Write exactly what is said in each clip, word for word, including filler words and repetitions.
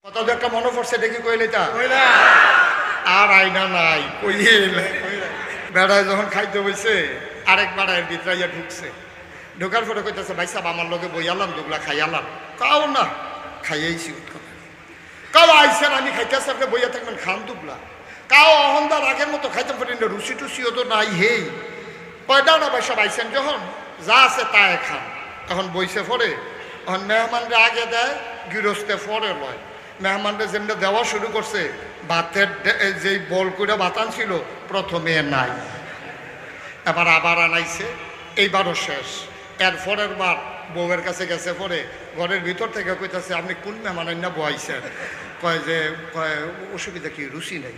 কত একটা মনে পড়ছে দেখি কইলে তা আর আইনা নাই কইলে বেড়ায় যখন খাইতে বইছে আরেক বেড়ায় ভিতরাইয়া ঢুকছে ঢোকার পরে কইতেছে ভাই সাহেব আমার লগে বইয়ালাম দুগলা খাইয়ালাম কাও না খাইয়াইছি উৎকথা কাও আইসেন আমি খাইতেছি আপনি বইয়া থাকবেন খান দুগলা কাও অহন্দার আগের মতো খাইতে পারি না রুচি টুচিও তো নাই হেই কয়টা না ভাই সব আইসেন যখন যা আছে তাই খান এখন বইছে পরে এখন মেহমানরা আগে দেয় গৃহস্থে পরে লয় মেহমানরা যেমনি দেওয়া শুরু করছে ভাতের যেই বল করে ভাত আনছিল প্রথমে নাই এবার আবার আনাইছে এইবারও শেষ এর পরের বার বউয়ের কাছে গেছে পরে ঘরের ভিতর থেকে কইতাছে আপনি কোন মেহমানের না বয়াইছেন কয় যে কয় অসুবিধা কি রুচি নেই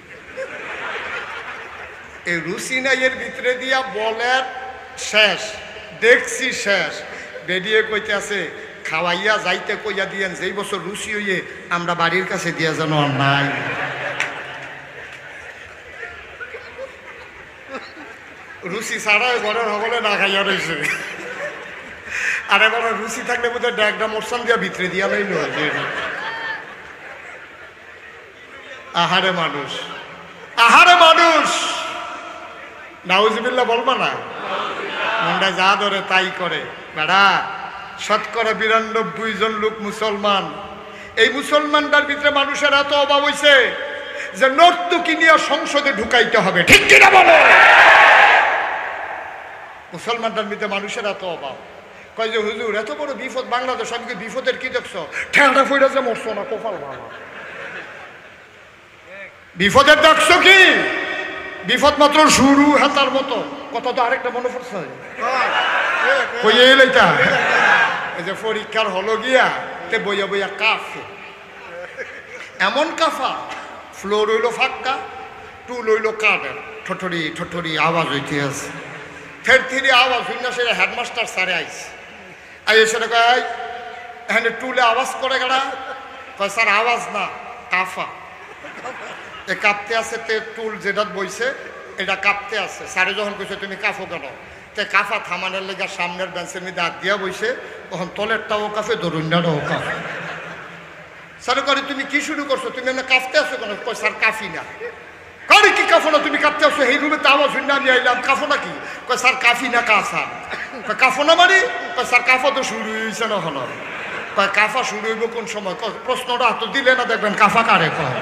এই রুচি নাই এর ভিতরে দিয়া বলের শেষ দেখছি শেষ বেরিয়ে কইতে আছে খাওয়াইয়া যাইতে কইয়া দিয়েন যেই বছর রুচি হইয়ে আমরা বাড়ির কাছে দিয়া যেন আর নাই রুচি ছাড়াই ঘরের সকলে না খাইয়া রয়েছে আর এবার রুচি থাকলে বোধ হয় ড্যাগটা মোরসান দিয়া ভিতরে দিয়া লাইল আহারে মানুষ আহারে মানুষ নাউজুবিল্লাহ বলবা না মনটা যা ধরে তাই করে বেড়া শতকরা বিরানব্বই জন লোক মুসলমান এই মুসলমানটার ভিতরে মানুষের এত অভাব হয়েছে যে নর্তকী নিয়ে সংসদে ঢুকাইতে হবে ঠিক কিনা বলো মুসলমানটার ভিতরে মানুষের এত অভাব কয় যে হুজুর এত বড় বিপদ বাংলাদেশ আমি বিপদের কি দেখছো ঠেলা ফইরা যে মরছো না কপাল ভালো বিপদের দেখছো কি বিপদ মাত্র শুরু হাতার মতো কথা তো আরেকটা মনে পড়ছে কই এলাইতা এই যে পরীক্ষার হলো গিয়া তে বইয়া বইয়া কাফে এমন কাফা ফ্লোর হইল ফাঁকা টুল হইল কাঠের ঠঠরি ঠঠরি আওয়াজ হইতে আছে ফের থিরি আওয়াজ হইল না সেটা হেডমাস্টার স্যারে আইস আই এসে কয় এখানে টুলে আওয়াজ করে গেলা কয় স্যার আওয়াজ না কাফা এ কাঁপতে আছে তে টুল যেটা বইছে এটা কাঁপতে আছে স্যারে যখন কইছে তুমি কাফো কেন তে কাফা থামানোর লেগে সামনের বেঞ্চের মধ্যে হাত দিয়া বইছে তখন তলেরটাও কাফে দরুন্ডাটাও কাফে স্যার করে তুমি কি শুরু করছো তুমি এমনি কাঁপতে আসো কেন কই স্যার কাফি না করে কি কাফো না তুমি কাঁপতে আসো এই রুমে তো আওয়াজ হইনা আমি আইলাম কাফো না কি কয় স্যার কাফি না কা স্যার কয় কাফো না মানে কয় স্যার কাফা তো শুরু হয়েছে না হলো কয় কাফা শুরু হইব কোন সময় প্রশ্নটা হাত দিলে না দেখবেন কাফা কারে কয়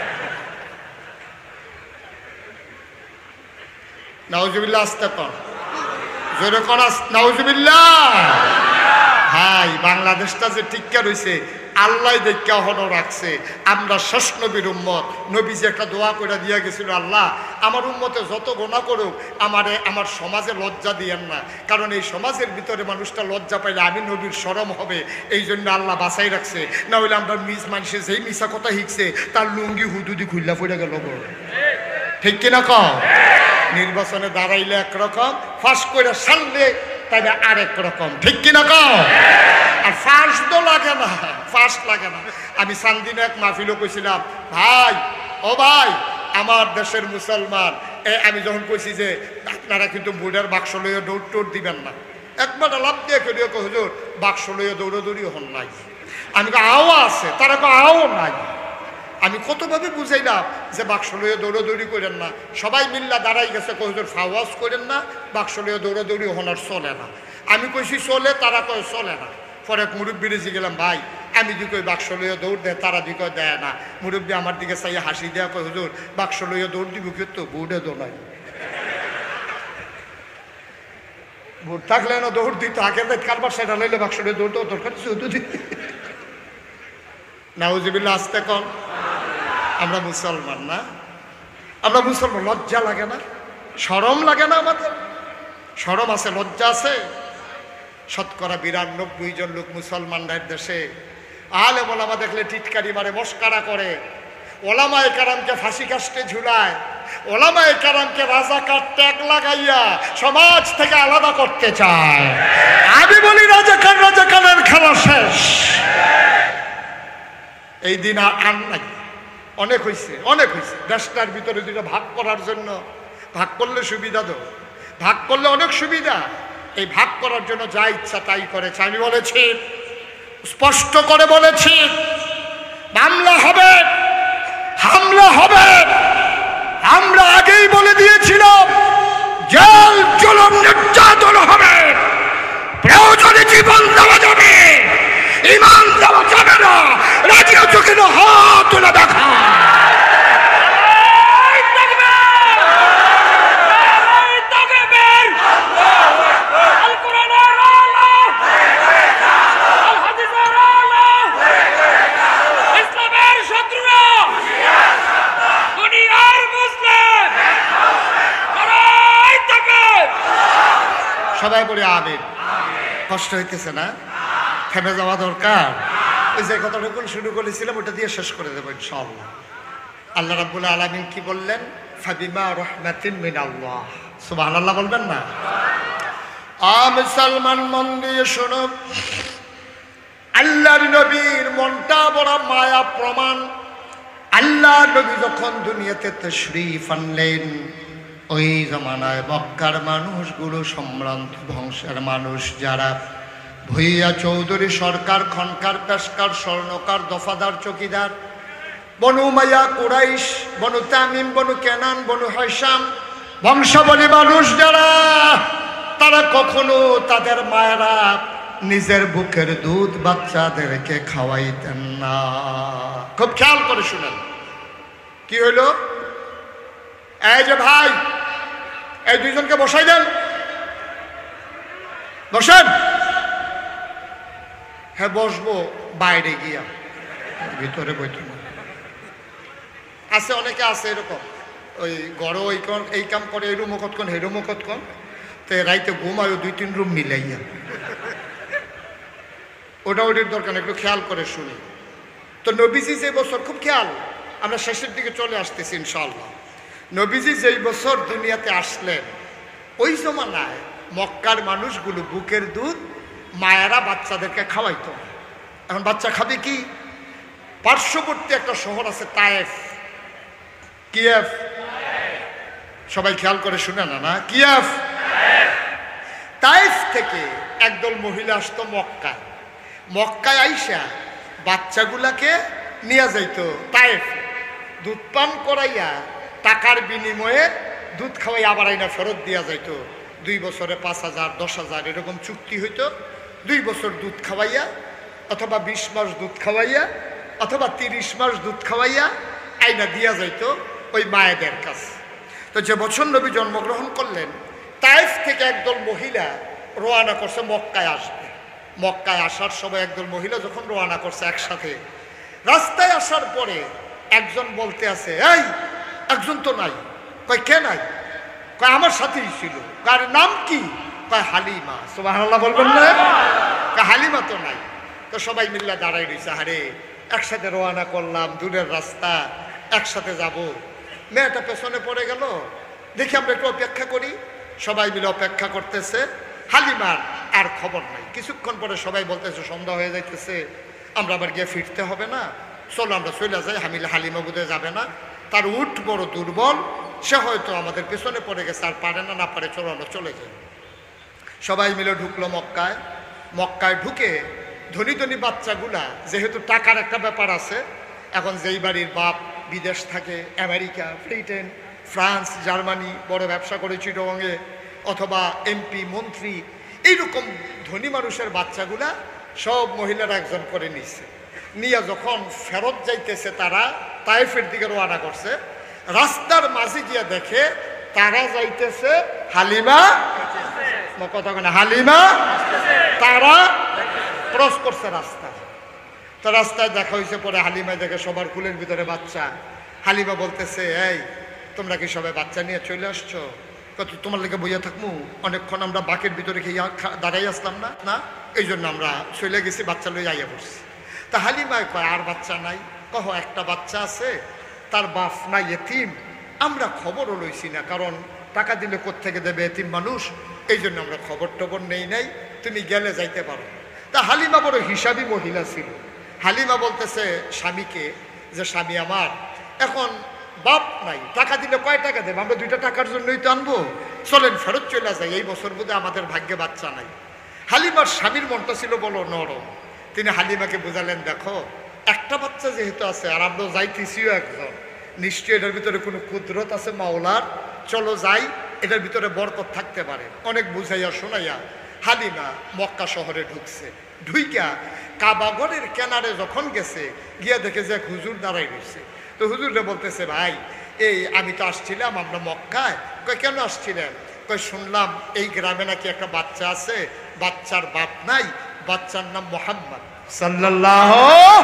নাউজুবিল্লাহ আসতে কর জোরে করা নাউজুবিল্লাহ ভাই বাংলাদেশটা যে টিক্কা রয়েছে আল্লাহ দেখা হলো রাখছে আমরা শেষ নবীর উম্মত নবী যে একটা দোয়া করে দিয়া গেছিল আল্লাহ আমার উম্মতে যত গোনা করুক আমারে আমার সমাজে লজ্জা দিয়েন না কারণ এই সমাজের ভিতরে মানুষটা লজ্জা পাইলে আমি নবীর শরম হবে এই জন্য আল্লাহ বাঁচাই রাখছে না হইলে আমরা মিস মানুষে যেই মিশা কথা শিখছে তার লুঙ্গি হুদুদি খুল্লা পড়ে গেল ঠিক কিনা কম নির্বাচনে দাঁড়াইলে একরকম ফাঁস করে সারলে তাইলে আরেক রকম ঠিক কিনা কম আর ফাঁস তো লাগে না ফাঁস লাগে না আমি সান্দিনে এক মাহফিলও কইছিলাম ভাই ও ভাই আমার দেশের মুসলমান এ আমি যখন কইছি যে আপনারা কিন্তু বুড়ার বাক্স লইয়া দৌড় টোড় দিবেন না একবার লাভ দিয়ে করিও হুজুর বাক্স লইয়া দৌড়াদৌড়ি হন নাই আমি আও আছে তারা আও নাই আমি কতভাবে বুঝাইলাম যে বাক্স লইয়া দৌড়াদৌড়ি করেন না সবাই মিল্লা দাঁড়াই গেছে হুজুর ফাওয়াজ করেন না বাক্স লইয়া দৌড়াদৌড়ি হনার চলে না আমি কইছি চলে তারা কয় চলে না পরে মুরব্বী রেজি গেলাম ভাই আমি দি কই বাক্স লইয়া দৌড় দেয় তারা দি কয় দেয় না মুরব্বী আমার দিকে চাইয়া হাসি দেয়া কয় হুজুর বাক্স লইয়া দৌড় দিব কিন্তু বুড়ে দৌড়াই ভোট থাকলে না দৌড় দিত আগে কারবার সেটা লইলে বাক্স লইয়া দৌড় দেওয়া দরকার নাউজুবিল্লাহ আসতে কন আমরা মুসলমান না আমরা মুসলমান লজ্জা লাগে না শরম লাগে না আমাদের শরম আছে লজ্জা আছে শতকরা বিরানব্বই জন লোক মুসলমানদের দেশে আলে ওলামা দেখলে টিটকারি মারে মস্কারা করে ওলামায়ে কেরামকে ফাঁসি কাস্টে ঝুলায় ওলামায়ে কেরামকে রাজাকার ট্যাগ লাগাইয়া সমাজ থেকে আলাদা করতে চায় আমি বলি রাজাকার রাজাকারের খেলা শেষ এই দিন আর নাই অনেক হয়েছে অনেক হয়েছে দেশটার ভিতরে দুটো ভাগ করার জন্য ভাগ করলে সুবিধা তো ভাগ করলে অনেক সুবিধা এই ভাগ করার জন্য যা ইচ্ছা তাই করেছে আমি বলেছি স্পষ্ট করে বলেছি বাংলা জুলুম নির্যাতন হবে, প্রয়োজনে জীবন দেওয়া যাবে, ঈমান দেওয়া যাবে না। রাজি আছো কিনা হাত তুলে দেখা। সবাই বলে আমিন। কষ্ট হইতেছে না? থেমে যাওয়া দরকার। ওই যে কথাটুকু শুরু করেছিলাম ওটা দিয়ে শেষ করে দেবো ইনশাআল্লাহ। আল্লাহ রাব্বুল আলামিন কি বললেন? ফাবিমা রাহমাতিন মিনাল্লাহ। সুবহানাল্লাহ বলবেন না? আ মুসলমান মন দিয়ে শোনো, আল্লাহর নবীর মনটা বড় মায়া প্রমাণ। আল্লাহ নবী যখন দুনিয়াতে তাশরীফ আনলেন, ওই জমানায় মক্কার মানুষগুলো সম্ভ্রান্ত বংশের মানুষ, যারা ভুইয়া চৌধুরী সরকার, খনকার, পেশকার, স্বর্ণকার, দফাদার, চকিদার, বনু উমাইয়া, কুরাইশ, বনু তামিম, বনু কেনান, বনু হাইসাম বংশাবলী মানুষ যারা, তারা কখনো তাদের মায়েরা নিজের বুকের দুধ বাচ্চাদেরকে খাওয়াইতেন না। খুব খেয়াল করে শুনেন কি হইল। এই যে ভাই, এই দুইজনকে বসাই দেন, বসেন। হ্যাঁ বসবো বাইরে গিয়া, ভিতরে বইতে আছে। অনেকে আছে এরকম, ওই গড় ওই এই কাম করে, এই রুমও কতক্ষণ, এই রুমও কতক্ষণ, তো রাইতে ঘুমায় দুই তিন রুম মিলাইয়া। ওটা ওটির দরকার, একটু খেয়াল করে শুনি। তো নবীজি যে বছর, খুব খেয়াল, আমরা শেষের দিকে চলে আসতেছি ইনশাআল্লাহ। নবীজি যেই বছর দুনিয়াতে আসলেন, ওই জমানায় মক্কার মানুষগুলো বুকের দুধ মায়েরা বাচ্চাদেরকে খাওয়াইতো। এখন বাচ্চা খাবে কি? পার্শ্ববর্তী একটা শহর আছে তায়েফ, কিয়েভ, সবাই খেয়াল করে শুনে না না, কিয়েভ। তায়েফ থেকে একদল মহিলা আসতো মক্কায়। মক্কায় আইসা বাচ্চাগুলাকে নিয়ে যাইতো তায়েফ, দুধ পান করাইয়া টাকার বিনিময়ে দুধ খাওয়াই আবার আইনা ফেরত দিয়া যাইতো। দুই বছরে পাঁচ হাজার দশ হাজার এরকম চুক্তি হইতো। দুই বছর দুধ খাওয়াইয়া, অথবা বিশ মাস দুধ খাওয়াইয়া, অথবা তিরিশ মাস দুধ খাওয়াইয়া আইনা দিয়া যাইতো ওই মায়েদের কাছে। তো যে বছর নবী জন্মগ্রহণ করলেন, তায়েফ থেকে একদল মহিলা রওনা করছে মক্কায় আসবে। মক্কায় আসার সময় একদল মহিলা যখন রওনা করছে একসাথে, রাস্তায় আসার পরে একজন বলতে আছে, এই একজন তো নাই। কয় কে নাই? কয় আমার সাথেই ছিল। কার নাম কি? কয় হালিমা। সুবহানাল্লাহ বলবেন না? কয় হালিমা তো নাই। তো সবাই মিল্লা দাঁড়াই রয়েছে, আরে একসাথে রওনা করলাম, দূরের রাস্তা, একসাথে যাব। মেয়েটা পেছনে পড়ে গেল, দেখি আমরা একটু অপেক্ষা করি। সবাই মিলে অপেক্ষা করতেছে, হালিমার আর খবর নাই। কিছুক্ষণ পরে সবাই বলতেছে সন্ধ্যা হয়ে যাইতেছে, আমরা আবার গিয়ে ফিরতে হবে না, চলো আমরা চলে যাই। হামিলা হালিমা বুঝে যাবে না, তার উঠ বড় দুর্বল, সে হয়তো আমাদের পেছনে পড়ে গেছে, আর পারে না, না পারে, চলো আমরা চলে যাই। সবাই মিলে ঢুকলো মক্কায়। মক্কায় ঢুকে ধনী ধনী বাচ্চাগুলা, যেহেতু টাকার একটা ব্যাপার আছে, এখন যেই বাড়ির বাপ বিদেশ থাকে, আমেরিকা, ব্রিটেন, ফ্রান্স, জার্মানি, বড় ব্যবসা করে চিটগংয়ে, অথবা এমপি, মন্ত্রী, এইরকম ধনী মানুষের বাচ্চাগুলা সব মহিলারা একজন করে নিচ্ছে। নিয়ে যখন ফেরত যাইতেছে, তারা তায়েফের দিকে রওনা করছে, রাস্তার মাঝে গিয়া দেখে তারা যাইতেছে হালিমা, কথা কেন হালিমা, তারা ক্রস করছে রাস্তা। তো রাস্তায় দেখা হয়েছে, পরে হালিমা দেখে সবার কুলের ভিতরে বাচ্চা। হালিমা বলতেছে, এই তোমরা কি সবাই বাচ্চা নিয়ে চলে আসছো? কত তোমার লেগে বইয়া থাকবো, অনেকক্ষণ আমরা বাকের ভিতরে খেয়ে দাঁড়াই আসলাম না, না এই জন্য আমরা চলে গেছি, বাচ্চা লই আইয়া পড়ছি। তা হালিমায় কয় আর বাচ্চা নাই? কহ একটা বাচ্চা আছে, তার বাপ নাই, এতিম। আমরা খবরও লইছি না, কারণ টাকা দিলে কোত্থেকে দেবে এতিম মানুষ, এই জন্য আমরা খবর টবর নেই নাই, তুমি গেলে যাইতে পারো। তা হালিমা বড় হিসাবী মহিলা ছিল। হালিমা বলতেছে স্বামীকে যে স্বামী আমার এখন বাপ নাই, টাকা দিলে কয় টাকা দেবে, আমরা দুইটা টাকার জন্যই তো আনবো, চলেন ফেরত চলে যাই, এই বছর বোধহয় আমাদের ভাগ্যে বাচ্চা নাই। হালিমার স্বামীর মনটা ছিল বলো নরম। তিনি হালিমাকে বোঝালেন, দেখো একটা বাচ্চা যেহেতু আছে, আর আমরা যাইতেছিও একজন, নিশ্চয়ই এটার ভিতরে কোনো কুদরত আছে মাওলার, চলো যাই, এটার ভিতরে বরকত থাকতে পারে। অনেক বুঝাইয়া শোনাইয়া হালিমা মক্কা শহরে ঢুকছে। ঢুইকা কাবাগরের কেনারে যখন গেছে, গিয়া দেখে যে এক হুজুর দাঁড়াই রয়েছে। তো হুজুরে বলতেছে, ভাই এই আমি তো আসছিলাম আমরা মক্কায়। কই কেন আসছিলেন? কই শুনলাম এই গ্রামে নাকি একটা বাচ্চা আছে, বাচ্চার বাপ নাই, বাচ্চার নাম মোহাম্মদ সাল্লাল্লাহু।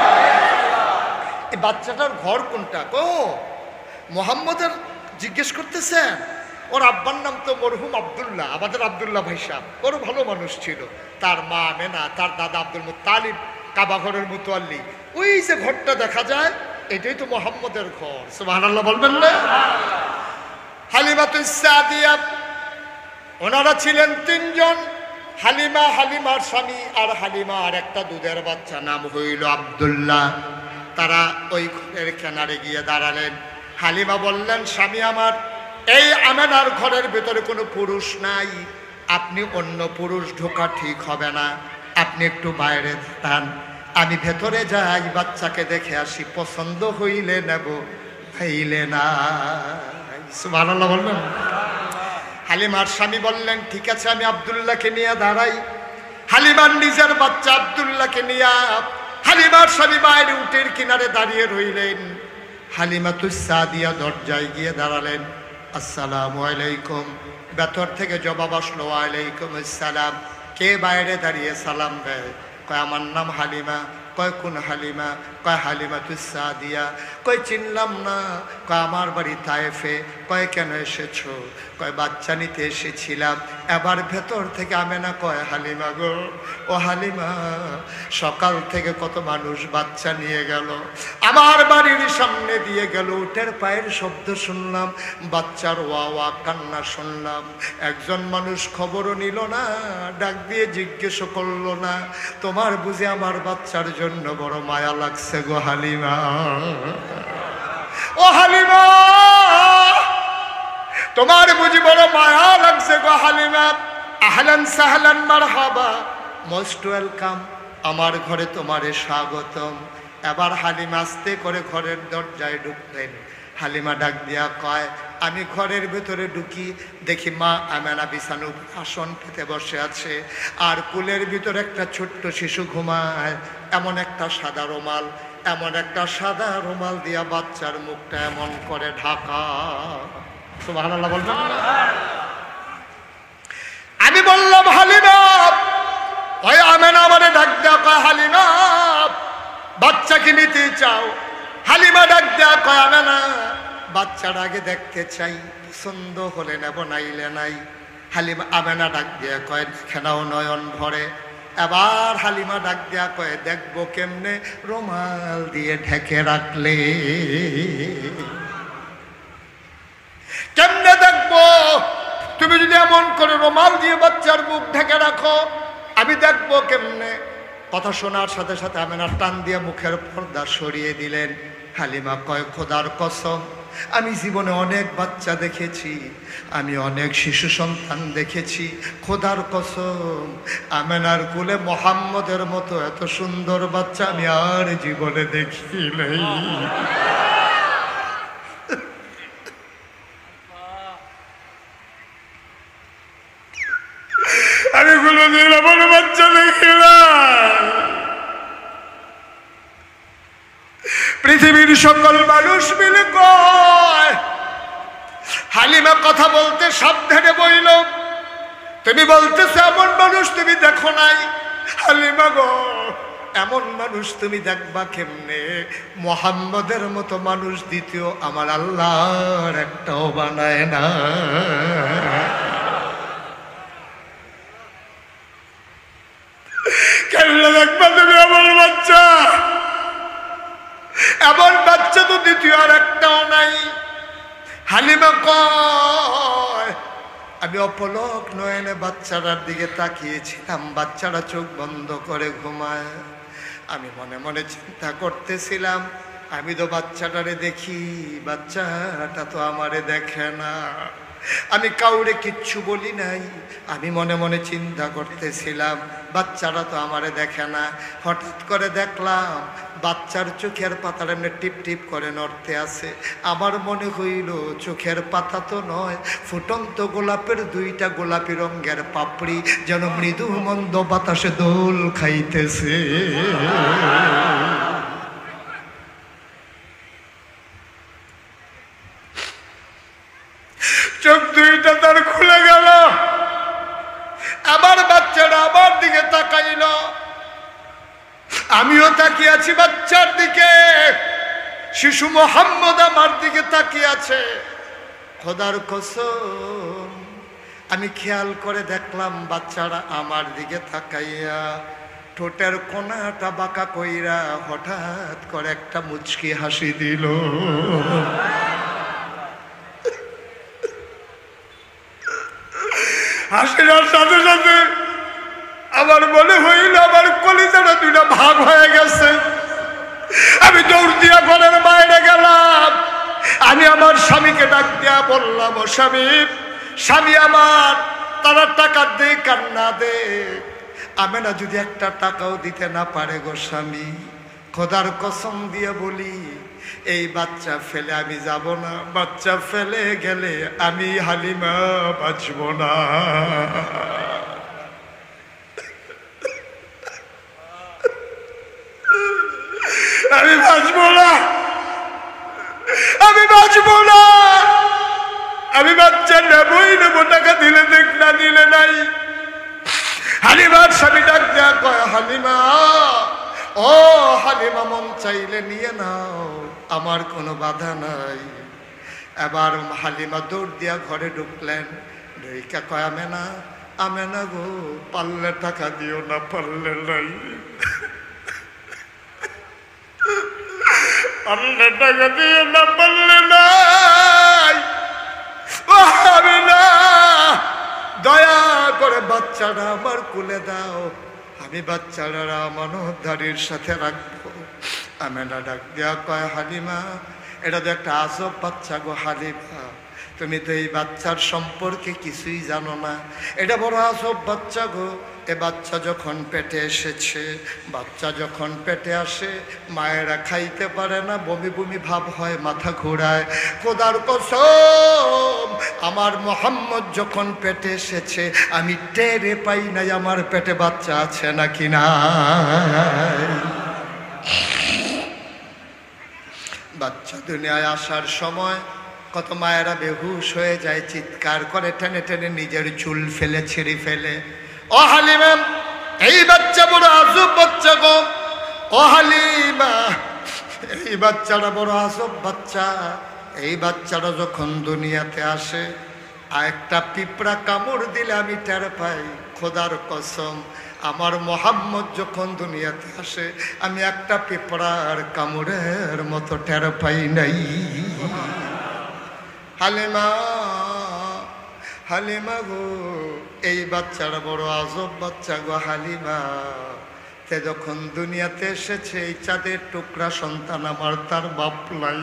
এই বাচ্চাটার ঘর কোনটা? কো মোহাম্মদের জিজ্ঞেস করতেছেন। ওর আব্বার নাম তো মরহুম আব্দুল্লাহ, আমাদের আব্দুল্লাহ ভাই সাহেব, বড় ভালো মানুষ ছিল। তার মা মেনা, তার দাদা আব্দুল মুত্তালিব কাবাঘরের মুতোয়াল্লি। ওই যে ঘরটা দেখা যায় এটাই তো মোহাম্মদের ঘর। সুবহানাল্লাহ বলবেন না? হালিমাতুস সাদিয়া ওনারা ছিলেন তিনজন, হালিমা, হালিমার স্বামী আর হালিমা আর একটা দুধের বাচ্চা, নাম হইল আব্দুল্লাহ। তারা ওই ঘরের কিনারে গিয়ে দাঁড়ালেন। হালিমা বললেন, স্বামী আমার, এই আমেনার ঘরের ভেতরে কোনো পুরুষ নাই, আপনি অন্য পুরুষ ঢোকা ঠিক হবে না, আপনি একটু বাইরে দাঁড়ান, আমি ভেতরে যাই, বাচ্চাকে দেখে আসি, পছন্দ হইলে নেব, হইলে না। সুবহানাল্লাহ বললেন। হালিমার স্বামী বললেন, ঠিক আছে আমি আব্দুল্লাহকে নিয়ে দাঁড়াই। হালিমার নিজের বাচ্চা আব্দুল্লাহকে নিয়ে হালিমার স্বামী বাইরে উটের কিনারে দাঁড়িয়ে রইলেন। হালিমাতুস সাদিয়া দরজায় গিয়ে দাঁড়ালেন। আসসালামু আলাইকুম। ভেতর থেকে জবাব আসলো, ওয়ালাইকুম আসসালাম। কে বাইরে দাঁড়িয়ে সালাম দেয়? কয় আমার নাম হালিমা। কয় কোন হালিমা? কয় হালিমাতুস সাদিয়া। কয় চিনলাম না। কয় আমার বাড়ি তায়েফে। কয় কেন এসেছো? কয় বাচ্চা নিতে এসেছিলাম। এবার ভেতর থেকে আমেনা কয়, হালিমা গো, ও হালিমা, সকাল থেকে কত মানুষ বাচ্চা নিয়ে গেল, আমার বাড়ির সামনে দিয়ে গেল, উটের পায়ের শব্দ শুনলাম, বাচ্চার ওয়া ওয়া কান্না শুনলাম, একজন মানুষ খবরও নিল না, ডাক দিয়ে জিজ্ঞেস করলো না, তোমার বুঝি আমার বাচ্চার জন্য বড় মায়া লাগছে গো হালিমা। ও হালিমা, তোমার বুঝি বড় মায়া লাগছে গো হালিমা। আহলান সাহলান মারহাবা, মোস্ট ওয়েলকাম, আমার ঘরে তোমারে স্বাগতম। এবার হালিমা আস্তে করে ঘরের দরজায় ঢুকলেন। হালিমা ডাক দিয়া কয়, আমি ঘরের ভেতরে ঢুকি, দেখি মা আমেনা বিছানো আসন পেতে বসে আছে, আর কুলের ভিতরে একটা ছোট্ট শিশু ঘুমায়। এমন একটা সাদা রুমাল, এমন একটা সাদা রুমাল দিয়া বাচ্চার মুখটা এমন করে ঢাকা। সুবহানাল্লাহ বলবেন। আমি বললাম, হালিমা, ওই আমেনা আমারে ডাক দেয়া কয়, হালিমা বাচ্চাকে নিতে চাও? হালিমা ডাক দেয়া কয়, আমেনা বাচ্চার আগে দেখতে চাই, পছন্দ হলে নেব, নাইলে নাই। হালিমা আমেনা ডাক দেয়া কয়, খেনাও নয়ন ভরে। এবার হালিমা ডাক দেয়া কয়, দেখবো কেমনে? রুমাল দিয়ে ঢেকে রাখলে। কেমনে দেখবো? তুমি যদি এমন করে রুমাল দিয়ে বাচ্চার মুখ ঢেকে রাখো, আমি দেখবো কেমনে? কথা শোনার সাথে সাথে আমেনার টান দিয়ে মুখের পর্দা সরিয়ে দিলেন। হালিমা কয়, খোদার কসম, আমি জীবনে অনেক বাচ্চা দেখেছি, আমি অনেক শিশু সন্তান দেখেছি, খোদার কসম আমেনার কুলে মোহাম্মদের মতো এত সুন্দর বাচ্চা আমি আর জীবনে দেখি নাই। আমি কোনোদিন আমার বাচ্চা দেখি না। পৃথিবীর সকল মানুষ মিলে কয়, হালিমা কথা বলতে সাবধানে বইল, তুমি বলতেছ এমন মানুষ তুমি দেখো নাই। হালিমা গো, এমন মানুষ তুমি দেখবা কেমনে? মোহাম্মদের মতো মানুষ দ্বিতীয় আমার আল্লাহর একটাও বানায় না। কেমনে দেখবা তুমি আমার বাচ্চা? এমন বাচ্চা তো দ্বিতীয় আর একটাও নাই। হালিমা কয়, আমি অপলক নয়নে বাচ্চাটার দিকে তাকিয়েছিলাম, বাচ্চাটা চোখ বন্ধ করে ঘুমায়। আমি মনে মনে চিন্তা করতেছিলাম, আমি তো বাচ্চাটারে দেখি, বাচ্চাটা তো আমারে দেখে না। আমি কাউরে কিচ্ছু বলি নাই। আমি মনে মনে চিন্তা করতেছিলাম বাচ্চারা তো আমারে দেখে না। হঠাৎ করে দেখলাম বাচ্চার চোখের পাতার এমনি টিপ টিপ করে নড়তে আছে। আমার মনে হইল চোখের পাতা তো নয়, ফুটন্ত গোলাপের দুইটা গোলাপি রঙের পাপড়ি যেন মৃদু মন্দ বাতাসে দোল খাইতেছে। চোখ দুইটা তার খুলে গেল। আবার বাচ্চারা আমার দিকে তাকাইল, আমিও তাকিয়ে আছি বাচ্চার দিকে। শিশু মোহাম্মদ আমার দিকে তাকিয়ে আছে। খোদার কসম আমি খেয়াল করে দেখলাম বাচ্চারা আমার দিকে তাকাইয়া ঠোঁটের কোনাটা বাঁকা কইরা হঠাৎ করে একটা মুচকি হাসি দিল। হাসির সাথে সাথে আমার মনে হইল আমার কলিজাটা দুইটা ভাগ হয়ে গেছে। আমি দৌড় দিয়া ঘরের বাইরে গেলাম। আমি আমার স্বামীকে ডাক দিয়া বললাম, ও স্বামী, স্বামী আমার, তারা টাকা দে কার না দে, আমেনা যদি একটা টাকাও দিতে না পারে গো স্বামী, খোদার কসম দিয়ে বলি এই বাচ্চা ফেলে আমি যাব না। বাচ্চা ফেলে গেলে আমি হালিমা বাঁচব না। আমি বাঁচব না, আমি বাঁচব না। আমি বাচ্চা নেবই নেব, টাকা দিলে দেখ না দিলে নাই। হালিমার স্বামী ডাক দেয়া কয়, হালিমা, ও হালিমা, মন চাইলে নিয়ে নাও, আমার কোনো বাধা নাই। এবার হালিমা দৌড় দিয়া ঘরে ঢুকলেন। ঢুইকা কয়, আমেনা, আমেনা গো, পারলে টাকা দিও না, পারলে নাই, পারলে টাকা দিও না, পারলে নাই। ও আমেনা, দয়া করে বাচ্চাটা আমার কুলে দাও, আমি বাচ্চারা আমানতদারির সাথে রাখবো। আমেনা ডাক দেয়া কয়, হালিমা, এটা তো একটা আজব বাচ্চা গো হালিমা, তুমি তো এই বাচ্চার সম্পর্কে কিছুই জানো না। এটা বড় আজব বাচ্চা গো। এ বাচ্চা যখন পেটে এসেছে, বাচ্চা যখন পেটে আসে মায়েরা খাইতে পারে না, বমি বমি ভাব হয়, মাথা ঘোরায়। খোদার কসম আমার মোহাম্মদ যখন পেটে এসেছে আমি টেরে পাই নাই আমার পেটে বাচ্চা আছে নাকি না। বাচ্চা দুনিয়ায় আসার সময় কত মায়েরা বেহুশ হয়ে যায়, চিৎকার করে, টেনে টেনে নিজের চুল ফেলে ছিঁড়ি ফেলে। ও হালিমা, এই বাচ্চা বড় আজব বাচ্চা গো। ও হালিমা, এই বাচ্চাটা বড় আজব বাচ্চা। এই বাচ্চাটা যখন দুনিয়াতে আসে আর একটা পিঁপড়া কামড় দিলে আমি টের পাই। খোদার কসম আমার মোহাম্মদ যখন দুনিয়াতে আসে আমি একটা পিঁপড়ার কামড়ের মতো টের পাই নাই। হালিমা, হালিমা গো, এই বাচ্চাটা বড় আজব বাচ্চা গো হালিমা। তে যখন দুনিয়াতে এসেছে এই চাঁদের টুকরা সন্তান আমার, তার বাপ নাই।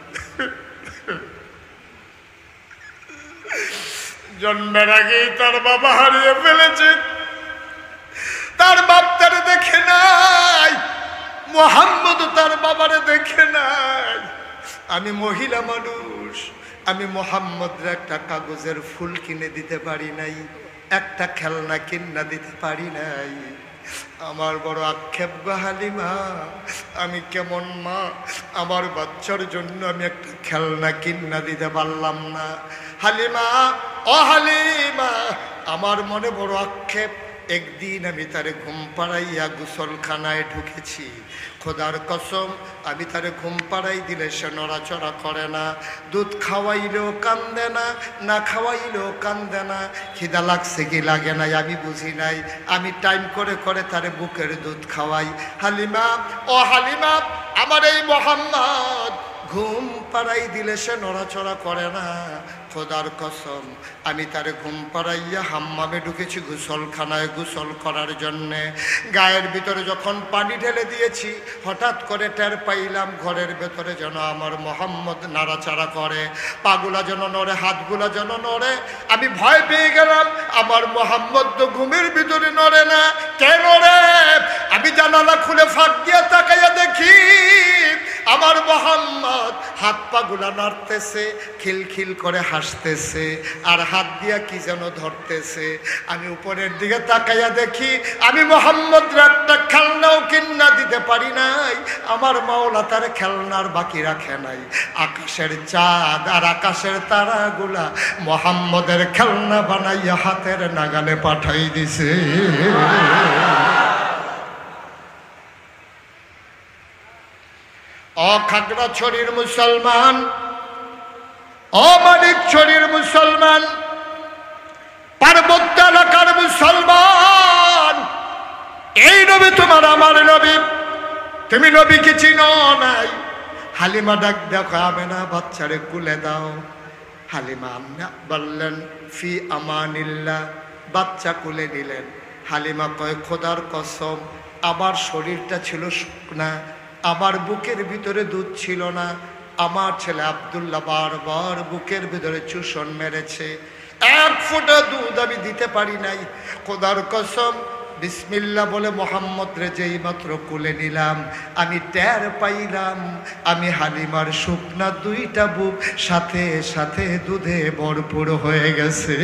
জন্মের আগেই তার বাবা হারিয়ে ফেলেছে, তার বাপ তারে দেখে নাই, মোহাম্মদ তার বাবারে দেখে নাই। আমি মহিলা মানুষ, আমি মোহাম্মদের একটা কাগজের ফুল কিনে দিতে পারি নাই, একটা খেলনা কিনা দিতে পারি নাই। আমার বড় আক্ষেপ গো হালিমা, আমি কেমন মা, আমার বাচ্চার জন্য আমি একটা খেলনা কিনা দিতে পারলাম না। হালিমা, ও হালিমা, আমার মনে বড় আক্ষেপ। একদিন আমি তারে ঘুম পাড়াইয়া গোসলখানায় ঢুকেছি। খোদার কসম আমি তারে ঘুম পাড়াই দিলে সে নড়াচড়া করে না, দুধ খাওয়াইলেও কান্দে না, না খাওয়াইলেও কান্দে না। খিদা লাগছে কি লাগে নাই আমি বুঝি নাই, আমি টাইম করে করে তারে বুকের দুধ খাওয়াই। হালিমা, ও হালিমা, আমার এই মোহাম্মদ ঘুম পাড়াই দিলে সে নড়াচড়া করে না। খোদার কসম আমি তারে ঘুম পাড়াইয়া হাম্মামে ঢুকেছি গোসলখানায় গোসল করার জন্যে। গায়ের ভিতরে যখন পানি ঢেলে দিয়েছি হঠাৎ করে টের পাইলাম ঘরের ভেতরে যেন আমার মোহাম্মদ নাড়াচাড়া করে, পাগুলা যেন নড়ে, হাতগুলা যেন নড়ে। আমি ভয় পেয়ে গেলাম, আমার মোহাম্মদ তো ঘুমের ভিতরে নড়ে না, কেন রে? আমি জানালা খুলে ফাঁক দিয়ে তাকাইয়া দেখি আমার মোহাম্মদ হাত পাগুলা নাড়তেছে, খিলখিল করে হাসতেছে, আর হাত দিয়া কি যেন ধরতেছে। আমি উপরের দিকে তাকাইয়া দেখি আমি মোহাম্মদ একটা খেলনাও কিনা দিতে পারি নাই, আমার মাওলা তার খেলনার বাকি রাখে নাই। আকাশের চাঁদ আর আকাশের তারাগুলা মোহাম্মদের খেলনা বানাইয়া হাতের নাগালে পাঠাই দিছে। ও খাগড়াছড়ির মুসলমান, ও মানিকছড়ির মুসলমান, পার্বত্য এলাকার মুসলমান, এই নবী তোমার আমার নবী, তুমি নবীকে চিনো নাই। হালিমা ডাক দেখো, আমেনা বাচ্চারে কুলে দাও। হালিমা আম্মা বললেন ফি আমানিল্লাহ, বাচ্চা কুলে নিলেন। হালিমা কয় খোদার কসম আমার শরীরটা ছিল শুকনা, আমার বুকের ভিতরে দুধ ছিল না। আমার ছেলে আব্দুল্লাহ বারবার বুকের ভিতরে চুষণ মেরেছে, এক ফোঁটা দুধ আমি দিতে পারি নাই। খোদার কসম বিসমিল্লাহ বলে মোহাম্মদ রে যেই মাত্র কোলে নিলাম, আমি টের পাইলাম আমি হালিমার শুকনা দুইটা বুক সাথে সাথে দুধে ভরপুর হয়ে গেছে।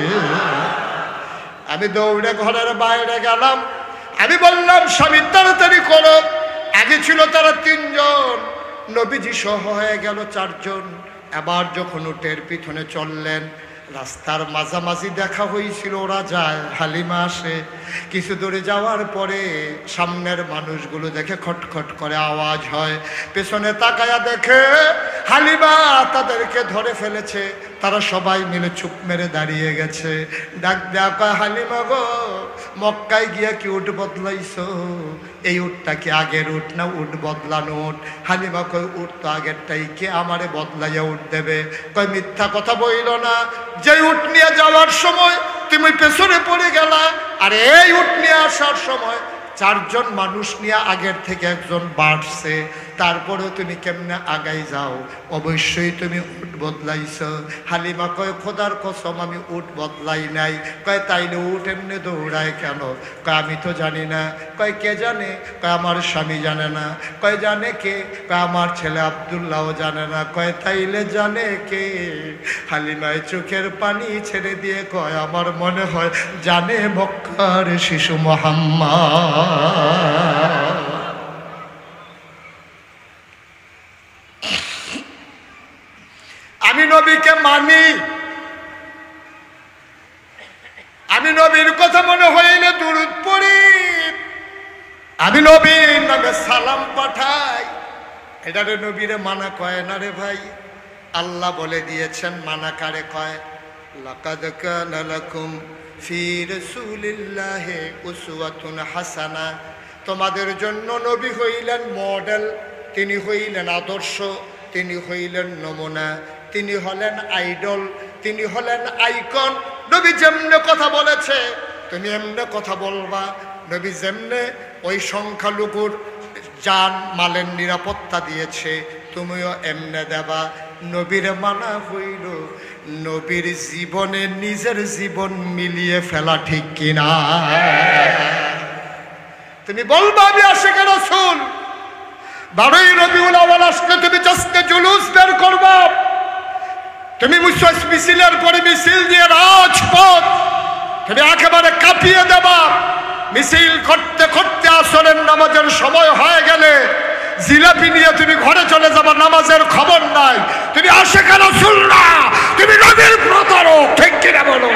আমি দৌড়ে ঘরের বাইরে গেলাম, আমি বললাম স্বামী তাড়াতাড়ি করো। আগে ছিল তারা তিনজন, নবীজি সহ হয়ে গেল চারজন। এবার যখন উটের পিছনে চললেন, রাস্তার মাঝামাঝি দেখা হয়েছিল, ওরা যায়, হালিমা আসে। কিছু দূরে যাওয়ার পরে সামনের মানুষগুলো দেখে খটখট করে আওয়াজ হয়, পেছনে তাকায়া দেখে হালিমা তাদেরকে ধরে ফেলেছে। তারা সবাই মিলে চুপ মেরে দাঁড়িয়ে গেছে। ডাক দেখা, হালিমা গো, মক্কায় গিয়া কি উট বদলাইছো? এই উটটা কি আগের উট না উট বদলানো উট? হালিমা কয় উট তো আগেরটাই, কে আমারে বদলাইয়া উট দেবে? কয় মিথ্যা কথা বইল না, যে উট নিয়ে যাওয়ার সময় তুমি পেছনে পড়ে গেলা, আর এই উট নিয়ে আসার সময় চারজন মানুষ নিয়ে আগের থেকে একজন বাড়ছে, তারপরেও তুমি কেমনে আগাই যাও? অবশ্যই তুমি উট বদলাইছ। হালিমা কয় খোদার কসম আমি উট বদলাই নাই। কয় তাইলে উট এমনি দৌড়ায় কেন? কয় আমি তো জানি না। কয় কে জানে? কয় আমার স্বামী জানে না। কয় জানে কে? কয় আমার ছেলে আব্দুল্লাহও জানে না। কয় তাইলে জানে কে? হালিমায় চোখের পানি ছেড়ে দিয়ে কয় আমার মনে হয় জানে মক্কার শিশু মুহাম্মদ। আমি নবীকে মানি, আমি নবীর কথা মনে হইলে দুরূদ পড়ি, আমি নবীর নামে সালাম পাঠাই। এটা রে নবীরে মানা কয় না রে ভাই। আল্লাহ বলে দিয়েছেন মানা কারে কয়, লাকাদ কানা লাকুম ফি রাসূলিল্লাহি উসওয়াতুন হাসানা। তোমাদের জন্য নবী হইলেন মডেল, তিনি হইলেন আদর্শ, তিনি হইলেন নমুনা, তিনি হলেন আইডল, তিনি হলেন আইকন। নবী যেমনে কথা বলেছে তুমি এমনে কথা বলবা। নবী যেমনে ওই সংখ্যালঘুর জান মালের নিরাপত্তা দিয়েছে তুমিও এমনে দেবা। নবীর মানা হইল নবীর জীবনে নিজের জীবন মিলিয়ে ফেলা, ঠিক কিনা? তুমি বলবা আমি আশিকে রাসূল, বারোই রবিউল আউয়াল আসলে তুমি জাস্তে জুলুস বের করবা, তুমি মিছিলের পরে মিছিল দিয়ে রাজপথ তুমি একেবারে কাঁপিয়ে দেবা। মিছিল করতে করতে আসরের নামাজের সময় হয়ে গেলে জিলাপি নিয়ে তুমি ঘরে চলে যাবা, নামাজের খবর নাই। তুমি আশিকে রাসূল না, তুমি নবীর প্রতারক, ঠিক কিনা বলো?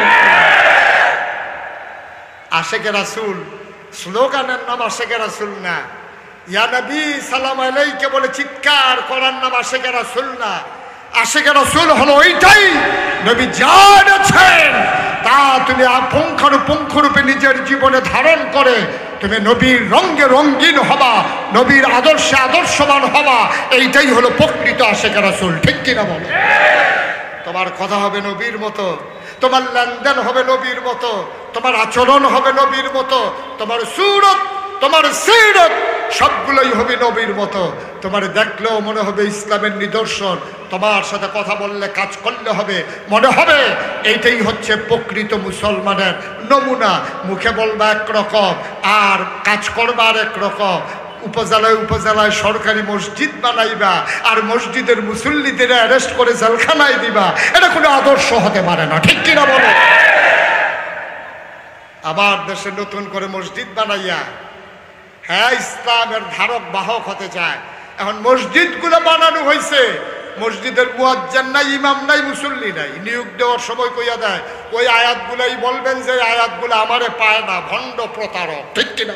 আশিকে রাসূল স্লোগানের নাম আশিকে রাসূল না। ইয়া নবী সালাম আলাইকে বলে চিৎকার করার নাম আশিকে রাসূল না। আশিকে রাসূল হলো ওইটাই নবী জানেছেন, তা তুমি পুঙ্খানুপুঙ্খ রূপে নিজের জীবনে ধারণ করে তুমি নবীর রঙে রঙিন হবা, নবীর আদর্শে আদর্শবান হবা। এইটাই হলো প্রকৃত আশিকে রাসূল। ঠিক কিনা বলো? তোমার কথা হবে নবীর মতো, তোমার লেনদেন হবে নবীর মতো, তোমার আচরণ হবে নবীর মতো, তোমার সুরত তোমার সিরত সবগুলোই হবে নবীর মতো। তোমার দেখলেও মনে হবে ইসলামের নিদর্শন, তোমার সাথে কথা বললে কাজ করলে হবে মনে হবে এইটাই হচ্ছে প্রকৃত মুসলমানের নমুনা। মুখে বলবা একরকম আর কাজ করবার একরকম। উপজেলায় উপজেলায় সরকারি মসজিদ বানাইবা আর মসজিদের মুসল্লিদের অ্যারেস্ট করে জেলখানায় দিবা, এটা কোনো আদর্শ হতে পারে না। ঠিক কিনা বলো? আবার দেশে নতুন করে মসজিদ বানাইয়া হ্যাঁ ইসলামের ধারক বাহক হতে চায়। এখন মসজিদগুলো বানানো হয়েছে, মসজিদের মুয়াজ্জিন নাই, ইমাম নাই, মুসল্লি নাই। নিয়োগ দেওয়ার সময় কইয়া দেয় ওই আয়াতগুলাই বলবেন যে আয়াতগুলো আমারে পায় না, ভণ্ড প্রতারক। ঠিক কিনা?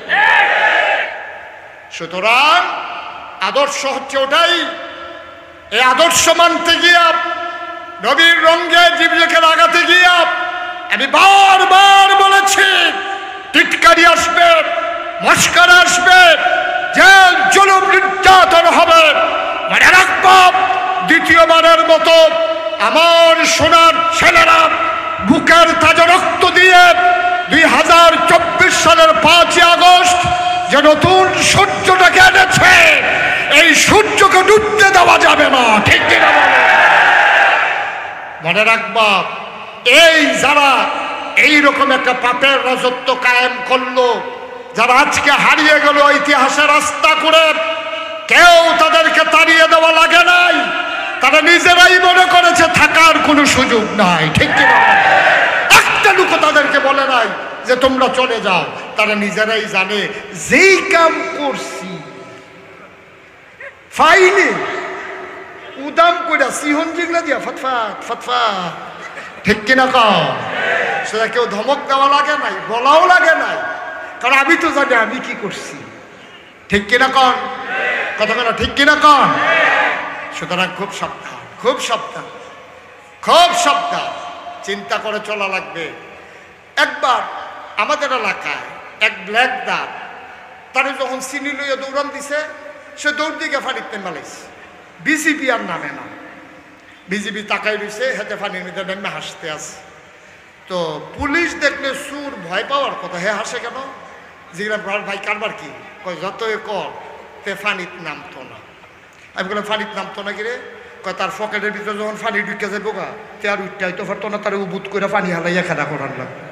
সুতরাং আদর্শ হচ্ছে ওটাই। এই আদর্শ মানতে গিয়া নবীর রঙে জীবকে লাগাতে গিয়া আমি বারবার বলেছি টিটকারি আসবে, মস্কারা আসবে, জেল জুলুম নির্যাতন হবে। মনে রাখবো দ্বিতীয়বারের মতো আমার সোনার ছেলেরা বুকের তাজা রক্ত দিয়ে দুই হাজার চব্বিশ সালের পাঁচই আগস্ট যে নতুন সূর্যটাকে এনেছে, এই সূর্যকে ডুবতে দেওয়া যাবে না। ঠিক কিনা বলো? মনে রাখবা এই যারা এইরকম একটা পাপের রাজত্ব কায়েম করলো, যারা আজকে হারিয়ে গেল ইতিহাসের রাস্তা করে, কেউ তাদেরকে তাড়িয়ে দেওয়া লাগে নাই। তারা নিজেরাই মনে করেছে থাকার কোনো সুযোগ নাই। ঠিক কিনা? একটা লোক তাদেরকে বলে নাই যে তোমরা চলে যাও। তারা নিজেরাই জানে যেই কাম করছি ফাইনি উদাম কইরা সিহন জিগলা দিয়া ফটফাট ফটফাট। ঠিক কিনা কও? সেটা কেউ ধমক দেওয়া লাগে নাই, বলাও লাগে নাই, কারণ আমি তো জানি আমি কি করছি। ঠিক কিনা কন? কথা বলা ঠিক কিনা কন? সুতরাং খুব সাবধান, খুব সাবধান, খুব সাবধান, চিন্তা করে চলা লাগবে। একবার আমাদের এলাকায় এক ব্ল্যাক দাগ তারে যখন চিনি লইয়া দৌড়ান দিছে, সে দৌড় দিকে ফানিতে মালাইছে। বিজিবি আর নামে না, বিজিবি তাকাই রয়েছে, হেঁটে ফানির মধ্যে নেমে হাসতে আছে। তো পুলিশ দেখলে সুর ভয় পাওয়ার কথা, হে হাসে কেন? জিজ্ঞাসা ভাই কারবার কি? কয় যতই কর তে ফানিত নামতো না। আমি বললাম ফানিত নামতো না কিরে? কয় তার পকেটের ভিতরে যখন ফানি ঢুকে যাবো গা তে আর উঠতে হইতে পারতো না, তার উবুত করে পানি হালাইয়া খেলা করার লাগবে।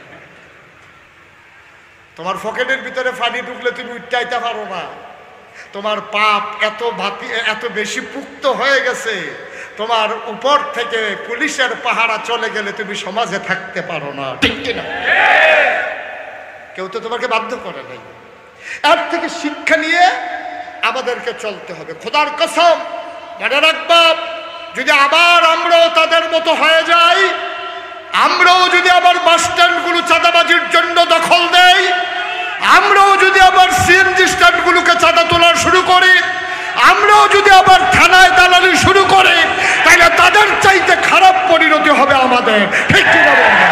তোমার পকেটের ভিতরে পানি ঢুকলে তুমি উঠতে আইতে পারো না। তোমার পাপ এত ভাতি এত বেশি পুক্ত হয়ে গেছে, তোমার উপর থেকে পুলিশের পাহারা চলে গেলে তুমি সমাজে থাকতে পারো না। ঠিক কিনা? কেউ তো তোমাকে বাধ্য করে নাই। এর থেকে শিক্ষা নিয়ে আমাদেরকে চলতে হবে। খোদার কসম মনে রাখবা, যদি আবার আমরাও তাদের মতো হয়ে যাই, আমরাও যদি আবার বাস স্ট্যান্ডগুলো চাঁদাবাজির জন্য দখল দেই, আমরাও যদি আবার সিএনজি স্ট্যান্ডগুলোকে চাঁদা তোলা শুরু করি, আমরাও যদি আবার থানায় দালালি শুরু করি, তাহলে তাদের চাইতে খারাপ পরিণতি হবে আমাদের। ঠিক কিনা বলবেন?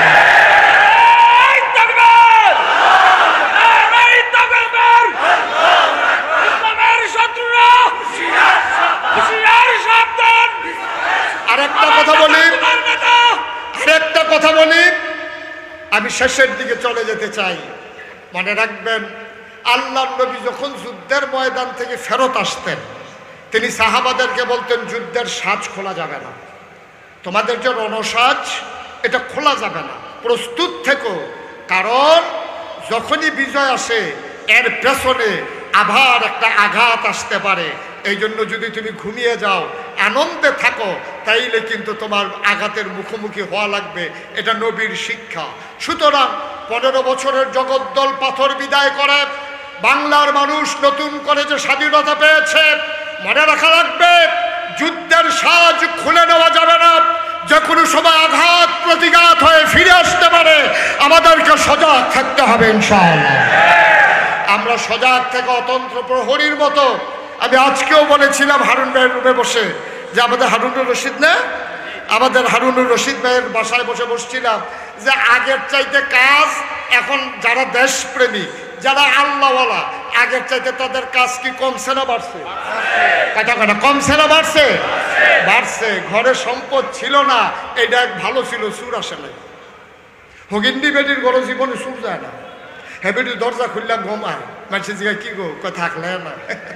আরেকটা কথা বলি, আরেকটা কথা বলি, আমি শেষের দিকে চলে যেতে চাই। মনে রাখবেন, আল্লাহর নবী যখন যুদ্ধের ময়দান থেকে ফেরত আসতেন, তিনি সাহাবাদেরকে বলতেন যুদ্ধের সাজ খোলা যাবে না, তোমাদের যে রণসাজ এটা খোলা যাবে না, প্রস্তুত থেকো। কারণ যখনই বিজয় আসে এর পেছনে আবার একটা আঘাত আসতে পারে। এই জন্য যদি তুমি ঘুমিয়ে যাও, আনন্দে থাকো, তাইলে কিন্তু তোমার আঘাতের মুখোমুখি হওয়া লাগবে। এটা নবীর শিক্ষা। সুতরাং পনেরো বছরের জগদ্দল পাথর বিদায় করে বাংলার মানুষ নতুন করে যে স্বাধীনতা পেয়েছে, মনে রাখা লাগবে যুদ্ধের সাজ খুলে নেওয়া যাবে না। যে কোনো সময় আঘাত প্রতিঘাত হয়ে ফিরে আসতে পারে, আমাদেরকে সজাগ থাকতে হবে ইনশাআল্লাহ। আমরা সজাগ থেকে অতন্ত্র প্রহরীর মতো, আমি আজকেও বলেছিলাম হারুন ভাইয়ের রুমে বসে, যে আমাদের হারুনুর রশিদ না, আমাদের হারুনুর রশিদ ভাইয়ের বাসায় বসে বসছিলাম যে আগের চাইতে কাজ এখন যারা দেশপ্রেমী, যারা আল্লাহওয়ালা, আগের চাইতে তাদের কাজ কি কমছে না বাড়ছে? কথা কথা কমছে না বাড়ছে? বাড়ছে। ঘরে সম্পদ ছিল না, এটা এক ভালো ছিল, সুর আসে নাই। হগিন্দি বেটির ঘরে জীবনে সুর যায় না। হ্যাঁ বেটির দরজা খুললাম ঘুমায়, মানুষের জিগায় কি গো, কই থাকলে না।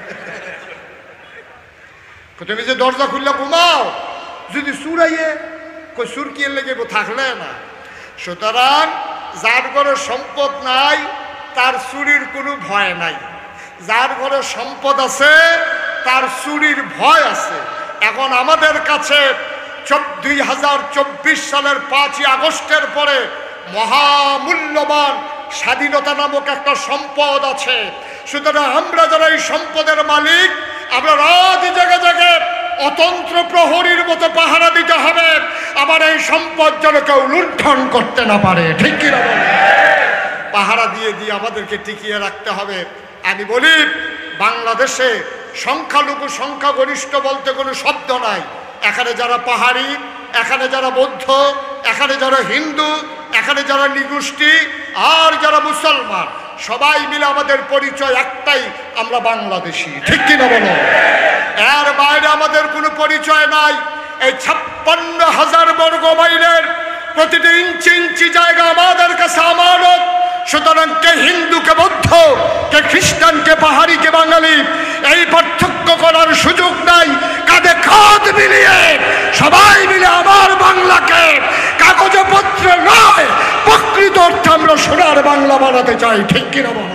তুমি যে দরজা খুললে ঘুমাও, যদি সুর আইয়ে কই সুর কি লেগে থাকলে না। সুতরাং যার ঘরে সম্পদ নাই তার চুরির কোনো ভয় নাই, যার ঘরে সম্পদ আছে তার চুরির ভয় আছে। এখন আমাদের কাছে দুই হাজার চব্বিশ সালের পাঁচই আগস্টের পরে মহামূল্যবান স্বাধীনতা নামক একটা সম্পদ আছে। সুতরাং আমরা যারা এই সম্পদের মালিক, আমরা রাত জায়গা জায়গায় অতন্ত্র প্রহরীর মতো পাহারা দিতে হবে, আবার এই সম্পদ যেন কেউ লুণ্ঠন করতে না পারে। ঠিক কিনা বলে? পাহারা দিয়ে দিয়ে আমাদেরকে টিকিয়ে রাখতে হবে। আমি বলি, বাংলাদেশে সংখ্যালঘু সংখ্যাগরিষ্ঠ বলতে কোনো শব্দ নাই। এখানে যারা পাহাড়ি, এখানে যারা বৌদ্ধ, এখানে যারা হিন্দু, এখানে যারা নিগোষ্ঠী, আর যারা মুসলমান, সবাই মিলে আমাদের পরিচয় একটাই, আমরা বাংলাদেশি। ঠিক কিনা বলো? এর বাইরে আমাদের কোনো পরিচয় নাই। এই ছাপ্পান্ন হাজার বর্গ মাইলের প্রতিটি ইঞ্চি ইঞ্চি জায়গা আমাদের কাছে আমানত। সুতরাং কে হিন্দু, কে বৌদ্ধ, কে খ্রিস্টান, কে পাহাড়ি, কে বাঙালি, এই পার্থক্য করার সুযোগ নাই। কাঁধে কাঁধ মিলিয়ে সবাই মিলে আমার বাংলাকে কাগজে পত্রে নয়, প্রকৃত অর্থে আমরা সোনার বাংলা বানাতে চাই। ঠিক কিনা বলো?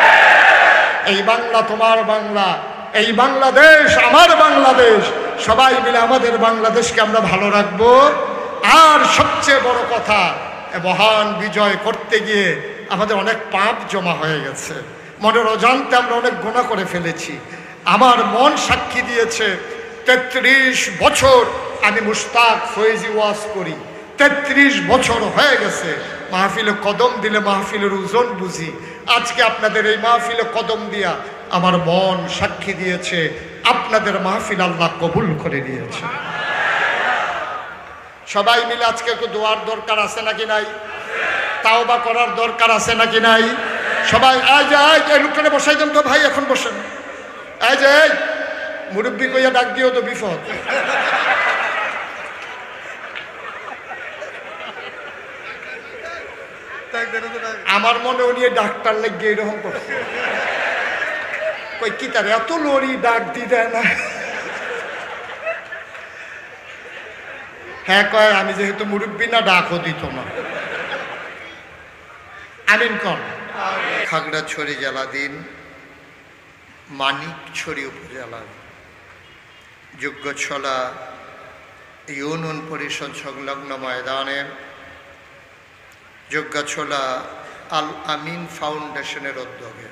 এই বাংলা তোমার বাংলা, এই বাংলাদেশ আমার বাংলাদেশ। সবাই মিলে আমাদের বাংলাদেশকে আমরা ভালো রাখবো। আর সবচেয়ে বড় কথা, মহান বিজয় করতে গিয়ে আমাদের অনেক পাপ জমা হয়ে গেছে, মনের অজান্তে আমরা অনেক গুনাহ করে ফেলেছি। আমার মন সাক্ষী দিয়েছে, তেত্রিশ বছর আমি মুশতাক ফয়েজি ওয়াজ করি, তেত্রিশ বছর হয়ে গেছে। মাহফিলে কদম দিলে মাহফিলের ওজন বুঝি। আজকে আপনাদের এই মাহফিলে কদম দিয়া আমার মন সাক্ষী দিয়েছে, আপনাদের মাহফিল আল্লাহ কবুল করে নিয়েছে। সবাই মিলে আজকে একটু দোয়ার দরকার আছে নাকি নাই? তাওবা করার দরকার আছে নাকি নাই? সবাই এই যে এই লোকটাকে বসাই দেন তো ভাই, এখন বসেন। এই যে মুরব্বী কইয়া ডাক দিও তো বিপদ। আমার মনে উনি ডাক্তার লেগে এরকম করছে, কই কি তার এত লড়ি ডাক দি দেয় না। হ্যাঁ কয় আমি যেহেতু মুরব্বী না, ডাকও দিত না। আমিন কর। খাগড়াছড়ি জেলাধীন মানিকছড়ি উপজেলার যোগ্যছলা ইউনিয়ন পরিষদ সংলগ্ন ময়দানে যোগ্যছলা আল আমিন ফাউন্ডেশনের উদ্যোগে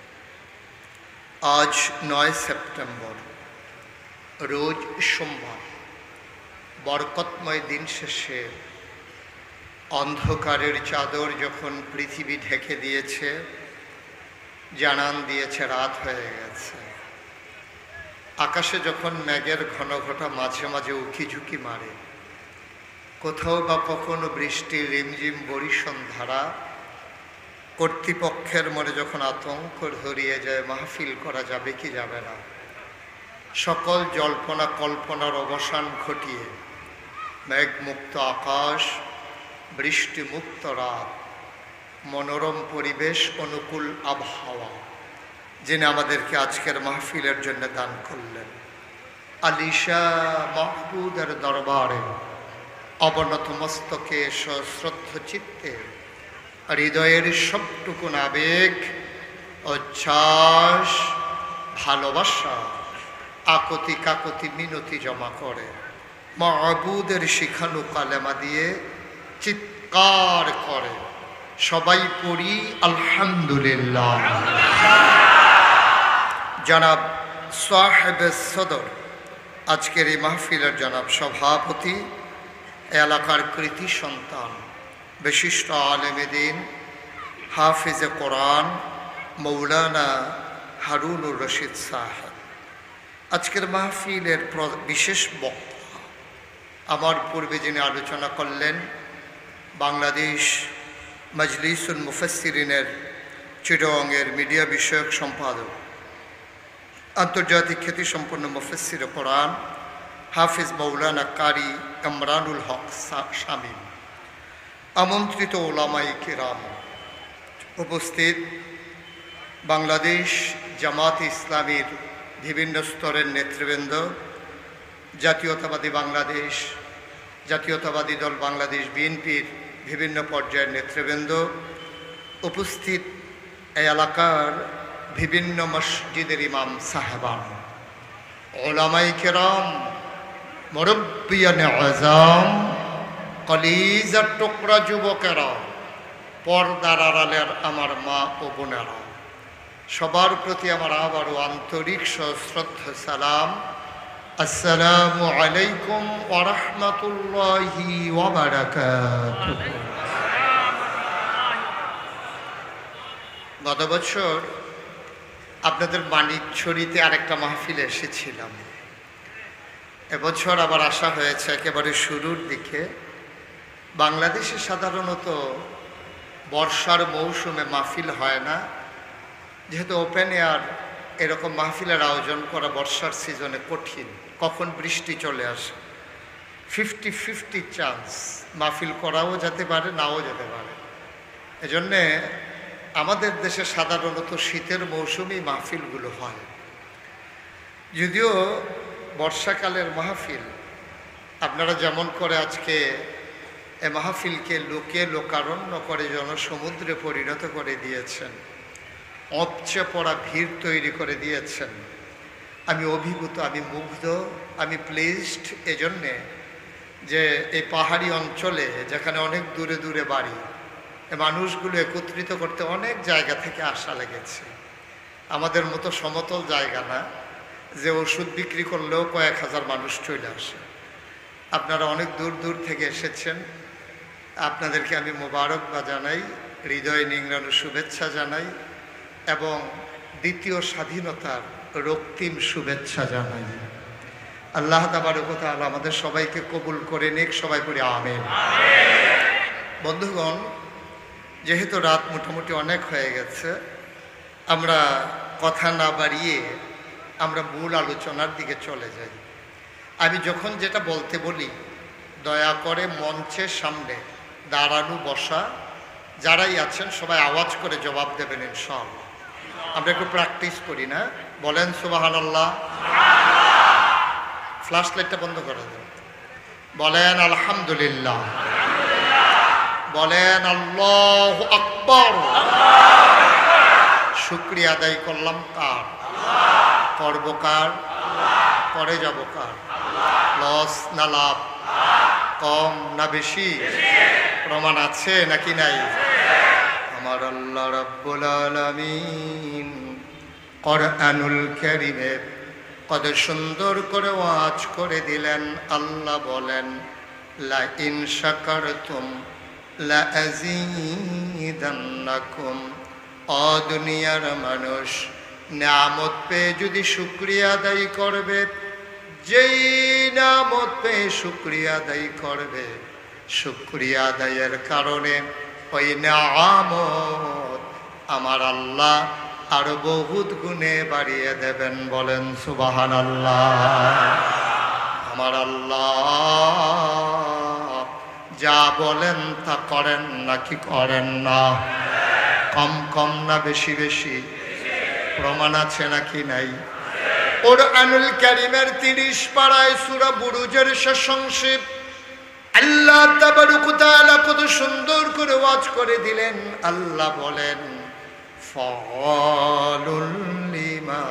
আজ নয় সেপ্টেম্বর রোজ সোমবার বরকতময় দিন শেষে অন্ধকারের চাদর যখন পৃথিবী ঢেকে দিয়েছে, জানান দিয়েছে রাত হয়ে গেছে, আকাশে যখন মেঘের ঘন ঘটা মাঝে মাঝে উকি ঝুঁকি মারে, কোথাও বা কখনো বৃষ্টির রিমঝিম বরিশন ধারা, কর্তৃপক্ষের মনে যখন আতঙ্ক ধরিয়ে যায় মাহফিল করা যাবে কি যাবে না, সকল জল্পনা কল্পনার অবসান ঘটিয়ে মেঘমুক্ত আকাশ, বৃষ্টিমুক্ত রাত, মনোরম পরিবেশ, অনুকূল আবহাওয়া যিনি আমাদেরকে আজকের মাহফিলের জন্য দান করলেন, আলিশা মাহবুদের দরবারে অবনত মস্তকে সশ্রদ্ধ চিত্তে হৃদয়ের সবটুকু আবেগ, উচ্ছ্বাস, ভালোবাসা, আকতি কাকতি মিনতি জমা করে মাহবুদের শিখানো কালেমা দিয়ে চিৎকার করে সবাই পড়ি আলহামদুলিল্লাহ। জনাব সাহেব সদর আজকের এই মাহফিলের জনাব সভাপতি, এলাকার কৃতি সন্তান, বিশিষ্ট আলেমে দ্বীন, হাফিজে কোরআন মৌলানা হারুনুর রশিদ সাহেব, আজকের মাহফিলের বিশেষ বক্তা আমার পূর্বে যিনি আলোচনা করলেন বাংলাদেশ মজলিসুল মুফাসসিরিনের চিটাগংয়ের মিডিয়া বিষয়ক সম্পাদক, আন্তর্জাতিক খ্যাতিসম্পন্ন মুফাসসির কোরআন হাফিজ মৌলানা কারি ইমরানুল হক শামীম, আমন্ত্রিত ওলামায়ে কিরাম, উপস্থিত বাংলাদেশ জামাত ইসলামীর বিভিন্ন স্তরের নেতৃবৃন্দ, জাতীয়তাবাদী বাংলাদেশ জাতীয়তাবাদী দল বাংলাদেশ বিএনপির বিভিন্ন পর্যায়ের নেতৃবৃন্দ, উপস্থিত এই এলাকার বিভিন্ন মসজিদের ইমাম সাহেবান, ওলামায়ে কেরাম, মুরব্বিয়ানে আযম, কলিজার টুকরা যুবকেরা, পর্দার আড়ালের আমার মা ও বোনেরা, সবার প্রতি আমার আবারও আন্তরিক সশ্রদ্ধ সালাম। আসসালামু আলাইকুম ওয়া রাহমাতুল্লাহি ওয়া বারাকাতুহু। গত বছর আপনাদের মানিকছড়িতে আরেকটা মাহফিলে এসেছিলাম। এবছর আবার আসা হয়েছে একেবারে শুরুর দিকে। বাংলাদেশে সাধারণত বর্ষার মৌসুমে মাহফিল হয় না, যেহেতু ওপেন এয়ার এরকম মাহফিলের আয়োজন করা বর্ষার সিজনে কঠিন, কখন বৃষ্টি চলে আসে, ফিফটি ফিফটি চান্স মাহফিল করাও যেতে পারে, নাও যেতে পারে। এজন্যে আমাদের দেশে সাধারণত শীতের মৌসুমেই মাহফিলগুলো হয়। যদিও বর্ষাকালের মাহফিল আপনারা যেমন করে আজকে এ মাহফিলকে লোকে লোকারণ্য করে জনসমুদ্রে পরিণত করে দিয়েছেন, অপচে পড়া ভিড় তৈরি করে দিয়েছেন, আমি অভিভূত, আমি মুগ্ধ, আমি প্লিজড এজন্যে যে এই পাহাড়ি অঞ্চলে যেখানে অনেক দূরে দূরে বাড়ি, এ মানুষগুলো একত্রিত করতে অনেক জায়গা থেকে আসা লেগেছে। আমাদের মতো সমতল জায়গা না যে ওষুধ বিক্রি করলেও কয়েক হাজার মানুষ চলে আসে। আপনারা অনেক দূর দূর থেকে এসেছেন, আপনাদেরকে আমি মোবারকবাদ জানাই, হৃদয় নিংড়ানো শুভেচ্ছা জানাই এবং দ্বিতীয় স্বাধীনতার রক্তিম শুভেচ্ছা জানাই। আল্লাহ তাবারক ওয়া তাআলা আমাদের সবাইকে কবুল করে নিক, সবাই পড়ি আমিন। বন্ধুগণ, যেহেতু রাত মোটামুটি অনেক হয়ে গেছে, আমরা কথা না বাড়িয়ে আমরা মূল আলোচনার দিকে চলে যাই। আমি যখন যেটা বলতে বলি দয়া করে মঞ্চের সামনে দাঁড়ানো বসা যারাই আছেন সবাই আওয়াজ করে জবাব দেবেন ইনশাআল্লাহ। আমরা একটু প্র্যাকটিস করি না? বলেন সুবহানাল্লাহ। ফ্ল্যাশ লাইটটা বন্ধ করে দেন। বলেন আলহামদুলিল্লাহ। বলেন আল্লাহু আকবার। শুকরিয়া আদায় করলাম কার? করব কার? করে যাব কার? লস না লাভ? কম না বেশি? প্রমাণ আছে নাকি নাই? আমার আল্লাহ রাব্বুল আলামিন কোরআনুল কারীমে কত সুন্দর করে ওয়াজ করে দিলেন। আল্লাহ বলেন লা ইন শাকারতুম লা আযীদান্নাকুম। ও দুনিয়ার মানুষ, নিয়ামত পেয়ে যদি শুকরিয়া আদায় করবে, যেই নিয়ামত পেয়ে শুকরিয়া আদায় করবে, শুকরিয়া আদায়ের কারণে ওই নিয়ামত আমার আল্লাহ আরো বহুত গুণে বাড়িয়ে দেবেন। বলেন সুবহানাল্লাহ। আমার আল্লাহ যা বলেন তা করেন নাকি করেন না? কম কম না বেশি বেশি? প্রমাণ আছে নাকি নাই? কোরআনুল কারীমের তিরিশ পারায় সূরা বুরুজের শেষ অংশে আল্লাহ তাবারক ওয়া তাআলা কত সুন্দর করে ওয়াজ করে দিলেন। আল্লাহ বলেন ফাআলুল লিমা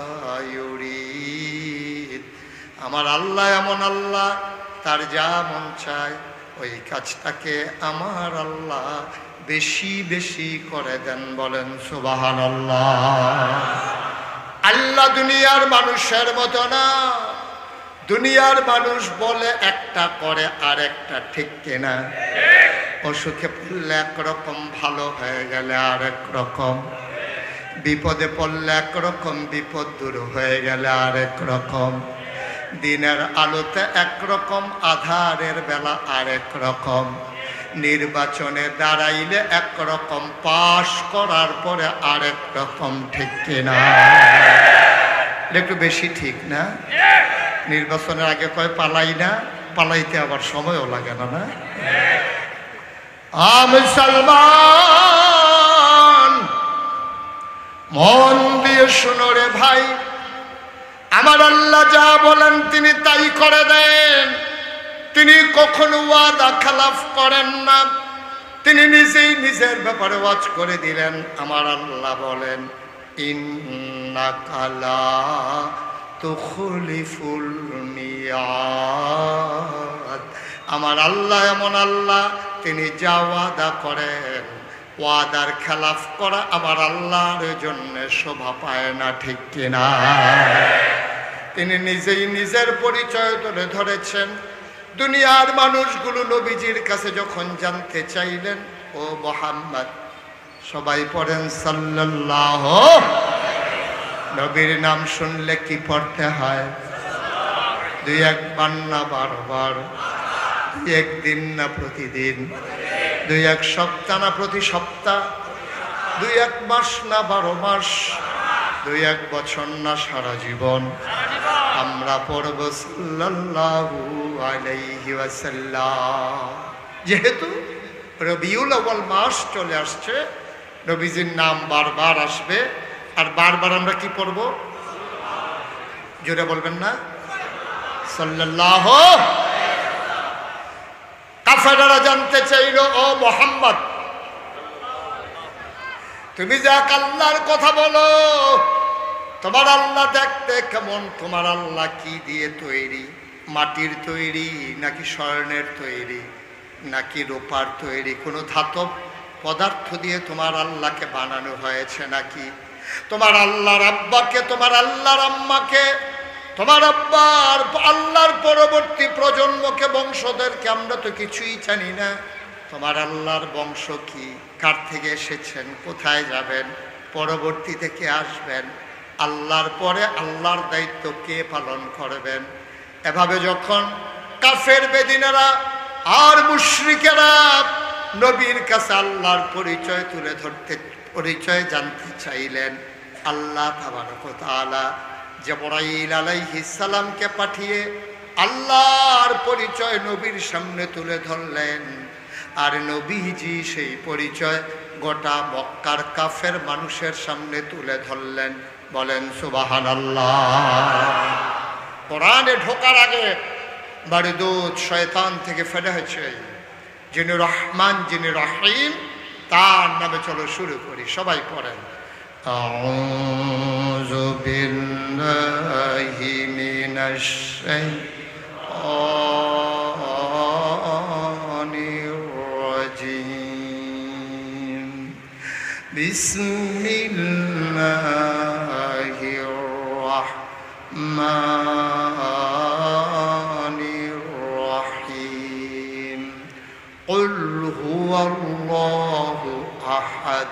ইউরিদ। আমার আল্লাহ এমন আল্লাহ, তার যা মন চায় ওই কাজটাকে আমার আল্লাহ বেশি বেশি করে দেন। বলেন সুবহানাল্লাহ। আল্লাহ দুনিয়ার মানুষের মতো না। দুনিয়ার মানুষ বলে একটা করে আর একটা, ঠিক কিনা? অসুখে পড়লে একরকম, ভালো হয়ে গেলে আরেক রকম। বিপদে পড়লে একরকম, বিপদ দূর হয়ে গেলে আরেক রকম। দিনের আলোতে একরকম, আধারের বেলা আরেক রকম। নির্বাচনে দাঁড়াইলে একরকম, পাশ করার পরে আরেক রকম। ঠিক কিনা? একটু বেশি ঠিক না? নির্বাচনের আগে কয় পালাই না, পালাইতে আবার সময়ও লাগে না। না মুসলমান মন দিয়ে শুনো রে ভাই, আমার আল্লাহ যা বলেন তিনি তাই করে দেন। তিনি কখনো ওয়াদা খেলাফ করেন না। তিনি নিজেই নিজের ব্যাপারে ওয়াজ করে দিলেন। আমার আল্লাহ বলেন, ইন্নাকা লা তুখলিফুল মিয়াদ। আমার আল্লাহ এমন আল্লাহ, তিনি যা ওয়াদা করেন, ওয়াদার খেলাফ করা আমার আল্লাহর জন্য শোভা পায় না। ঠিক কিনা? তিনি নিজেই নিজের পরিচয় তুলে ধরেছেন। দুনিয়ার মানুষগুলো নবীজির কাছে যখন জানতে চাইলেন, ও মুহাম্মদ, সবাই পড়েন সাল্লাল্লাহু। নবীর নাম শুনলে কি পড়তে হয়? দুই একবার না বারবার? দুই একদিন না প্রতিদিন? দুই এক সপ্তাহ না প্রতি সপ্তাহ? দুই এক মাস না বারো মাস? দুই এক বছর না সারা জীবন? আমরা পড়ব সাল্লাল্লাহু আলাইহি ওয়াসাল্লাম। যেহেতু রবিউল আউয়াল মাস চলে আসছে, নবীজির নাম বারবার আসবে। আর বারবার আমরা কি পড়ব? জোরে বলবেন না? সাল্লাল্লাহু। কাফেররা জানতে চাইল, ও মুহাম্মদ, তুমি যাক আল্লাহর কথা বলো, তোমার আল্লাহ দেখতে কেমন? তোমার আল্লাহ কি দিয়ে তৈরি? মাটির তৈরি নাকি স্বর্ণের তৈরি নাকি রূপার তৈরি? কোনো ধাতব পদার্থ দিয়ে তোমার আল্লাহকে বানানো হয়েছে নাকি? তোমার আল্লাহর আব্বাকে, তোমার আল্লাহর আম্মাকে, তোমার আব্বার আল্লাহর পরবর্তী প্রজন্মকে, বংশধরকে আমরা তো কিছুই জানি না। তোমার আল্লাহর বংশ কি? কার থেকে এসেছেন? কোথায় যাবেন? পরবর্তীতে কে আসবেন? আল্লাহর পরে আল্লাহর দায়িত্ব কে পালন করবেন? এভাবে যখন কাফের বেদিনেরা আর মুশরিকেরা নবীর কাছে আল্লাহর পরিচয় তুলে ধরতে, পরিচয় জানতে চাইলেন, আল্লাহ তাবারক ওয়া তাআলা জিবরাইল আলাইহিস সালামকে পাঠিয়ে আল্লাহর পরিচয় নবীর সামনে তুলে ধরলেন। আর নবীজি সেই পরিচয় গোটা মক্কার কাফের মানুষের সামনে তুলে ধরলেন। বলেন সুবহানাল্লাহ। কোরআনে ঢোকার আগে বাড়ি দূত শয়তান থেকে ফেলে হয়েছে। যিনি রহমান, যিনি রহিম, তার নামে চলো শুরু করি। সবাই পড়েন, আউযু বিল্লাহি মিনাশ শাইতানির রাজীম। বিসমিল্লাহির রাহমানির রাহিম। কুল হুয়াল্লাহু আহাদ,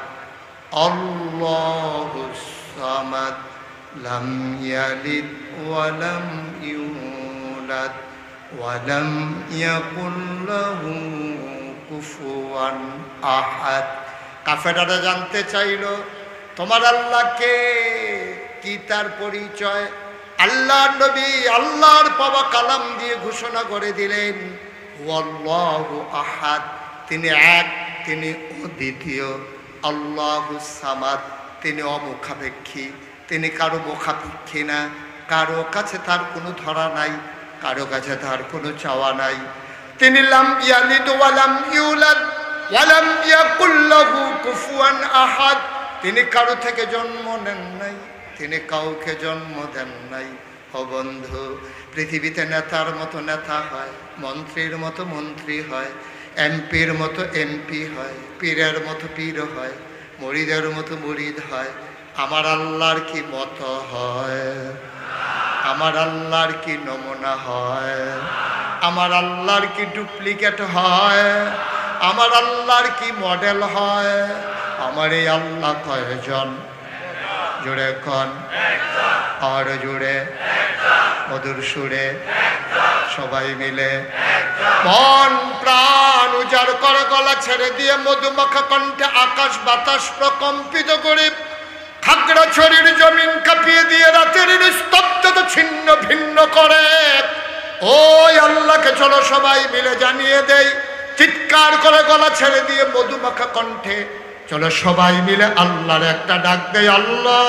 আল্লাহুস সামাদ, লাম ইয়ালিদ ওয়া লাম ইউলাদ ওয়া লাম ইয়াকুল লাহু কুফুয়ান আহাদ। কাফেররা জানতে চাইল, তোমার আল্লাহ কে? কি তার পরিচয়? আল্লাহর নবী আল্লাহর পাওয়া কালাম দিয়ে ঘোষণা করে দিলেন, আল্লাহু আহাদ, তিনি এক, তিনি অদ্বিতীয়। আল্লাহুস সামাদ, তিনি অমুখাপেক্ষী, তিনি কারো মুখাপেক্ষী না। কারো কাছে তার কোনো ধরা নাই, কারো কাছে তার কোনো চাওয়া নাই। তিনি লাম ইয়ালিদ ওয়া লাম ইউলাদ ওয়া লাম ইয়াকুল লাহু কুফুয়ান আহাদ, তিনি কারো থেকে জন্ম নেন নাই, তিনি কাউকে জন্ম দেন নাই। ও বন্ধু, পৃথিবীতে নেতার মতো নেতা হয়, মন্ত্রীর মতো মন্ত্রী হয়, এমপির মতো এমপি হয়, পীরের মতো পীর হয়, মুরিদের মতো মুরিদ হয়। আমার আল্লাহর কি মতো হয়? আমার আল্লাহর কি নমুনা হয়? আমার আল্লাহর কি ডুপ্লিকেট হয়? আমার আল্লাহর কি মডেল হয়? আমার এই আল্লাহ কয়জন? জোরে কন আর জোরে মধুর সুরে সবাই মিলে মন প্রাণ উজাড় করে গলা ছেড়ে দিয়ে মধুমাখা কণ্ঠে আকাশ বাতাস প্রকম্পিত করে খাগড়া ছড়ির জমিন কাঁপিয়ে দিয়ে রাতের স্তব্ধতা ছিন্ন ভিন্ন করে ওই আল্লাহকে চলো সবাই মিলে জানিয়ে দেই চিৎকার করে গলা ছেড়ে দিয়ে মধুমাখা কণ্ঠে চলো সবাই মিলে আল্লাহর একটা ডাক দেই আল্লাহ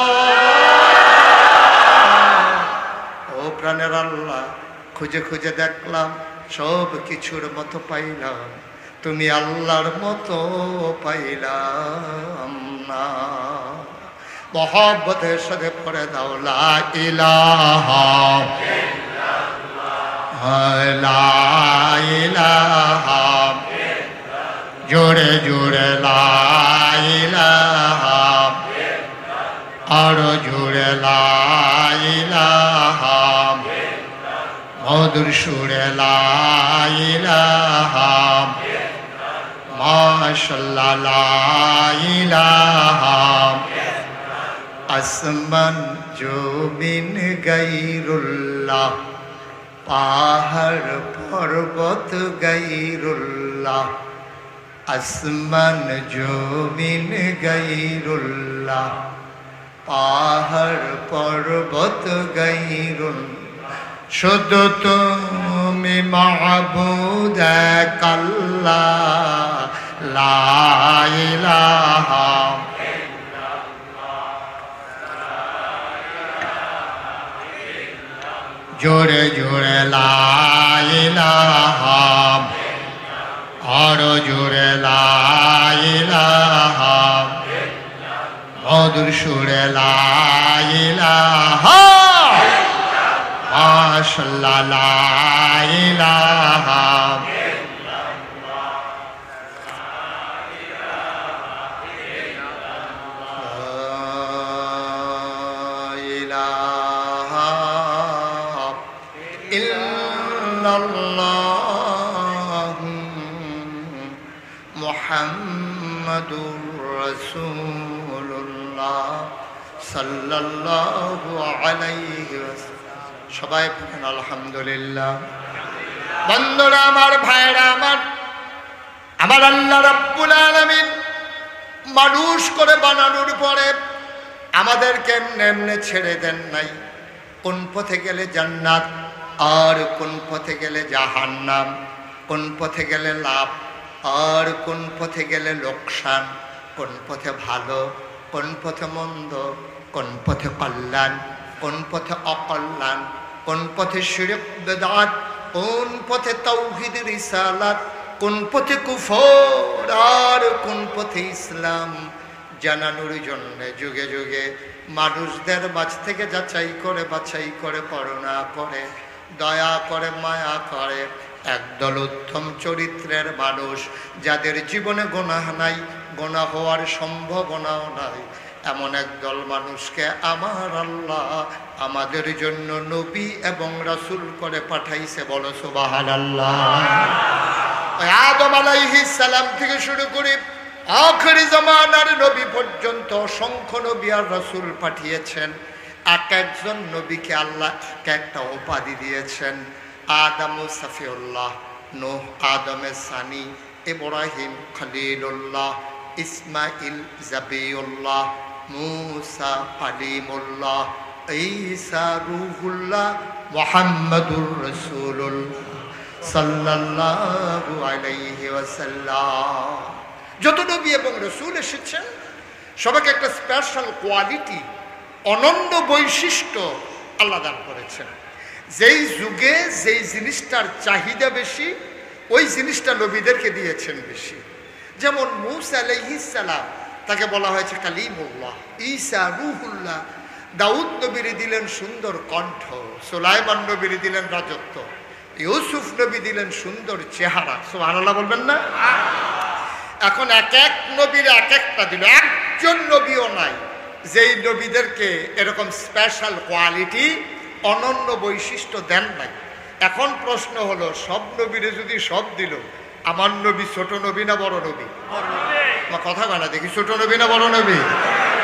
ও প্রাণের আল্লাহ খুঁজে খুঁজে দেখলাম সব কিছুর মতো পাইলাম তুমি আল্লাহর মতো পাইলাম না মহব্বতের সাথে পড়ে দাও লা ইলাহা লা ইলাহা জোরে জোরে লা ইলাহা আরো জোরে লা ইলাহা মধুর সুরে লা ইলাহা মাশাআল্লাহ লা ইলাহা আসমান জমিন গায়রুল্লাহ পাহাড় পর্বত গায়রুল্লাহ আসমান জমিন গায়রুল্লাহ পাহাড় পর্বত গায়রুল্লাহ শুধু তুমি মাহবুদ এক আল্লাহ লা ইলাহা জোরে জোরে লা ইলাহা আরো জোরে লা ইলাহা মধুর সুরে লা ইলাহা মাশাআল্লাহ লা ইলাহা মুহাম্মাদুর রাসূলুল্লাহ সাল্লাল্লাহু আলাইহি ওয়াসাল্লাম সবাই পড়েন আলহামদুলিল্লাহ বন্ধুরা আমার ভাইরা আমার আমার আল্লাহ রাব্বুল আলামিন মানুষ করে বানানোর পরে আমাদেরকে এমনি এমনি ছেড়ে দেন নাই কোন পথে গেলে জান্নাত আর কোন পথে গেলে জাহান্নাম কোন পথে গেলে লাভ আর কোন পথে গেলে লোকসান কোন পথে ভালো কোন পথে মন্দ কোন পথে কল্যাণ কোন পথে অকল্যাণ কোন পথে শিরক বিদআত কোন পথে তাওহীদ রিসালাত কোন পথে কুফর আর কোন পথে ইসলাম জানানোর জন্য যুগে যুগে মানুষদের মাঝ থেকে যাচাই করে বাছাই করে করুণা করে দয়া করে মায়া করে একদল উত্তম চরিত্রের মানুষ যাদের জীবনে গুনাহ নাই গুনাহ হওয়ার সম্ভাবনাও নাই এমন একদল মানুষকে আমার আল্লাহ আমাদের জন্য নবী এবং রাসূল করে পাঠাইছে বলো সুবহানাল্লাহ আদম আলাইহিস সালাম থেকে শুরু করে আখিরি জামানার নবী পর্যন্ত অসংখ্য নবী আর রাসূল পাঠিয়েছেন এক একজন নবীকে আল্লাহ এক একটা উপাধি দিয়েছেন আদম সফিউল্লাহ নূহ আদমের সানি ইব্রাহিম খলিলুল্লাহ ইসমাইল জাবিউল্লাহ মুসা কালিমুল্লাহ ঈসা রূহুল্লাহ মুহাম্মাদুর রাসূলুল্লাহ সাল্লাল্লাহু আলাইহি ওয়াসাল্লাম যত নবী এবং রাসূল এসেছেন সবাইকে একটা স্পেশাল কোয়ালিটি অনন্য বৈশিষ্ট্য আল্লাহ দান করেছেন যেই যুগে যেই জিনিসটার চাহিদা বেশি ওই জিনিসটা নবীদেরকে দিয়েছেন বেশি যেমন মূসা আলাইহিস সালাম তাকে বলা হয়েছে কালিমুল্লাহ ঈসা রূহুল্লাহ দাউদ নবীরে দিলেন সুন্দর কণ্ঠ সুলাইমান নবীরে দিলেন রাজত্ব ইউসুফ নবী দিলেন সুন্দর চেহারা সুবহানাল্লাহ বলবেন না এখন এক এক নবীর এক একটা দিল একজন নবীও নাই যেই নবীদেরকে এরকম স্পেশাল কোয়ালিটি অনন্য বৈশিষ্ট্য দেন নাই এখন প্রশ্ন হলো সব নবীরে যদি সব দিল আমার নবী ছোট নবী না বড় নবী কথা বলা দেখি ছোট নবী না বড় নবী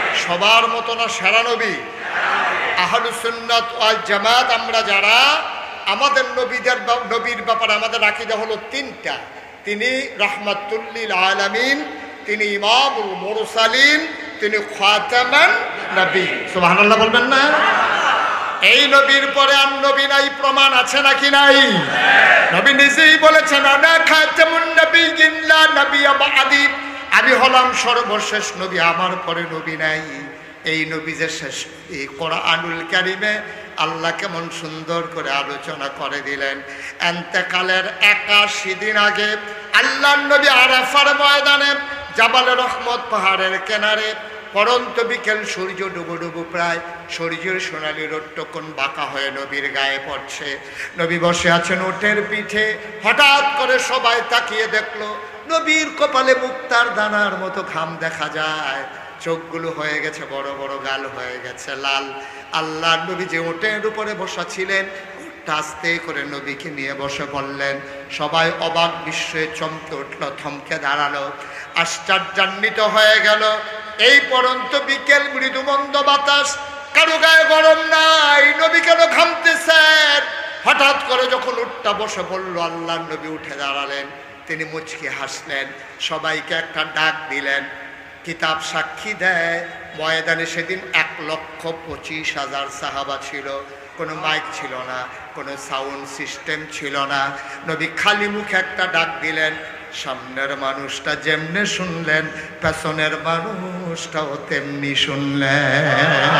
সবার মতো না সেরা নবী? আহলুস সুন্নাত ওয়াল জামাত আমরা যারা, আমাদের নবীদের নবীর ব্যাপারে আমাদের আকীদা হলো তিনটা। তিনি রাহমাতুল লিল আলামিন, তিনি ইমামুল মুরসালিন, তিনি খাতামান নবী। সুবহানাল্লাহ বলবেন না? এই নবীর পরে আর নবী নাই, প্রমাণ আছে নাকি নাই? নবী নিজেই বলেছেন আনা খাতামুন নবিয়্যিন লা নবিয়্যা বা'দি, আমি হলাম সর্বশেষ নবী, আমার পরে নবী নাই। এই নবী যে শেষ, এই কোরআনুল কারীমে আল্লাহ কেমন সুন্দর করে আলোচনা করে দিলেন। ইন্তেকালের একাশি দিন আগে আল্লাহর নবী আরাফার ময়দানে জাবালে রহমত পাহাড়ের কিনারে পরন্ত বিকেল, সূর্য ডুবো ডুবো প্রায়, সূর্যের সোনালি রোদটুকুন বাঁকা হয়ে নবীর গায়ে পড়ছে। নবী বসে আছেন উটের পিঠে। হঠাৎ করে সবাই তাকিয়ে দেখলো নবীর কপালে মুক্তার দানার মতো ঘাম দেখা যায়, চোখগুলো হয়ে গেছে বড় বড়, গাল হয়ে গেছে লাল। আল্লাহ নবী যে উটের উপরে বসা ছিলেন, আস্তে করে নবীকে নিয়ে বসে পড়লেন। সবাই অবাক বিস্ময়ে চমকে উঠল, থমকে দাঁড়ালো, আশ্চর্যান্বিত হয়ে গেল। এই পরন্ত বিকেল, মৃদু মন্দ বাতাস, কারো গায়ে গরম নাই, নবী কেন ঘামতেছেন? হঠাৎ করে যখন উটটা বসে পড়ল, আল্লাহ নবী উঠে দাঁড়ালেন। তিনি মুচকি হাসলেন, সবাইকে একটা ডাক দিলেন। কিতাব সাক্ষী দেয় ময়দানে সেদিন এক লক্ষ পঁচিশ হাজার সাহাবা ছিল। কোনো মাইক ছিল না, কোনো সাউন্ড সিস্টেম ছিল না। নবী খালি মুখে একটা ডাক দিলেন। সামনের মানুষটা যেমনে শুনলেন, পেছনের মানুষটাও তেমনি শুনলেন।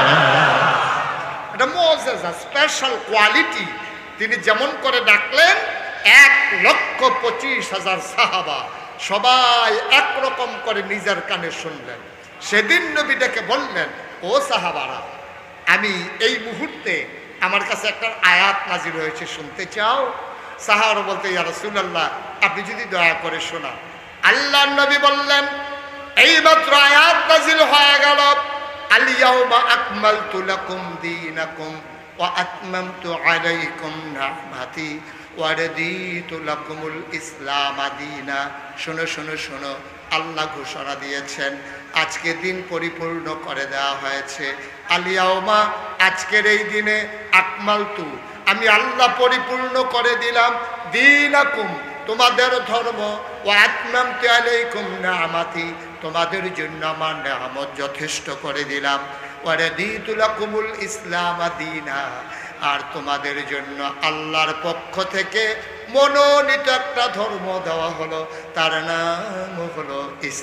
এটা মুআজিজা, স্পেশাল কোয়ালিটি। তিনি যেমন করে ডাকলেন, এক লক্ষ পঁচিশ হাজার সাহাবা সবাই একরকম করে নিজের কানে শুনলেন। সেদিন নবী ডেকে বললেন, ও সাহাবারা, আমি এই মুহূর্তে আমার কাছে একটা আয়াত নাজিল হয়েছে, শুনতে চাও? সাহাবারা বলতে, ইয়া রাসূলুল্লাহ, আপনি যদি দয়া করে শোনান। আল্লাহর নবী বললেন, এইমাত্র আয়াত নাজিল হয়ে গেল, আল ইয়াউমা আকমালতু লাকুম দীনাকুম ওয়া আতমামতু আলাইকুম নি'মাতি ওয়া রাদিতু লাকুমুল ইসলাম দীনা। শোনো শোনো শোনো, আল্লাহ ঘোষণা দিয়েছেন আজকে দিন পরিপূর্ণ করে দেওয়া হয়েছে। আল ইয়াউমা, আজকের এই দিনে, আকমালতু, আমি আল্লাহ পরিপূর্ণ করে দিলাম, দীনাকুম, তোমাদের ধর্ম, ওয়া আতমামতু আলাইকুম নি'মাতি, তোমাদের জন্য আমার নেয়ামত যথেষ্ট করে দিলাম, ওয়া রাদিতু লাকুমুল ইসলাম দীনা, আর তোমাদের জন্য আল্লাহর পক্ষ থেকে মনোনীত একটা ধর্ম দেওয়া হলো, তার নাম হলো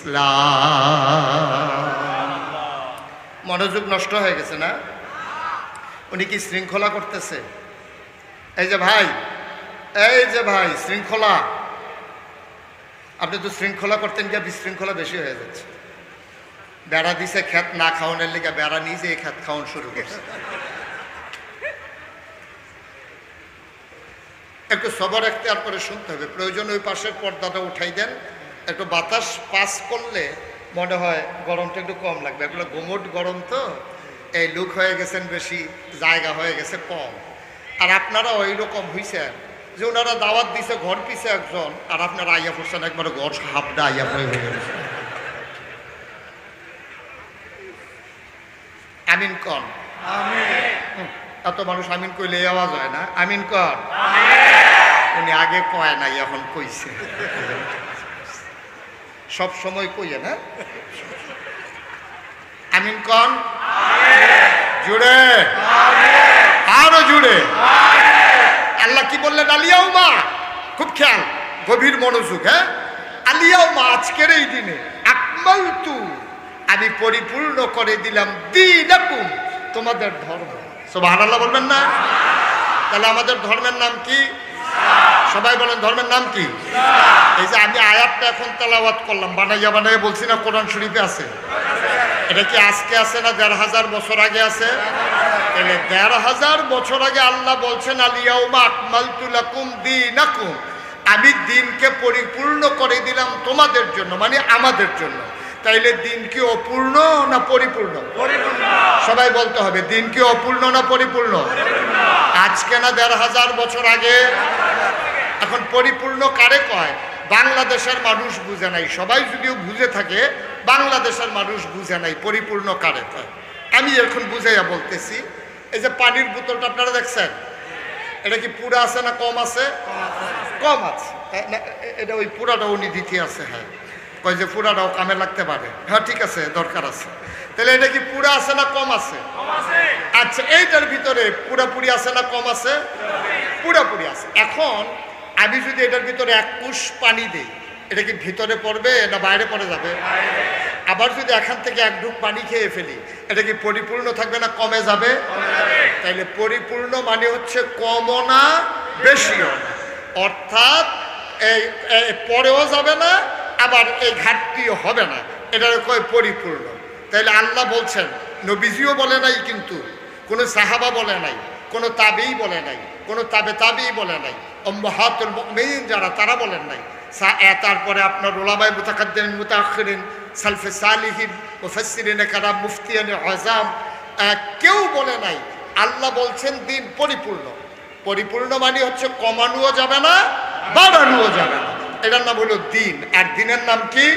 ইসলাম। মনোযোগ নষ্ট হয়ে গেছে না? উনি কি শৃঙ্খলা করতেছে? এই যে ভাই, এই যে ভাই, শৃঙ্খলা। আপনি তো শৃঙ্খলা করতেন, গিয়ে বিশৃঙ্খলা বেশি হয়ে যাচ্ছে। বেড়া দিছে খেত না খাওয়ানোর লেগে, বেড়া নিজে খেত খাওয়ান শুরু করছে। একটু সবর এখতিয়ার করে শুনতে হবে। প্রয়োজন ওই পাশের পর্দাটা উঠাই দেন, একটু বাতাস পাস করলে মনে হয় গরমটা একটু কম লাগবে। এগুলো গোমট গরম তো, এই লুক হয়ে গেছেন বেশি, জায়গা হয়ে গেছে কম। আর আপনারা ওই রকম হইছেন যে ওনারা দাওয়াত দিছে ঘর পিছে একজন, আর আপনারা আইয়া পড়ছেন একবারে ঘর হাফডা আইয়া পড়ে হয়ে গেছে। আমিন কন। এত মানুষ আমিন কইলে আওয়াজ হয় না। আমিন কন। উনি আগে কয় নাই, এখন কইছে। সব সময় কইয়ে না। আমিন কন। জুড়ে, আরো জুড়ে। আল্লাহ কি বললেন? আলিয়াউমা, খুব খেয়াল, গভীর মনোযোগ। হ্যাঁ, আলিয়াউমা, আজকের এই দিনে, আকমালতু, আমি পরিপূর্ণ করে দিলাম, দীনাকুম, তোমাদের ধর্ম। সুবহানাল্লাহ বলবেন না? তাহলে আমাদের ধর্মের নাম কি? সবাই বলেন, ধর্মের নাম কি? এই যে আমি আয়াতটা এখন তেলাওয়াত করলাম, বানাইয়া বানাইয়া বলছি না, কোরআন শরীফে আছে। এটা কি আজকে আছে না দেড় হাজার বছর আগে আছে? তাহলে দেড় হাজার বছর আগে আল্লাহ বলছেন, আল ইয়াউমা আকমালতু লাকুম দীনাকুম, আমি দিনকে পরিপূর্ণ করে দিলাম তোমাদের জন্য, মানে আমাদের জন্য। তাইলে দিন কি অপূর্ণ না পরিপূর্ণ? পরিপূর্ণ। সবাই বলতে হবে, দিন কি অপূর্ণ না পরিপূর্ণ? আজকে না দেড় হাজার বছর আগে? এখন পরিপূর্ণ কারে কয়? বাংলাদেশের মানুষ বুঝে নাই। সবাই যদিও বুঝে থাকে, বাংলাদেশের মানুষ বুঝে নাই পরিপূর্ণ কারে কয়। আমি এখন বুঝাইয়া বলতেছি, এই যে পানির বোতলটা আপনারা দেখছেন, এটা কি পুরা আছে না কম আছে? কম আছে। এটা ওই পুরাটা উনি দিতে আছে। হ্যাঁ, কয় যে পুরাটাও কামে লাগতে পারে। হ্যাঁ ঠিক আছে, দরকার আছে। তাহলে এটা কি পুরা আছে না কম আছে? আচ্ছা, এইটার ভিতরে পুরাপুরি আছে না কম আছে? পুরাপুরি আছে। এখন আমি যদি এটার ভিতরে এক কুশ পানি দিই, এটা কি ভিতরে পড়বে না বাইরে পড়ে যাবে? আবার যদি এখান থেকে এক ঢুক পানি খেয়ে ফেলি, এটা কি পরিপূর্ণ থাকবে না কমে যাবে? তাইলে পরিপূর্ণ মানে হচ্ছে কমও না বেশিও না, অর্থাৎ এই পরেও যাবে না আবার এই ঘাটতিও হবে না, এটা কয় পরিপূর্ণ। তাইলে আল্লাহ বলছেন, নবীজিও বলে নাই, কিন্তু কোনো সাহাবা বলে নাই, কোনো তাবেই বলে নাই, কোনো তাবে তাবেই বলে নাই, উম্মাহাতুল মুমিনিন যারা তারা বলেন নাই, তারপরে আপনার উলামায়ে মুতাকাদ্দিমিন মুতাআখিরিন সালফে সালিহিন মুফাসসিরিনে কারাম মুফতিয়ানে আযম কেউ বলে নাই। আল্লাহ বলছেন দিন পরিপূর্ণ। পরিপূর্ণ মানে হচ্ছে কমানোও যাবে না বাড়ানোও যাবে না, এটার নাম হলো দিন। আর দিনের নাম কি?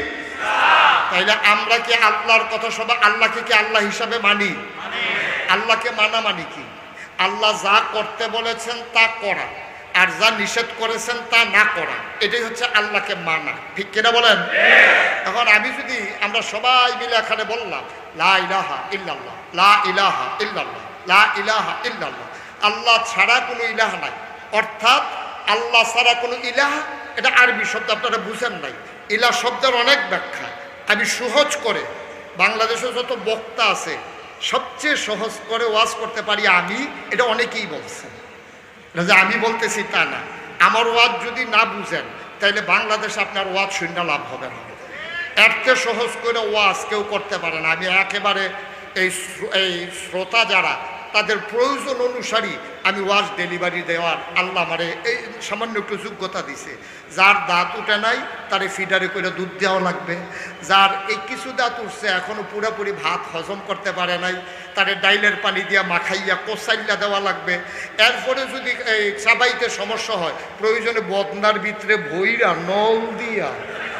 তাইলে আমরা কি আল্লাহর কথা সবাই আল্লাহকে কি আল্লাহ হিসাবে মানি? আল্লাহকে মানা মানি কি? আল্লাহ যা করতে বলেছেন তা করা, আর যা নিষেধ করেছেন তা না করা, এটাই হচ্ছে আল্লাহকে মানা। ঠিক কিনা বলেন? এখন আমি যদি আমরা সবাই মিলে এখানে বললাম লা ইলাহা ইল্লাল্লাহ, লা ইলাহা ইল্লাল্লাহ, লা ইলাহা ইল্লাল্লাহ, আল্লাহ ছাড়া কোনো ইলাহ নাই, অর্থাৎ আল্লাহ ছাড়া কোনো ইলাহ, এটা আরবি শব্দ, আপনারা বুঝেন নাই। ইলাহ শব্দের অনেক ব্যাখ্যা। আমি সহজ করে, বাংলাদেশে যত বক্তা আছে সবচেয়ে সহজ করে ওয়াজ করতে পারি আমি, এটা অনেকেই বলছেন। যে আমি বলতেছি তা না, আমার ওয়াজ যদি না বুঝেন তাইলে বাংলাদেশে আপনার ওয়াজ শূন্য লাভ হবে না। এর চেয়ে সহজ করে ওয়াজ কেউ করতে পারে না। আমি একেবারে এই এই শ্রোতা যারা, তাদের প্রয়োজন অনুসারী আমি ওয়াজ ডেলিভারি দেওয়ার আল্লাহ আমারে এই সামান্য একটু যোগ্যতা দিছে। যার দাঁত উঠে নাই তারে ফিডারে করে দুধ দেওয়া লাগবে, যার এই কিছু দাঁত উঠছে এখনও পুরোপুরি ভাত হজম করতে পারে নাই, তারে ডাইলের পানি দিয়া মাখাইয়া কোসাইল্লা দেওয়া লাগবে। এরপরে যদি এই চাবাইতে সমস্যা হয়, প্রয়োজনে বদনার ভিতরে ভইরা নল দিয়া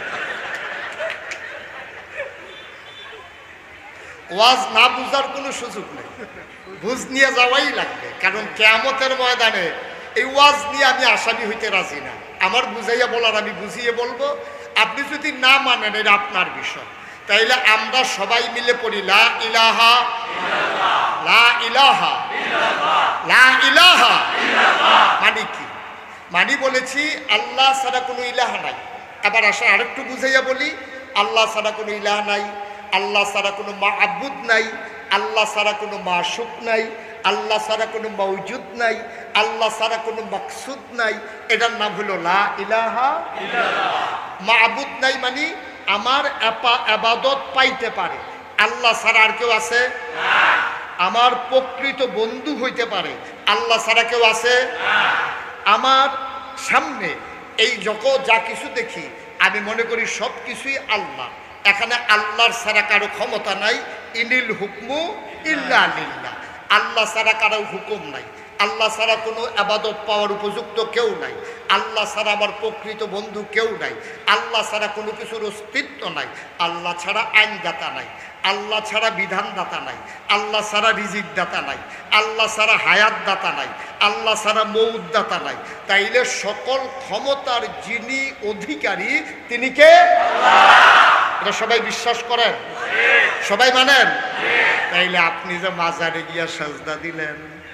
ওয়াজ না বুঝার কোনো সুযোগ নেই, বুঝ নিয়ে যাওয়াই লাগবে। কারণ কিয়ামতের ময়দানে এই ওয়াজ নিয়ে আমি আসামি হইতে রাজি না। আমার বুঝাইয়া বলার আমি বুঝিয়ে বলবো, আপনি যদি না মানেন এটা আপনার বিষয়। তাইলে আমরা সবাই মিলে পড়ি লা ইলাহা লা ইলাহা লা ইলাহা। মানে কি? মানি বলেছি আল্লাহ ছাড়া কোনো ইলাহা নাই। এবার আসা আরেকটু বুঝাইয়া বলি, আল্লাহ ছাড়া কোনো ইলাহা নাই, আল্লাহ ছাড়া কোনো মা'বুদ নাই, আল্লাহ ছাড়া কোনো মাশুক নাই, আল্লাহ ছাড়া কোনো মওজুদ নাই, আল্লাহ ছাড়া কোনো মাকসুদ নাই। এটার নাম হলো লা ইলাহা ইল্লাল্লাহ। মা'বুদ নাই মানে আমার ইবাদত পাইতে পারে আল্লাহ ছাড়া আর কেউ আছে না। আমার প্রকৃত বন্ধু হইতে পারে আল্লাহ ছাড়া কেউ আছে না। আমার সামনে এই জগৎ যা কিছু দেখি আমি মনে করি সব কিছুই আল্লাহ। এখানে আল্লাহর ছাড়া কারো ক্ষমতা নাই। ইনিল হুকমু ইল্লা লিল্লাহ। আল্লাহ ছাড়া কারো হুকুম নাই, আল্লাহ ছাড়া কোনো ইবাদত পাওয়ার উপযুক্ত কেউ নাই, আল্লাহ ছাড়া আমার প্রকৃত বন্ধু কেউ নাই, আল্লাহ ছাড়া কোনো কিছুর অস্তিত্ব নাই, আল্লাহ ছাড়া আইনদাতা নাই, আল্লাহ ছাড়া বিধানদাতা নাই, আল্লাহ ছাড়া রিজিক দাতা নাই, আল্লাহ ছাড়া হায়াত দাতা নাই, আল্লাহ ছাড়া মউত দাতা নাই। তাইলে সকল ক্ষমতার যিনি অধিকারী তিনি কে? আল্লাহ। এটা সবাই বিশ্বাস করেন? সবাই মানেন? তাইলে আপনি যে মাজারে গিয়া সাজদা দিলেন,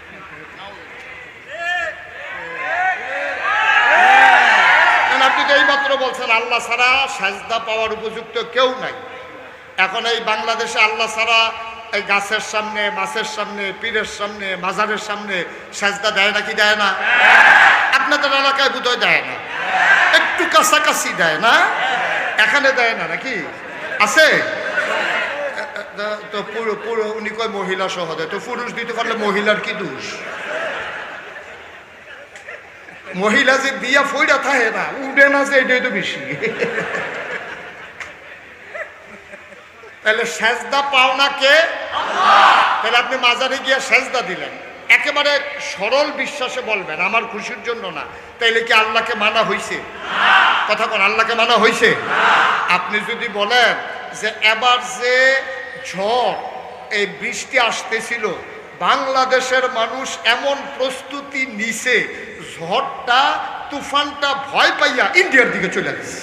আপনি তো এইমাত্র বলছেন আল্লাহ ছাড়া সাজদা পাওয়ার উপযুক্ত কেউ নাই। এখন এই বাংলাদেশে আল্লাহ ছাড়া এই গাছের সামনে, মাছের সামনে, পীরের সামনে, মাজারের সামনে সাজদা দেয় নাকি দেয় না? আপনাদের এলাকায় বোধহয় দেয় না, একটু কাছাকাছি দেয় না, এখানে দেয় না নাকি? আছে তো পুরো পুরো উনি কয় মহিলা সহ দেয়, তো পুরুষ দিতে পারলে মহিলার কি দোষ? মহিলা যে দিয়া ফইরা থাকে না, উঠে না, যে এটাই তো বেশি। তাহলে সেজদা পাও না কে? তাহলে আপনি মাজারে গিয়ে সেজদা দিলেন, একেবারে সরল বিশ্বাসে বলবেন আমার খুশির জন্য না, তাইলে কি আল্লাহকে মানা হইছে? কথা কোন আল্লাহকে মানা হইছে? আপনি যদি বলেন যে এবার যে ঝড় এই বৃষ্টি আসতেছিল, বাংলাদেশের মানুষ এমন প্রস্তুতি নিছে, ঝড়টা তুফানটা ভয় পাইয়া ইন্ডিয়ার দিকে চলে গেছে।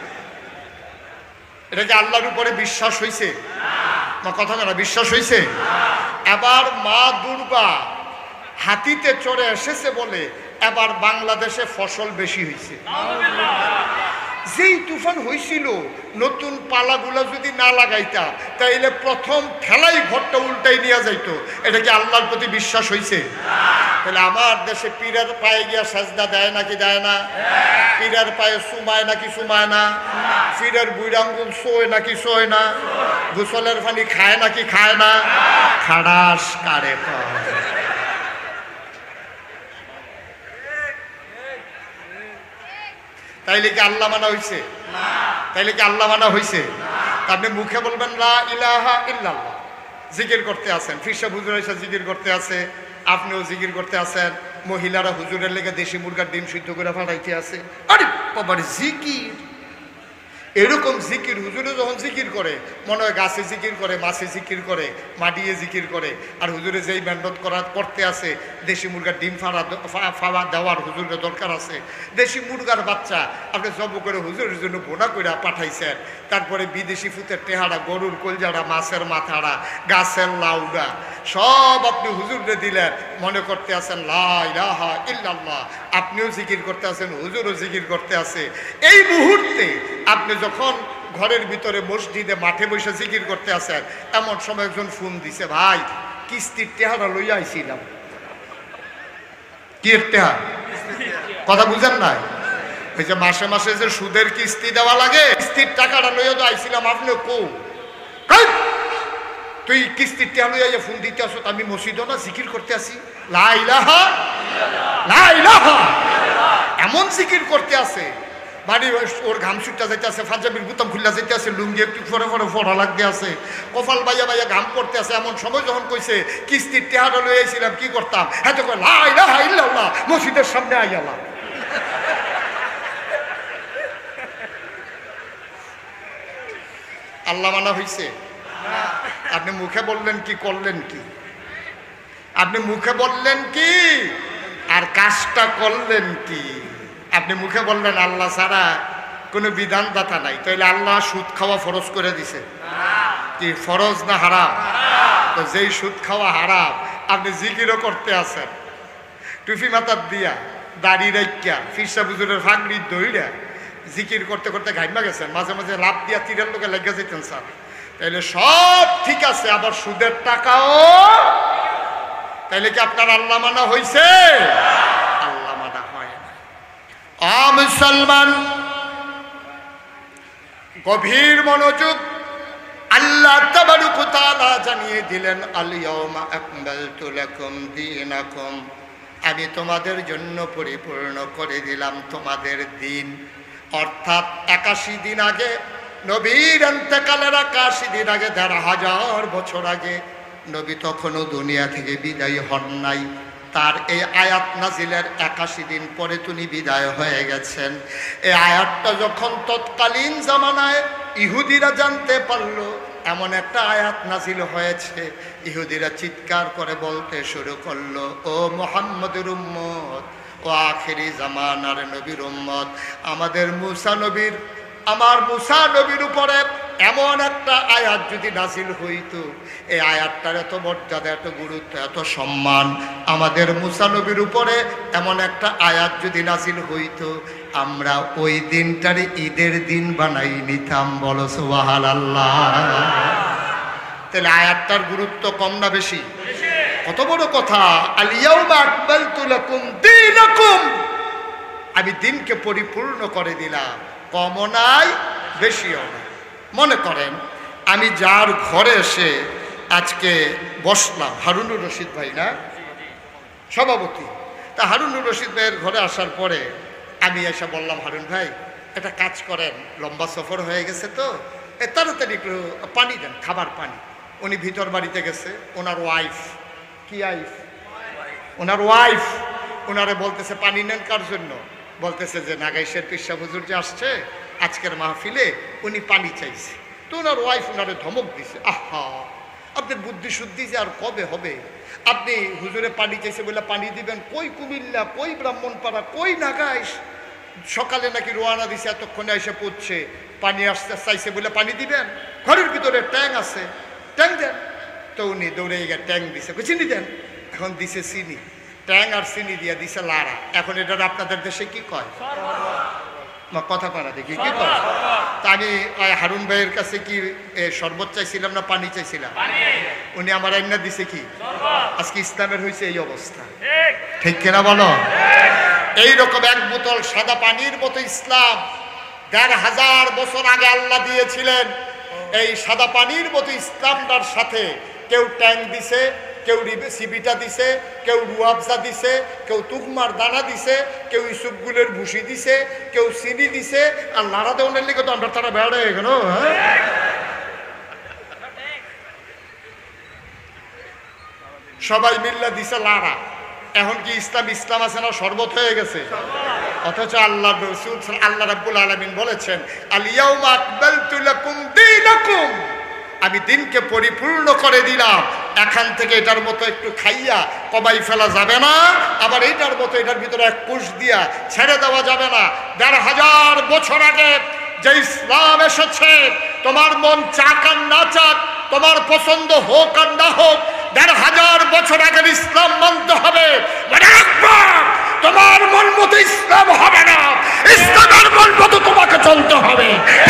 এটা কি আল্লাহর উপরে বিশ্বাস হয়েছে? মা কথা না, বিশ্বাস হয়েছে? এবার মা দুর্গা হাতিতে চড়ে এসেছে বলে এবার বাংলাদেশে ফসল বেশি হয়েছে। যেই তুফান হয়েছিল, নতুন পালাগুলা যদি না লাগাইতা তাইলে প্রথম খেলাই ঘরটা উল্টাই নিয়ে যাইতো। এটা কি আল্লাহর প্রতি বিশ্বাস হয়েছে? তাহলে আমার দেশে পীরের পায়ে গিয়া সাজদা দেয় নাকি দেয় না? পীরের পায়ে সুমায় নাকি সুমায় না? পীরের বুড়াঙ্গুল শোয় নাকি শোয় না? গোসলের পানি খায় নাকি খায় না? খাড়াস কারে পায়। তাইলে কি আল্লাহ মানা হইছে? তাইলে কি আল্লাহ মানা হইছে? আপনি মুখে বলবেন লা ইলাহা ইল্লাল্লাহ, জিকির করতে আছেন, ফিরসা হুজুর এসে জিকির করতে আছে, আপনিও জিকির করতে আছেন, মহিলারা হুজুরের লেগে দেশি মুরগার ডিম সিদ্ধ করে ফাটাইতে আছে। আরে বাবার জিকির, এরকম জিকির হুজুরে যখন জিকির করে মনে হয় গাছে জিকির করে, মাছে জিকির করে, মাটিয়ে জিকির করে। আর হুজুরে যেই মেহনত করা করতে আছে, দেশি মুরগার ডিম ফাড়া ফাওয়া দেওয়ার হুজুরের দরকার আছে। দেশি মুরগার বাচ্চা আপনি জব করে হুজুরের জন্য বোনা করে পাঠাইছেন, তারপরে বিদেশি ফুতের টেহারা, গরুর কলজাড়া, মাছের মাথাড়া, গাছের লাউডা সব আপনি হুজুরে দিলেন, মনে করতে আছেন লা ইলাহা ইল্লাল্লাহ। আপনিও জিকির করতে আছেন, হুজুরও জিকির করতে আছে। এই মুহূর্তে আপনি যখন ঘরের ভিতরে মসজিদে মাঠে বসে জিকির করতে আছেন, এমন সময় একজন ফোন দিছে, ভাই কিস্তির টেহারা লইয়া আইছিলাম। কি টেহা? কথা বুঝেন না? ওই যে মাসে মাসে যে সুদের কিস্তি দেওয়া লাগে, কিস্তির টাকাটা লইয়া তো আইছিলাম। আপনি কো তুই কিস্তির টেহা লইয়া ফোন দিতে আসো, আমি মসজিদও না জিকির করতে আসি, লা ইলাহা লা ইলাহা এমন জিকির করতে আছে। বাড়ি ওর ঘাম ছুটটা যাইতে আছে, পাঞ্জাবির বুতাম খুললা যাইতে আছে, লুঙ্গি একটু ফরে ফরে ফোড়া লাগতে আছে, কপাল বাইয়া বাইয়া ঘাম করতে আছে। এমন সময় যখন কইছে কিস্তির টেহারা লই আইছিলাম, কি করতাম? হ্যাঁ তো কয় লা ইলাহা ইল্লাল্লাহ, মসজিদের সামনে আইয়ালাম। আল্লাহ মানা হইছে? আপনি মুখে বললেন কি, করলেন কি? আপনি মুখে বললেন কি আর কাজটা করলেন কি? আপনি মুখে বললেন আল্লাহ ছাড়া কোনো বিধানদাতা নাই, তাইলে আল্লাহ সুদ খাওয়া ফরজ করে দিছে কি? ফরজ না হারাম? তো যেই সুদ খাওয়া হারাম, আপনি জিকিরও করতে আছেন, টুপি মাথার দিয়া, দাড়ি রাইকা, ফিরসা বুজুরের ফাঁকড়ি দইরা জিকির করতে করতে ঘাইমা গেছেন, মাঝে মাঝে লাভ দিয়া তীরের লোকে লেগে যেতেন স্যার, তাইলে সব ঠিক আছে। আবার সুদের টাকাও, তাইলে কি আপনার আল্লাহ মানা হইছে? আল্লাহ মানা হয় না। আ মুসলমান, গভীর মনোযোগ। আল্লাহ তাবারক ওয়া তাআলা জানিয়ে দিলেন, আল ইয়াউমা আকমালতু লাকুম দীনাকুম, আমি তোমাদের জন্য পরিপূর্ণ করে দিলাম তোমাদের দিন। অর্থাৎ একাশি দিন আগে, নবীর ইন্তেকালের একাশি দিন আগে, দেড় হাজার বছর আগে, নবী তখনও দুনিয়া থেকে বিদায় হন নাই। তার এই আয়াত নাজিলের একাশি দিন পরে তিনি বিদায় হয়ে গেছেন। এই আয়াতটা যখন তৎকালীন জামানায় ইহুদিরা জানতে পারল এমন একটা আয়াত নাজিল হয়েছে, ইহুদিরা চিৎকার করে বলতে শুরু করলো, ও মুহাম্মদের উম্মত, ও আখিরি জামানার নবীর উম্মত, আমাদের মুসা নবীর, আমার মুসা নবীর উপরে এমন একটা আয়াত যদি নাজিল হইতো, এই আয়াতটার এত মর্যাদা, এত গুরুত্ব, এত সম্মান, আমাদের মুসা নবীর উপরে এমন একটা আয়াত যদি নাজিল হইতো, আমরা ওই দিনটারে ঈদের দিন বানাই নিতাম। বলো সুবহানাল্লাহ। তাহলে আয়াতটার গুরুত্ব কম না বেশি? কত বড় কথা! আল ইয়াউমা আকমালতু লাকুম দীনাকুম, আমি দিনকে পরিপূর্ণ করে দিলাম। কমও নাই, বেশিও নাই। মনে করেন আমি যার ঘরে এসে আজকে বসলাম, হারুনুর রশিদ ভাই না সভাপতি, তা হারুনুর রশিদ ভাইয়ের ঘরে আসার পরে আমি এসে বললাম, হারুন ভাই একটা কাজ করেন, লম্বা সফর হয়ে গেছে তো, এ তাড়াতাড়ি একটু পানি দেন, খাবার পানি। উনি ভিতর বাড়িতে গেছে, ওনার ওয়াইফ, কি ওয়াইফ? ওনার ওয়াইফ ওনারে বলতেছে পানি নেন কার জন্য? বলতেছে যে নাগাইশের পিসা হুজুর যে আসছে আজকের মাহফিলে, উনি পানি চাইছে। তো ওনার ওয়াইফ ওনারে ধমক দিছে, আহা আপনার বুদ্ধি শুদ্ধি যে আর কবে হবে, আপনি হুজুরে পানি চাইছে বলে পানি দিবেন, কই কুমিল্লা, কই ব্রাহ্মণপাড়া, কই নাগাইশ, সকালে নাকি রোয়ানা দিছে এতক্ষণে এসে পড়ছে, পানি আসতে চাইছে বলে পানি দিবেন, ঘরের ভিতরে ট্যাং আছে ট্যাং দেন। তো উনি দৌড়ে গিয়ে ট্যাং দিছে, চিনি দেন, এখন দিছে চিনি, ট্যাং আর চিনি দিয়ে দিছে লাড়া। এখন এটা আপনাদের দেশে কি কয়? কথা করা দেখি কি কয়? তা আমি হারুন ভাইয়ের কাছে কি শরবত চাইছিলাম না পানি চাইছিলাম? উনি আমার আইনা দিছে কি? আজকে ইসলামের হয়েছে এই অবস্থা, ঠিক কিনা বলো? এইরকম এক বোতল সাদা পানির মতো ইসলাম দেড় হাজার বছর আগে আল্লাহ দিয়েছিলেন। এই সাদা পানির মতো ইসলামটার সাথে কেউ ট্যাং দিছে, কেউ সিবিটা দিছে, কেউ রুয়াবজা দিছে, কেউ তুকমার দানা দিছে, কেউ ইসুফগুলের ভুসি দিছে, কেউ চিনি দিছে, আর লাড়া দেওয়ানের লিখে তো আমরা তারা বেড়ে গেল। হ্যাঁ, সবাই মিল্লা দিছে লাড়া। এখন কি ইসলাম ইসলাম আছে না শরবত হয়ে গেছে? অথচ আল্লাহ রাসূল আল্লাহ রাব্বুল আলামিন বলেছেন, আল ইয়াউমা আকমালতু লাকুম দীনাকুম, আমি দিনকে পরিপূর্ণ করে দিলাম। এখান থেকে এটার মতো একটু খাইয়া কমাই ফেলা যাবে না, আবার এইটার মতো এটার ভিতরে এক কুশ দিয়া ছেড়ে দেওয়া যাবে না। দেড় হাজার বছর আগে যে ইসলাম এসেছে, তোমার মন চাক আর না চাক, তোমার পছন্দ হোক আর না হোক, দেড় হাজার বছর আগের ইসলাম মানতে হবে। তোমার মন মতো ইসলাম হবে না, ইসলামের মন মতো তোমাকে চলতে হবে।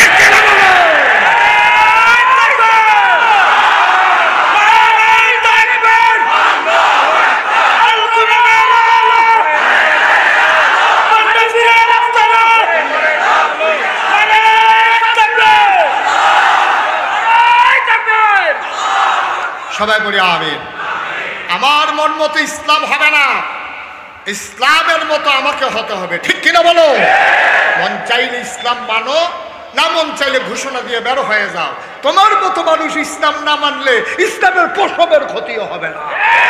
সবাই বলি আমিন। আমার মন মতো ইসলাম হবে না, ইসলামের মতো আমাকে হতে হবে, ঠিক কিনা বলো? মন চাইলে ইসলাম মানো, না মন চাইলে ঘোষণা দিয়ে বের হয়ে যাও। তোমার মতো মানুষ ইসলাম না মানলে ইসলামের প্রসবের ক্ষতিও হবে না।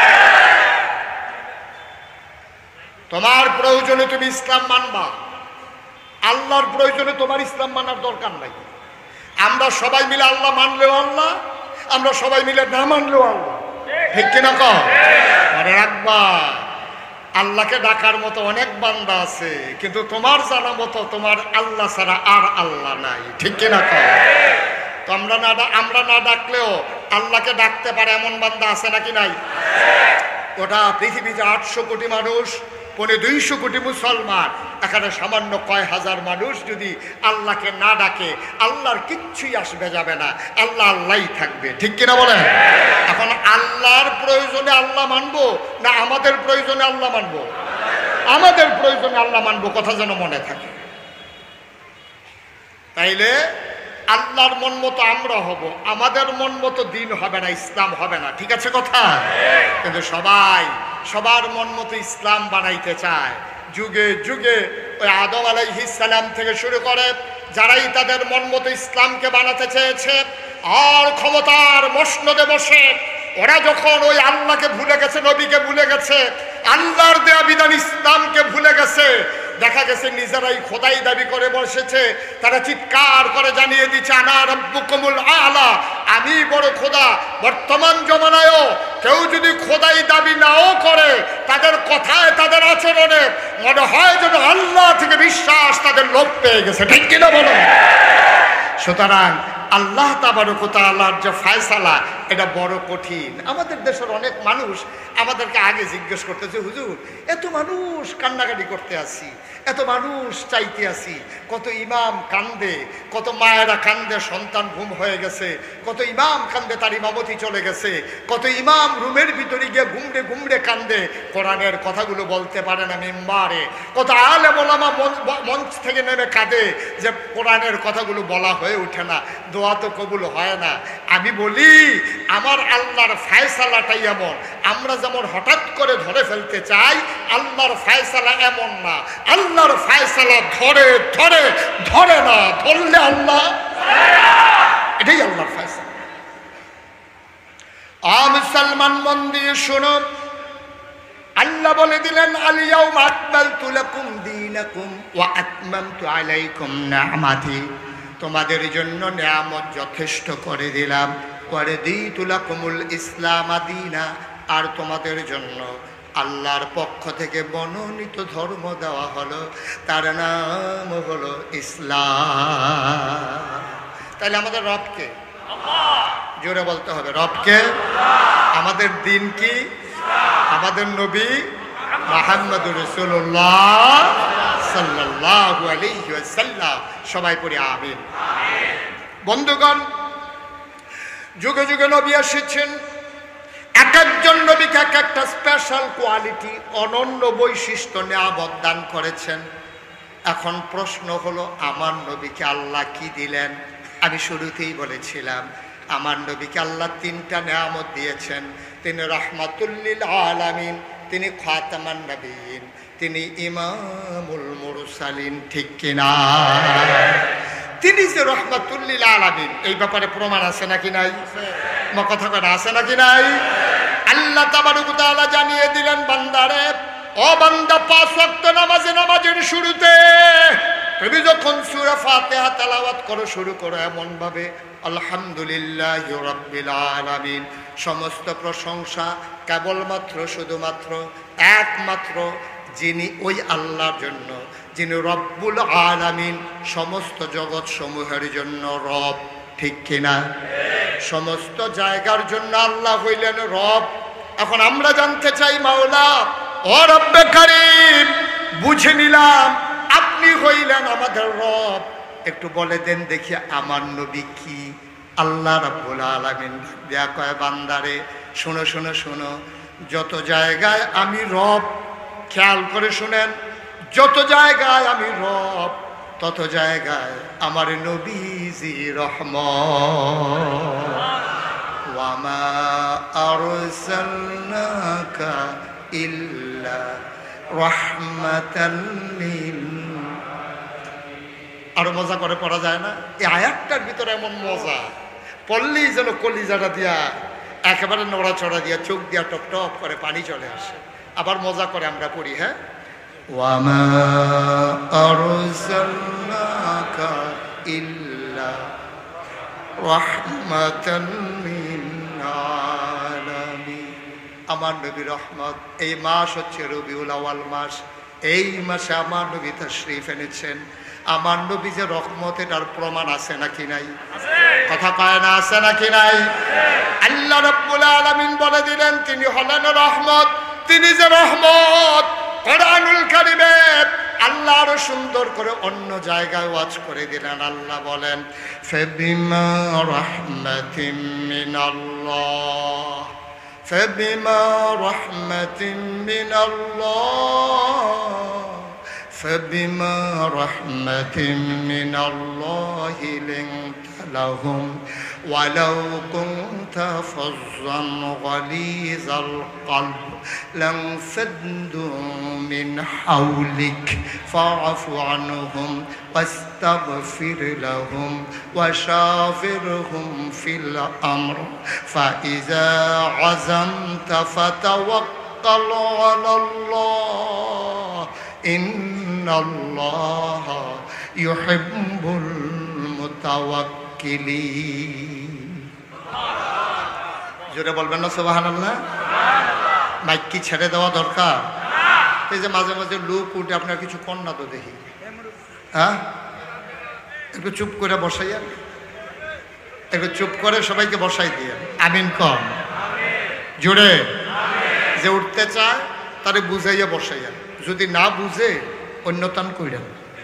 তোমার প্রয়োজনে তুমি ইসলাম মানবা, আল্লাহর প্রয়োজনে তোমার ইসলাম মানার দরকার নাই। আমরা সবাই মিলে আল্লাহ মানলেও আল্লাহ, আমরা সবাই মিলে না মানলেও আল্লাহ, ঠিক কিনা কও? মনে রাখবা, আল্লাহকে ডাকার মতো অনেক বান্দা আছে, কিন্তু তোমার জানা মতো তোমার আল্লাহ ছাড়া আর আল্লাহ নাই, ঠিক কিনা কও? তো আমরা না আমরা না ডাকলেও আল্লাহকে ডাকতে পারে এমন বান্দা আছে নাকি নাই? ওটা পৃথিবীতে আটশো কোটি মানুষ, পৌনে দুইশো কোটি মুসলমান, এখানে সামান্য কয় হাজার মানুষ যদি আল্লাহকে না ডাকে, আল্লাহর কিচ্ছুই আসবে যাবে না, আল্লাহ আল্লাহই থাকবে, ঠিক কিনা বলেন? এখন আল্লাহর প্রয়োজনে আল্লাহ মানবো না আমাদের প্রয়োজনে আল্লাহ মানবো? আমাদের প্রয়োজনে আল্লাহ মানবো, কথা যেন মনে থাকে। তাইলে আল্লাহর মন মতো আমরা হব, আমাদের মন মতো দিন হবে না, ইসলাম হবে না, ঠিক আছে কথা? কিন্তু সবাই সবার মন মতো ইসলাম বানাইতে চায়। যুগে যুগে ওই আদম আলাইহিস সালাম থেকে শুরু করে যারাই তাদের মন মতো ইসলামকে বানাতে চেয়েছে, আর ক্ষমতার মসনদে বসে ওরা যখন ওই আল্লাহকে ভুলে গেছে, নবীকে ভুলে গেছে, আল্লাহর দেয়া বিধান ইসলামকে ভুলে গেছে, দেখা গেছে নিজেরাই খোদাই দাবি করে বসেছে। তারা চিৎকার করে জানিয়ে দিচ্ছে, আনা রাব্বুকুমুল আলা, আমি বড় খোদা। বর্তমান জমানায়ও কেউ যদি খোদাই দাবি নাও করে, তাদের কথায় তাদের আচরণে মনে হয় যেন আল্লাহ থেকে বিশ্বাস তাদের লোপ পেয়ে গেছে, ঠিক কিনা বলো? সুতরাং আল্লাহ তাবারক ওয়া তাআলার যে ফয়সালা, এটা বড় কঠিন। আমাদের দেশের অনেক মানুষ আমাদেরকে আগে জিজ্ঞেস করতেছে, হুজুর এত মানুষ কান্নাকাটি করতে আসি, এত মানুষ চাইতে আসি, কত ইমাম কান্দে, কত মায়েরা কান্দে সন্তান ঘুম হয়ে গেছে, কত ইমাম কান্দে তার ইমামতি চলে গেছে, কত ইমাম রুমের ভিতরে গিয়ে ঘুমড়ে ঘুমড়ে কান্দে, কোরআনের কথাগুলো বলতে পারে না মিম্বারে, কত আলেম ওলামা মঞ্চ থেকে নেমে কাঁদে যে কোরআনের কথাগুলো বলা হয়ে ওঠে না, দোয়া তো কবুল হয় না। আমি বলি, আমার আল্লাহর ফয়সালাটাই এমন, আমরা যেমন হঠাৎ করে ধরে ফেলতে চাই, আল্লাহর ফয়সালা এমন না। আল্লাহর ফয়সালা ধরে ধরে ধরে না, ধরলে আল্লাহ, এটাই আল্লাহর ফয়সালা। আ মুসলমান মন দিয়ে শোনো, আল্লাহ বলে দিলেন, আল ইয়াউমা আকমালতু লাকুম দীনাকুম ওয়া আতমামতু আলাইকুম নি'মাতি তোমাদের জন্য নিয়ামত যথেষ্ট করে দিলাম, করে দিতু লাকুমুল ইসলাম দীনা, আর তোমাদের জন্য আল্লাহর পক্ষ থেকে মনোনীত ধর্ম দেওয়া হলো, তার নাম হলো ইসলাম। তাহলে আমাদের রবকে জোরে বলতে হবে, রবকে। আমাদের দিন কি? আমাদের নবী মুহাম্মদুর রাসূলুল্লাহ সাল্লাল্লাহু আলাইহি ওয়াসাল্লাম। সবাই পড়ি আমিন। বন্ধুগণ, যুগে যুগে নবী এসেছেন, এক একজন নবীকে এক একটা স্পেশাল কোয়ালিটি, অনন্য বৈশিষ্ট্য নিয়ামত দান করেছেন। এখন প্রশ্ন হলো, আমার নবীকে আল্লাহ কি দিলেন? আমি শুরুতেই বলেছিলাম, আমার নবীকে আল্লাহ তিনটা নিয়ামত দিয়েছেন। তিনি রাহমাতুল লিল আলামিন, তিনি খাতামান নবীন, তিনি ইমামুল মুরসালিন। ঠিক কিনা? তিনি যে রাহমাতুল লিল আলামিন, এই ব্যাপারে প্রমাণ আছে নাকি নাই? আমার কথা কথা আছে নাকি নাই? আল্লাহ তাবারক ওয়া তাআলা জানিয়ে দিলেন, বান্দারে, ও বান্দা, পাঁচ ওয়াক্ত নামাজে নামাজের শুরুতে তুমি যখন সূরা ফাতিহা তেলাওয়াত করো, শুরু করো এমন ভাবে আলহামদুলিল্লাহি রাব্বিল আলামিন, সমস্ত প্রশংসা কেবলমাত্র শুধুমাত্র একমাত্র যিনি ওই আল্লাহর জন্য, যিনি রব্বুল আলামিন, সমস্ত জগৎ সমূহের জন্য রব। ঠিক কিনা? সমস্ত জায়গার জন্য আল্লাহ হইলেন রব। এখন আমরা জানতে চাই, মাওলা ও রব্বে কারীম, বুঝে নিলাম আপনি হইলেন আমাদের রব, একটু বলে দেন দেখি আমার নবী কি? আল্লাহ রাব্বুল আলামিন দেয়া কয়, বান্দারে শোনো শোনো শোনো, যত জায়গায় আমি রব, খেয়াল করে শুনেন, যত জায়গায় আমি রব, তত জায়গায় আমার নবীজি রহমত। ওয়ামা আরসালনাকা ইল্লা রাহমাতাল লিল। আরো মজা করে পড়া যায় না? এই আয়াতটার ভিতরে এমন মজা, পড়লেই যেন কলিজাটা দিয়া একেবারে নড়াচড়া দিয়া চোখ দিয়া টপ টপ করে পানি চলে আসে। আবার মজা করে আমরা পড়ি, হ্যাঁ, ওয়ামা আরসালনাকা ইল্লা রাহমাতাল লিল আলামিন। আমার নবী রহমত। এই মাস হচ্ছে রবিউল আউয়াল মাস। এই মাসে আমার নবী তাশরীফ এনেছেন। আমার নবী যে রহমত, এটার প্রমাণ আছে নাকি নাই? কথা কয় না, আছে নাকি নাই? আল্লাহ রাব্বুল আলামিন বলে দিলেন তিনি হলেন রহমত। তিনি যে রহমত, কোরআনুল কারীমে আল্লাহ আরো সুন্দর করে অন্য জায়গায় ওয়াজ করে দিলেন। আল্লাহ বলেন, ফাবিমা রাহমাতিম মিনাল্লাহ, ফাবিমা রাহমাতিম মিনাল্লাহ, ফাবিমা রাহমাতিম মিনাল্লাহি লিনতা লাহুম ওয়ালাউ কুনতা ফাজ্জান গালিযাল কলব লানফাদ্দু মিন হাওলিক ফা'ফু আনহুম ওয়াস্তাগফির লাহুম ওয়াশাফিরহুম ফিল আমর ফাইযা আযামতা ফাতাওয়াক্কাল আলাল্লাহ ইন্নাল্লাহা ইউহিব্বুল মুতাওয়াক্কিলিন। জোরে বলবেন না সুবহানাল্লাহ? মাইক কি ছেড়ে দেওয়া দরকার? এই যে মাঝে মাঝে লোক উঠে, আপনার কিছু কন না তো দেখি, হ্যাঁ, একটু চুপ করে বসাইয়া, একটু চুপ করে সবাইকে বসাই দিয়ে আমিন কন জোরে। যে উঠতে চায় তারে বুঝাইয়া বসাইয়া, যদি না বুঝে অন্যতান কইরেন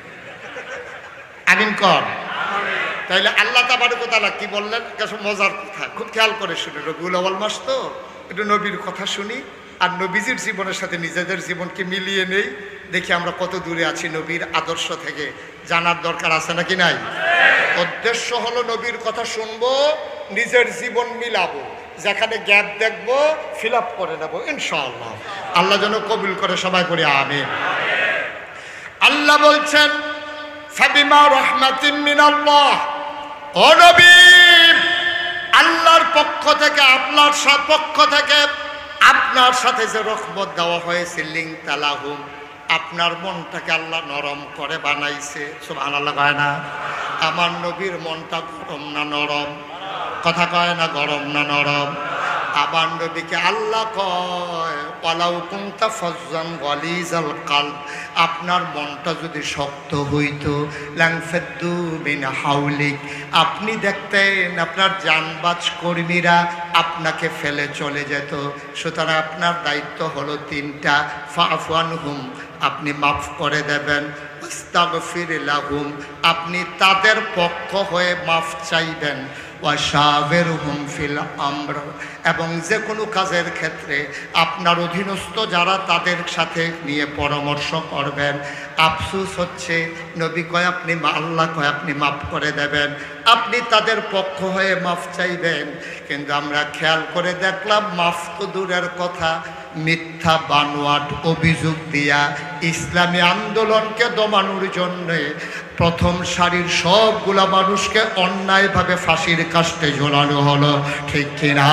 আমিন কর। তাইলে আল্লাহ তাবারক ওয়া তাআলা কি বললেন? কিছু মজার কথা, খুব খেয়াল করে শুনে। রবিউল আউয়াল মাস তো, একটু নবীর কথা শুনি আর নবীজির জীবনের সাথে নিজেদের জীবনকে মিলিয়ে নেই, দেখি আমরা কত দূরে আছি নবীর আদর্শ থেকে। জানার দরকার আছে নাকি নাই? উদ্দেশ্য হলো নবীর কথা শুনবো, নিজের জীবন মিলাবো, যেখানে গ্যাপ দেখবো ফিল আপ করে নেবো ইনশাআল্লাহ। আল্লাহ যেন কবুল করে, সবাই পড়ি আমিন। আল্লাহ বলছেন, ফাবিমা রাহমাতিন মিনাল্লাহ, ও নবী, আল্লাহর পক্ষ থেকে, আপনার পক্ষ থেকে আপনার সাথে যে রহমত দেওয়া হয়েছে, লিনতা লাহুম, আপনার মনটাকে আল্লাহ নরম করে বানাইছে। সুবহানাল্লাহ কয় না? আমার নবীর মনটা গরম না নরম? কথা কয় না গরম না নরম? আমার নবীকে আল্লাহ কয় ওয়ালাউ কুনতা ফাজ্জান গালিজাল কলব, আপনার মনটা যদি শক্ত হইতো লানফাদ্দু মিন হাওলিক, আপনি দেখতেন আপনার জানবাজ কর্মীরা আপনাকে ফেলে চলে যেত। সুতরাং আপনার দায়িত্ব হলো তিনটা, ফাফু আনহুম, আপনি মাফ করে দেবেন, আস্তাগফির লাহুম, আপনি তাদের পক্ষ হয়ে মাফ চাইবেন, ওয়াশাবিরহুম ফিল আমর, এবং যে কোনো কাজের ক্ষেত্রে আপনার অধীনস্থ যারা তাদের সাথে নিয়ে পরামর্শ করবেন। আফসোস হচ্ছে নবী কয় আপনি আল্লাহ কয় আপনি মাফ করে দেবেন, আপনি তাদের পক্ষ হয়ে মাফ চাইবেন। কিন্তু আমরা খেয়াল করে দেখলাম মাফ তো দূরের কথা, মিথ্যা বানোয়াট অভিযোগ দিয়া ইসলামী আন্দোলনকে দমানোর জন্যে প্রথম সারির সবগুলা মানুষকে অন্যায়ভাবে ফাঁসির কাস্টে ঝোলানো হলো, ঠিক কিনা?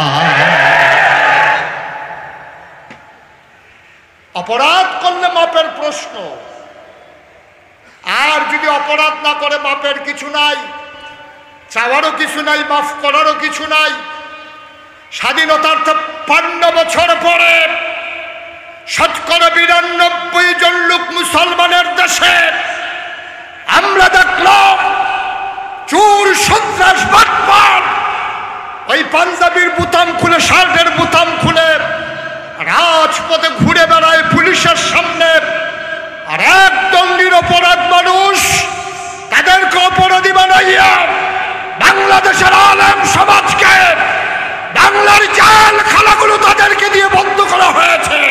অপরাধ করলে মাপের প্রশ্ন, আর যদি অপরাধ না করে মাপের কিছু নাই, চাওয়ারও কিছু নাই, মাফ করারও কিছু নাই। স্বাধীনতার ছাপ্পান্ন বছর পরে শতকরা বিরানব্বই জন লোক মুসলমানের দেশে আমরা দেখলাম চোর সন্ত্রাস বাটপার ওই পাঞ্জাবির বুতাম খুলে, শার্টের বুতাম খুলে রাজপথে ঘুরে বেড়ায় পুলিশের সামনে, আর একদম নিরপরাধ মানুষ তাদেরকে অপরাধী বানাইয়া বাংলাদেশের আলেম সমাজকে, বাংলার জেল খানাগুলো তাদেরকে দিয়ে বন্ধ করা হয়েছে।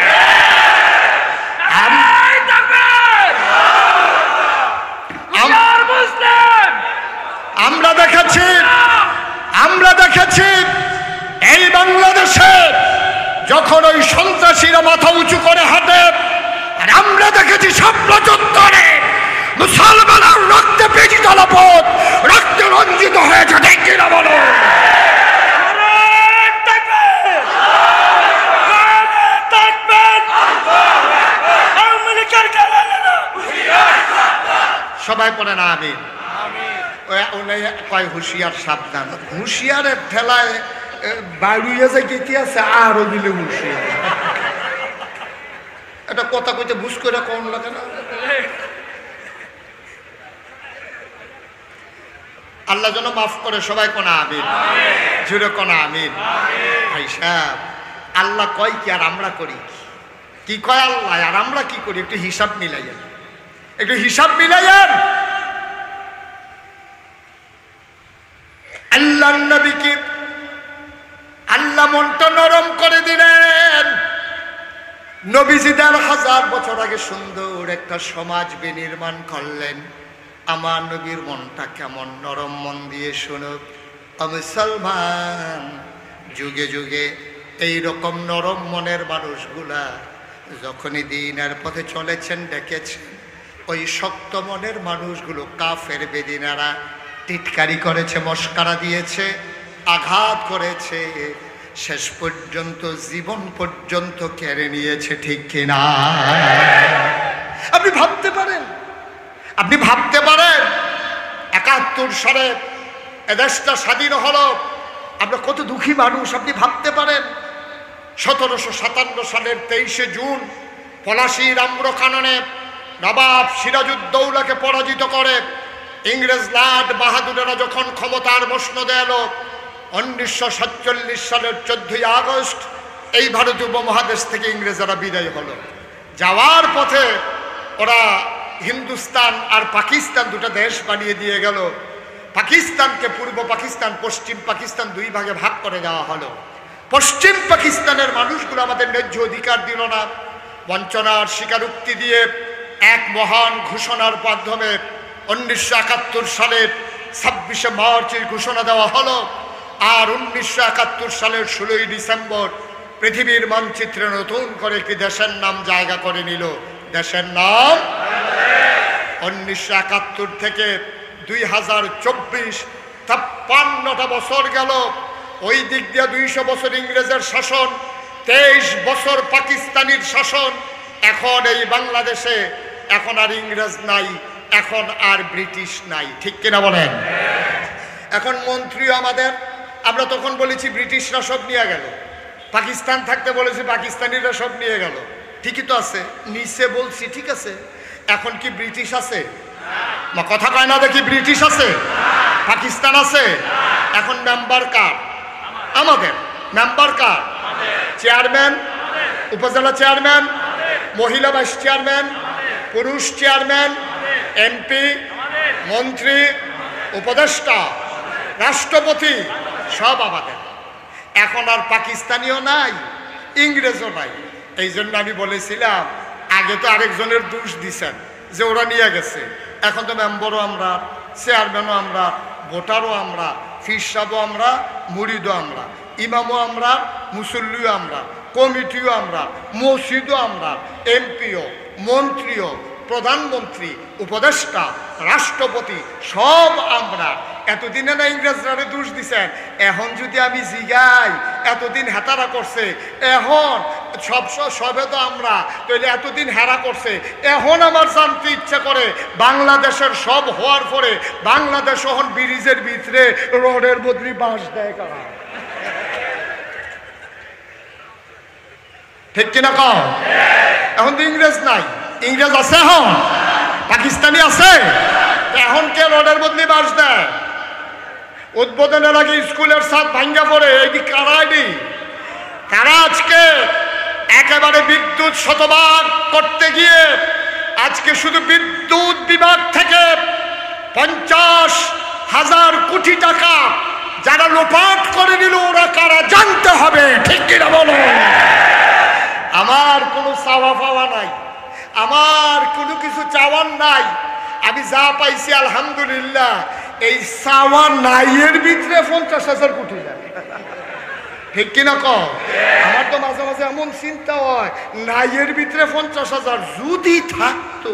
আমরা দেখেছি আমরা দেখেছি এই বাংলাদেশে যখন ওই সন্ত্রাসীরা মাথা উঁচু করে হাঁটে, আর আমরা দেখেছি স্বপ্ন চত্বরে মুসলমানের রক্তে পেঁচি জলপথ রক্তে রঞ্জিত হয়েছে, ঠিক কিনা বলো? সবাই পড়ে না আমি কয় হুঁশিয়ার সাবধান, হুঁশিয়ারের ঠেলায় বাড়িয়ে যে গেতে আছে আরো দিলে হুঁশিয়ার। এটা কথা কইতে বুঝ করে কোন লাগে না? আল্লাহ যেন মাফ করে, সবাই কোনা আমিন, জুড়ে কোনা আমিন। ভাই সাহেব, আল্লাহ কয় কি আর আমরা করি কি? কয় আল্লাহ আর আমরা কি করি? একটু হিসাব মিলাইয়েন, একটু হিসাব মিলাইয়েন। আল্লাহ নবীকে আল্লাহ মনটা নরম করে দিলেন। নবীজি দেড় হাজার বছর আগে সুন্দর একটা সমাজ বিনির্মাণ করলেন। আমার নবীর মনটা কেমন নরম, মন দিয়ে শুনুক মুসলমান। যুগে যুগে এই রকম নরম মনের মানুষগুলা যখনই দিনের পথে চলেছেন ডেকেছেন, ওই শক্ত মনের মানুষগুলো কাফের বেদিনারা টিটকারি করেছে, মস্কারা দিয়েছে, আঘাত করেছে, শেষ পর্যন্ত জীবন পর্যন্ত কেড়ে নিয়েছে, ঠিক কিনা? আপনি ভাবতে পারেন আপনি ভাবতে পারেন একাত্তর সালে এদেশটা স্বাধীন হলো, আমরা কত দুঃখী মানুষ। আপনি ভাবতে পারেন সতেরোশো সাতান্ন সালের তেইশে জুন পলাশীর আম্রকাননে নবাব সিরাজউদ্দৌলাকে পরাজিত করে ইংরেজ লাট বাহাদুরেরা যখন ক্ষমতার মসনদে এলো, উনিশশো সাতচল্লিশ সালের চোদ্দই আগস্ট এই ভারতীয় উপমহাদেশ থেকে ইংরেজরা বিদায় হলো। যাওয়ার পথে ওরা হিন্দুস্তান আর পাকিস্তান দুটো দেশ বানিয়ে দিয়ে গেল। পাকিস্তানকে পূর্ব পাকিস্তান, পশ্চিম পাকিস্তান দুই ভাগে ভাগ করে দেওয়া হলো। পশ্চিম পাকিস্তানের মানুষগুলো আমাদের ন্যায্য অধিকার দিল না, বঞ্চনার স্বীকারোক্তি দিয়ে এক মহান ঘোষণার মাধ্যমে উনিশশো একাত্তর সালের ছাব্বিশে মার্চের ঘোষণা দেওয়া হলো। আর উনিশশো একাত্তর সালের ষোলোই ডিসেম্বর পৃথিবীর মানচিত্রে নতুন করে একটি দেশের নাম জায়গা করে নিল। দেশের নাম উনিশশো একাত্তর থেকে দুই হাজার চব্বিশ ছাপ্পান্নটা বছর গেল। ওই দিক দিয়ে দুইশো বছর ইংরেজের শাসন, তেইশ বছর পাকিস্তানির শাসন। এখন এই বাংলাদেশে এখন আর ইংরেজ নাই, এখন আর ব্রিটিশ নাই, ঠিক কিনা বলেন? এখন মন্ত্রীও আমাদের, আমরা তখন বলেছি ব্রিটিশরা সব নিয়ে গেল, পাকিস্তান থাকতে বলেছি পাকিস্তানিরা সব নিয়ে গেল, ঠিকই তো আছে, নিচে বলছি ঠিক আছে। এখন কি ব্রিটিশ আছে? না, কথা কয় না দেখি, ব্রিটিশ আছে? পাকিস্তান আছে? এখন মেম্বার কার? আমাদের। মেম্বার কার? চেয়ারম্যান, উপজেলা চেয়ারম্যান, মহিলা ভাইস চেয়ারম্যান, পুরুষ চেয়ারম্যান, এমপি, মন্ত্রী, উপদেষ্টা, রাষ্ট্রপতি সব আমাদের। এখন আর পাকিস্তানিও নাই, ইংরেজও নাই। এই জন্য আমি বলেছিলাম, আগে তো আরেকজনের দোষ দিছেন যে ওরা নিয়ে গেছে, এখন তো মেম্বারও আমরা, চেয়ারম্যানও আমরা, ভোটারও আমরা, ফির সাহেবও আমরা, মুরিদও আমরা, ইমামও আমরা, মুসল্লিও আমরা, কমিটিও আমরা, মসজিদও আমরা, এমপিও, মন্ত্রীও, প্রধানমন্ত্রী, উপদেষ্টা, রাষ্ট্রপতি সব আমরা। এতদিনে না ইংরেজরা দোষ দিছেন, এখন যদি আমি জিগাই এতদিন হেতারা করছে, এখন সব সবে তো আমরা, তাহলে এতদিন হেরা করছে, এখন আমার জানতে ইচ্ছা করে বাংলাদেশের সব হওয়ার পরে বাংলাদেশ এখন ব্রিজের ভিতরে রোডের বদলি বাঁশ দেয় কারা, ঠিক কিনা কও? এখন তো ইংরেজ নাই, ইংরেজ আছে, এখন পাকিস্তানি আছে, এখন কে রোডের বদলি বাঁশ দেয়? উদ্বোধনের আগে স্কুলের ছাদ ভাঙ্গা পড়ে, এই কারাইনি তারা আজকে একেবারে বিদ্যুৎ শতভাগ করতে গিয়ে আজকে শুধু বিদ্যুৎ বিভাগ থেকে পঞ্চাশ হাজার কোটি টাকা যারা লোপাট করে নিল, ওরা কারা জানতে হবে, ঠিক কিনা বলো? আমার কোনো চাওয়া পাওয়া নাই, আমার কোনো কিছু চাওয়ার নাই, আমি যা পাইছি আলহামদুলিল্লাহ। এই চাওয়া নাইয়ের ভিতরে পঞ্চাশ হাজার কোটি যায়, ঠিক কিনা কও? আমার তো মাঝে মাঝে এমন চিন্তা হয়, নাইয়ের ভিতরে পঞ্চাশ হাজার যদি থাকতো।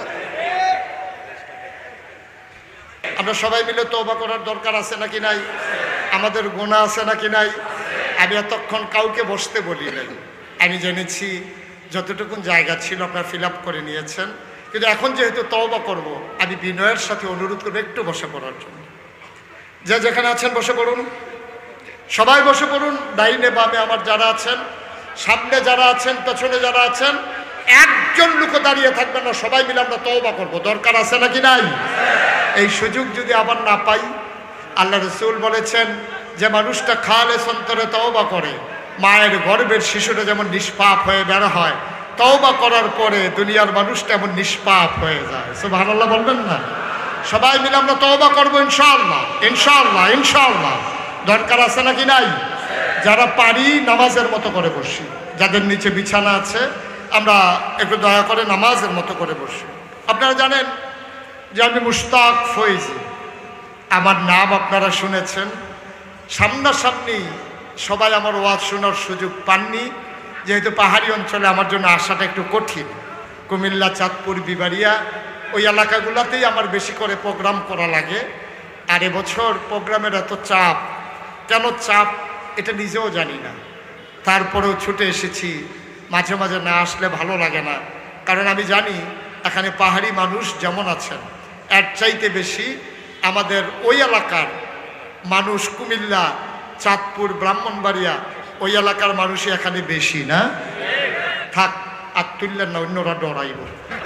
আমরা সবাই মিলে তওবা করার দরকার আছে নাকি নাই? আমাদের গুনাহ আছে নাকি নাই? আমি এতক্ষণ কাউকে বসতে বলি নাই, আমি জেনেছি যতটুকুন জায়গা ছিল আপনারা ফিল আপ করে নিয়েছেন, কিন্তু এখন যেহেতু তওবা করব, আমি বিনয়ের সাথে অনুরোধ করবো একটু বসে পড়ার জন্য। যে যেখানে আছেন বসে পড়ুন, সবাই বসে পড়ুন। ডাইনে বামে আমার যারা আছেন, সামনে যারা আছেন, পেছনে যারা আছেন, একজন লোকও দাঁড়িয়ে থাকবেন না, সবাই মিলে আমরা তওবা করব। দরকার আছে নাকি নাই? এই সুযোগ যদি আবার না পাই, আল্লাহ রাসূল বলেছেন যে মানুষটা খালেস অন্তরে তওবা করে, মায়ের গর্ভের শিশুটা যেমন নিষ্পাপ হয়ে বের হয়, তওবা করার পরে দুনিয়ার মানুষটা এমন নিষ্পাপ হয়ে যায়। সুবহানাল্লাহ বলবেন না? সবাই মিলে আমরা তওবা করবো ইনশাআল্লাহ, ইনশাআল্লাহ, ইনশাআল্লাহ। দরকার আছে নাকি নাই? যারা পারি নামাজের মতো করে বসি, যাদের নিচে বিছানা আছে আমরা একটু দয়া করে নামাজের মতো করে বসি। আপনারা জানেন যে আমি মুশতাক ফয়েজি, আমার নাম আপনারা শুনেছেন। সামনাসামনি সবাই আমার ওয়াজ শোনার সুযোগ পাননি, যেহেতু পাহাড়ি অঞ্চলে আমার জন্য আসাটা একটু কঠিন। কুমিল্লা, চাঁদপুর, বিবাড়িয়া ওই এলাকাগুলোতেই আমার বেশি করে প্রোগ্রাম করা লাগে। আর এবছর প্রোগ্রামের এত চাপ, কেন চাপ এটা নিজেও জানি না, তারপরেও ছুটে এসেছি। মাঝে মাঝে না আসলে ভালো লাগে না, কারণ আমি জানি এখানে পাহাড়ি মানুষ যেমন আছেন, এর চাইতে বেশি আমাদের ওই এলাকার মানুষ, কুমিল্লা, চাঁদপুর, ব্রাহ্মণবাড়িয়া ওই এলাকার মানুষই এখানে বেশি না? থাক, আর তুললেন না, অন্যরা ডরাইব।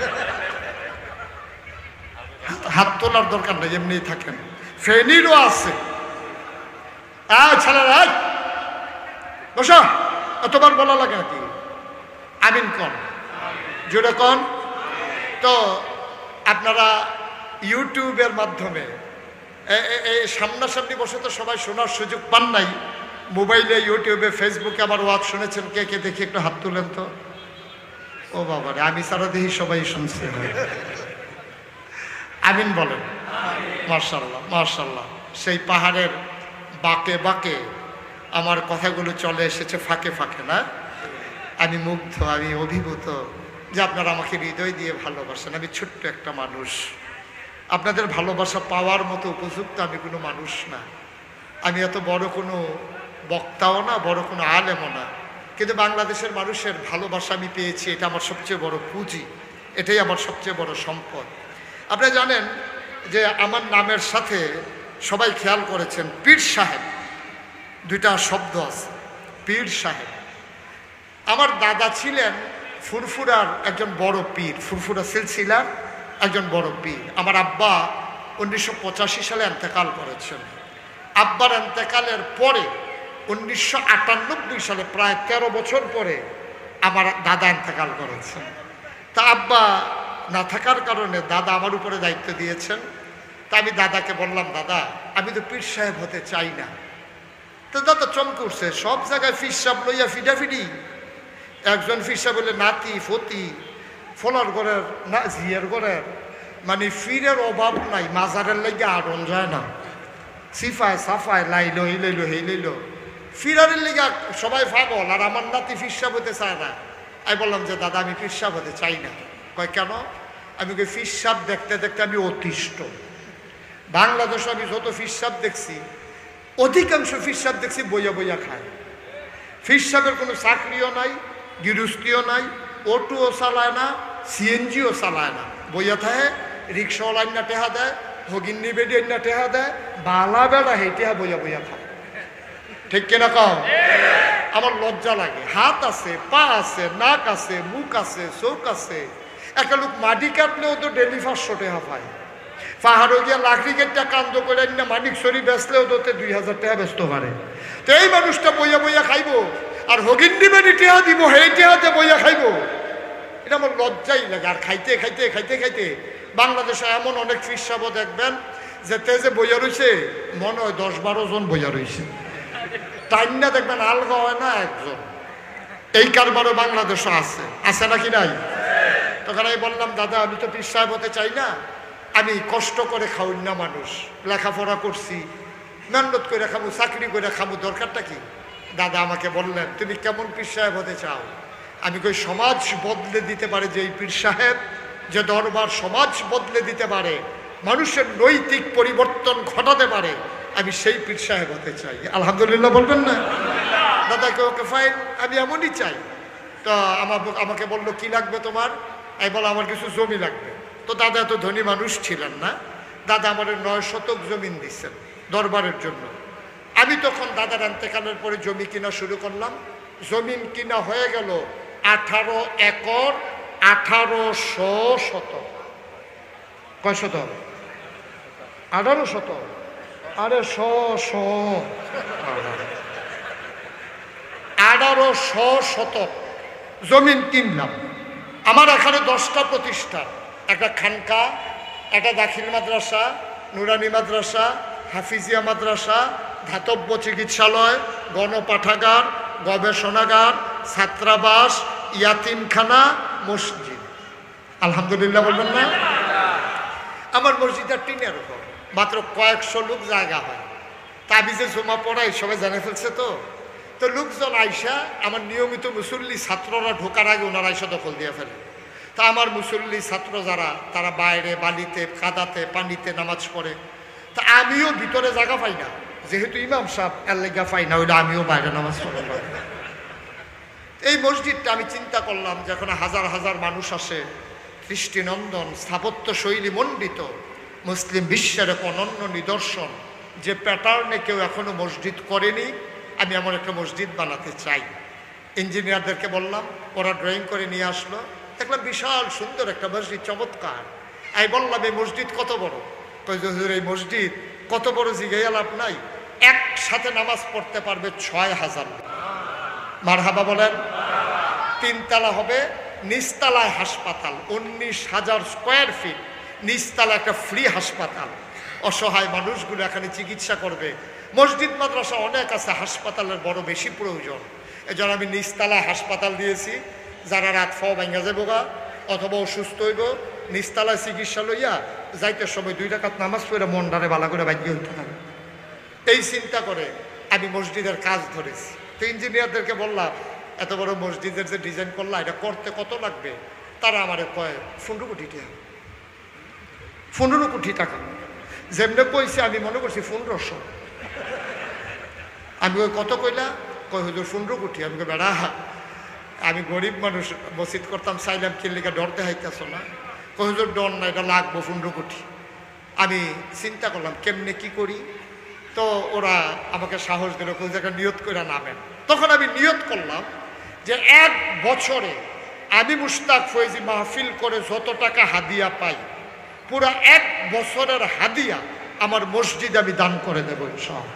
হাত তোলার দরকার নেই, এমনি থাকেন। ফেনীরও আছে। ছেলেরা বসো, এতবার বলা লাগে নাকি? আমিন কন, জোরে কন। তো আপনারা ইউটিউবের মাধ্যমে এই সামনাসামনি বসে তো সবাই শোনার সুযোগ পান নাই। মোবাইলে, ইউটিউবে, ফেসবুকে আমার ওয়াজ শুনেছেন কে কে? দেখি একটু হাত তুলেন তো। ও বাবা রে, আমি সারা দেখি সবাই শুনছে। আমিন বলেন। মাশাআল্লাহ, মাশাআল্লাহ। সেই পাহাড়ের বাঁকে বাঁকে আমার কথাগুলো চলে এসেছে ফাঁকে ফাঁকে, না? আমি মুগ্ধ, আমি অভিভূত যে আপনারা আমাকে হৃদয় দিয়ে ভালোবাসেন। আমি ছোট্ট একটা মানুষ, আপনাদের ভালোবাসা পাওয়ার মতো উপযুক্ত আমি কোনো মানুষ না। আমি এত বড় কোনো বক্তাও না, বড় কোনো আলেমও না, কিন্তু বাংলাদেশের মানুষের ভালোবাসা আমি পেয়েছি, এটা আমার সবচেয়ে বড় পুঁজি, এটাই আমার সবচেয়ে বড় সম্পদ। আপনি জানেন যে আমার নামের সাথে সবাই খেয়াল করেছেন পীর সাহেব দুইটা শব্দ আছে। পীর সাহেব, আমার দাদা ছিলেন ফুরফুরার একজন বড় পীর, ফুরফুরা সিলসিলার একজন বড় পীর। আমার আব্বা উনিশশো পঁচাশি সালে এন্তেকাল করেছেন। আব্বার এন্তেকালের পরে উনিশশো আটানব্বই সালে প্রায় তেরো বছর পরে আমার দাদা এন্তেকাল করেছেন। তা আব্বা না থাকার কারণে দাদা আমার উপরে দায়িত্ব দিয়েছেন। তা আমি দাদাকে বললাম, দাদা আমি তো পীর সাহেব হতে চাই না। তো দাদা চমকে উঠছে, সব জায়গায় ফির সাহেব লইয়া ফিডাফিডি। একজন ফির সাহেব বলে নাতি ফতি ফলার ঘরের না ঝিয়ের ঘরের, মানে ফিরের অভাব নাই, মাজারের লাগে আড়ন যায় না, সিফায় সাফায় লাইল এই লইল হেই লইল, ফিরারের লিগা সবাই পাগল, আর আমার নাতি ফির সাহেব হতে চায় না। আমি বললাম যে দাদা আমি ফির সাহেব হতে চাই না। কয় কেন? আমি কই ফির সাহেব দেখতে দেখতে আমি অতিষ্ঠ। বাংলাদেশে আমি যত ফির সাহেব দেখছি অধিকাংশ ফির সাহেব দেখছি বইয়া বইয়া খায়। ফির সাহেবের কোনো চাকরিও নাই, গৃহস্থীও নাই, অটোও চালায় না, সিএনজিও চালায় না, বইয়া থাকে। রিক্সাওয়ালা না টেহা দেয়, হগিন্নি বেডি না টেহা দেয়, বালা বেড়া হেঁটেহা বইয়া বইয়া খায়। ঠিক কিনা কম? আমার লজ্জা লাগে। হাত আছে, পা আছে, নাক আছে, মুখ আছে, চোখ আছে। একটা লোক মাটি কাটলেও তো ডেলি পাঁচশো টাকা পায়। পাহাড়ে গিয়া লাকড়ি কেটটা কান্দ করে না মানিক সরি বেচলেও তোতে দুই হাজার টাকা বেচতে পারে। তো এই মানুষটা বইয়া বইয়া খাইব, আর হগিন্নি বেডি টেহা দিব, হেই টেহাতে বইয়া খাইব। এটা আমার লজ্জাই লাগে। আর খাইতে খাইতে খাইতে খাইতে বাংলাদেশে এমন অনেক ফির সাহেব দেখবেন যে তেজে বইয়া রয়েছে, মনে হয় দশ বারো জন বইয়া রয়েছে। টাইম না দেখবেন আলগা হয় না একজন। এই কারবারও বাংলাদেশে আছে, আছে নাকি নাই? তখন আমি বললাম, দাদা আমি তো পীর সাহেব হতে চাই না, আমি কষ্ট করে খাওয়াই না মানুষ, লেখাপড়া করছি, মেহনত করে খাবো, চাকরি করে খাবো, দরকারটা কি? দাদা আমাকে বললেন, তুমি কেমন পীর সাহেব হতে চাও? আমি কই সমাজ বদলে দিতে পারে যে এই পীর সাহেব, যে দরবার সমাজ বদলে দিতে পারে, মানুষের নৈতিক পরিবর্তন ঘটাতে পারে, আমি সেই পীর সাহেব হতে চাই। আলহামদুলিল্লাহ বলবেন না? দাদাকে ওকে ফাইন, আমি এমনই চাই। তো আমার আমাকে বললো কি লাগবে তোমার? আমি বলো আমার কিছু জমি লাগবে। তো দাদা এত ধনী মানুষ ছিলেন না, দাদা আমার নয় শতক জমিন দিচ্ছেন দরবারের জন্য। আমি তখন দাদার এন্তেকালের পরে জমি কিনা শুরু করলাম। জমিন কিনা হয়ে গেল আঠারো একর আঠারোশো শতক। কয় শতক? আঠারো শতক। আরে শ শ আঠারোশো শতক জমিন কিনলাম। আমার এখানে দশটা প্রতিষ্ঠান, একটা খানকা, একটা দাখিল মাদ্রাসা, নুরানি মাদ্রাসা, হাফিজিয়া মাদ্রাসা, ধাতব্য চিকিৎসালয়, গণপাঠাগার, গবেষণাগার, ছাত্রাবাস, ইয়াতিমখানা, মসজিদ। আলহামদুলিল্লাহ বলবেন না? আমার মসজিদটা টিনের ঘর, মাত্র কয়েকশো লোক জায়গা হয়। তাবিজে জমা পড়াই সবাই জানে ফেলছে। তো তো লোকজন আইসা, আমার নিয়মিত মুসল্লি ছাত্ররা ঢোকার আগে ওনারা আইসা দখল দিয়ে ফেলে। তা আমার মুসল্লি ছাত্র যারা, তারা বাইরে বালিতে কাদাতে পানিতে নামাজ পড়ে। তা আমিও ভিতরে জায়গা পাই না, যেহেতু ইমাম সাহেব এর লেগা পাই না, ওইটা আমিও বাইরে নামাজ পড়ে। এই মসজিদটা আমি চিন্তা করলাম, যখন হাজার হাজার মানুষ আসে, দৃষ্টিনন্দন স্থাপত্য শৈলী মণ্ডিত, মুসলিম বিশ্বের এক অনন্য নিদর্শন, যে প্যাটার্নে কেউ এখনো মসজিদ করেনি, আমি এমন একটা মসজিদ বানাতে চাই। ইঞ্জিনিয়ারদেরকে বললাম, ওরা ড্রয়িং করে নিয়ে আসলো। দেখলাম বিশাল সুন্দর একটা মসজিদ, চমৎকার। আমি বললাম এই মসজিদ কত বড়? হুজুর এই মসজিদ কত বড় জিগাইয়া লাভ নাই, একসাথে নামাজ পড়তে পারবে ছয় হাজার। মারহাবা বলেন। তিনতলা হবে, নিচতলায় হাসপাতাল, উনিশ হাজার স্কোয়ার ফিট, নিচতলা একটা ফ্রি হাসপাতাল। অসহায় মানুষগুলো এখানে চিকিৎসা করবে। মসজিদ মাদ্রাসা অনেক আছে, হাসপাতালের বড় বেশি প্রয়োজন। এজন্য আমি নিচতলায় হাসপাতাল দিয়েছি। যারা রাত ফাও ভাঙ্গা যাবো গা অথবা অসুস্থ হইব, নিচতলায় চিকিৎসা লইয়া যাইতে সময় দুই রাকাত নামাজ পড়ে মনটারে বালা করে বাজিয়ে হইতে থাকে। এই চিন্তা করে আমি মসজিদের কাজ ধরেছি। তো ইঞ্জিনিয়ারদেরকে বললাম, এত বড় মসজিদের যে ডিজাইন করলাম, এটা করতে কত লাগবে? তারা আমার কয় পনেরো কোটি টাকা। পনেরো কোটি টাকা যেমনি কইছে, আমি মনে করছি পনেরোশো। আমি ওই কত কইলা? কয় হুজুর পনেরো কোটি। আমি বেড়া, আমি গরিব মানুষ, মসজিদ করতাম চাইলাম, কিল্লিকা ডর দেখাইতেছ না? হুজুর ডন না, এটা লাগবো পনেরো কোটি। আমি চিন্তা করলাম কেমনে কি করি। তো ওরা আমাকে সাহস দিল, কোন জায়গায় নিয়ত করে নামেন। তখন আমি নিয়ত করলাম যে এক বছরে আমি মুশতাক ফয়েজি মাহফিল করে যত টাকা হাদিয়া পাই, পুরা এক বছরের হাদিয়া আমার মসজিদে আমি দান করে দেবো ইনশাআল্লাহ।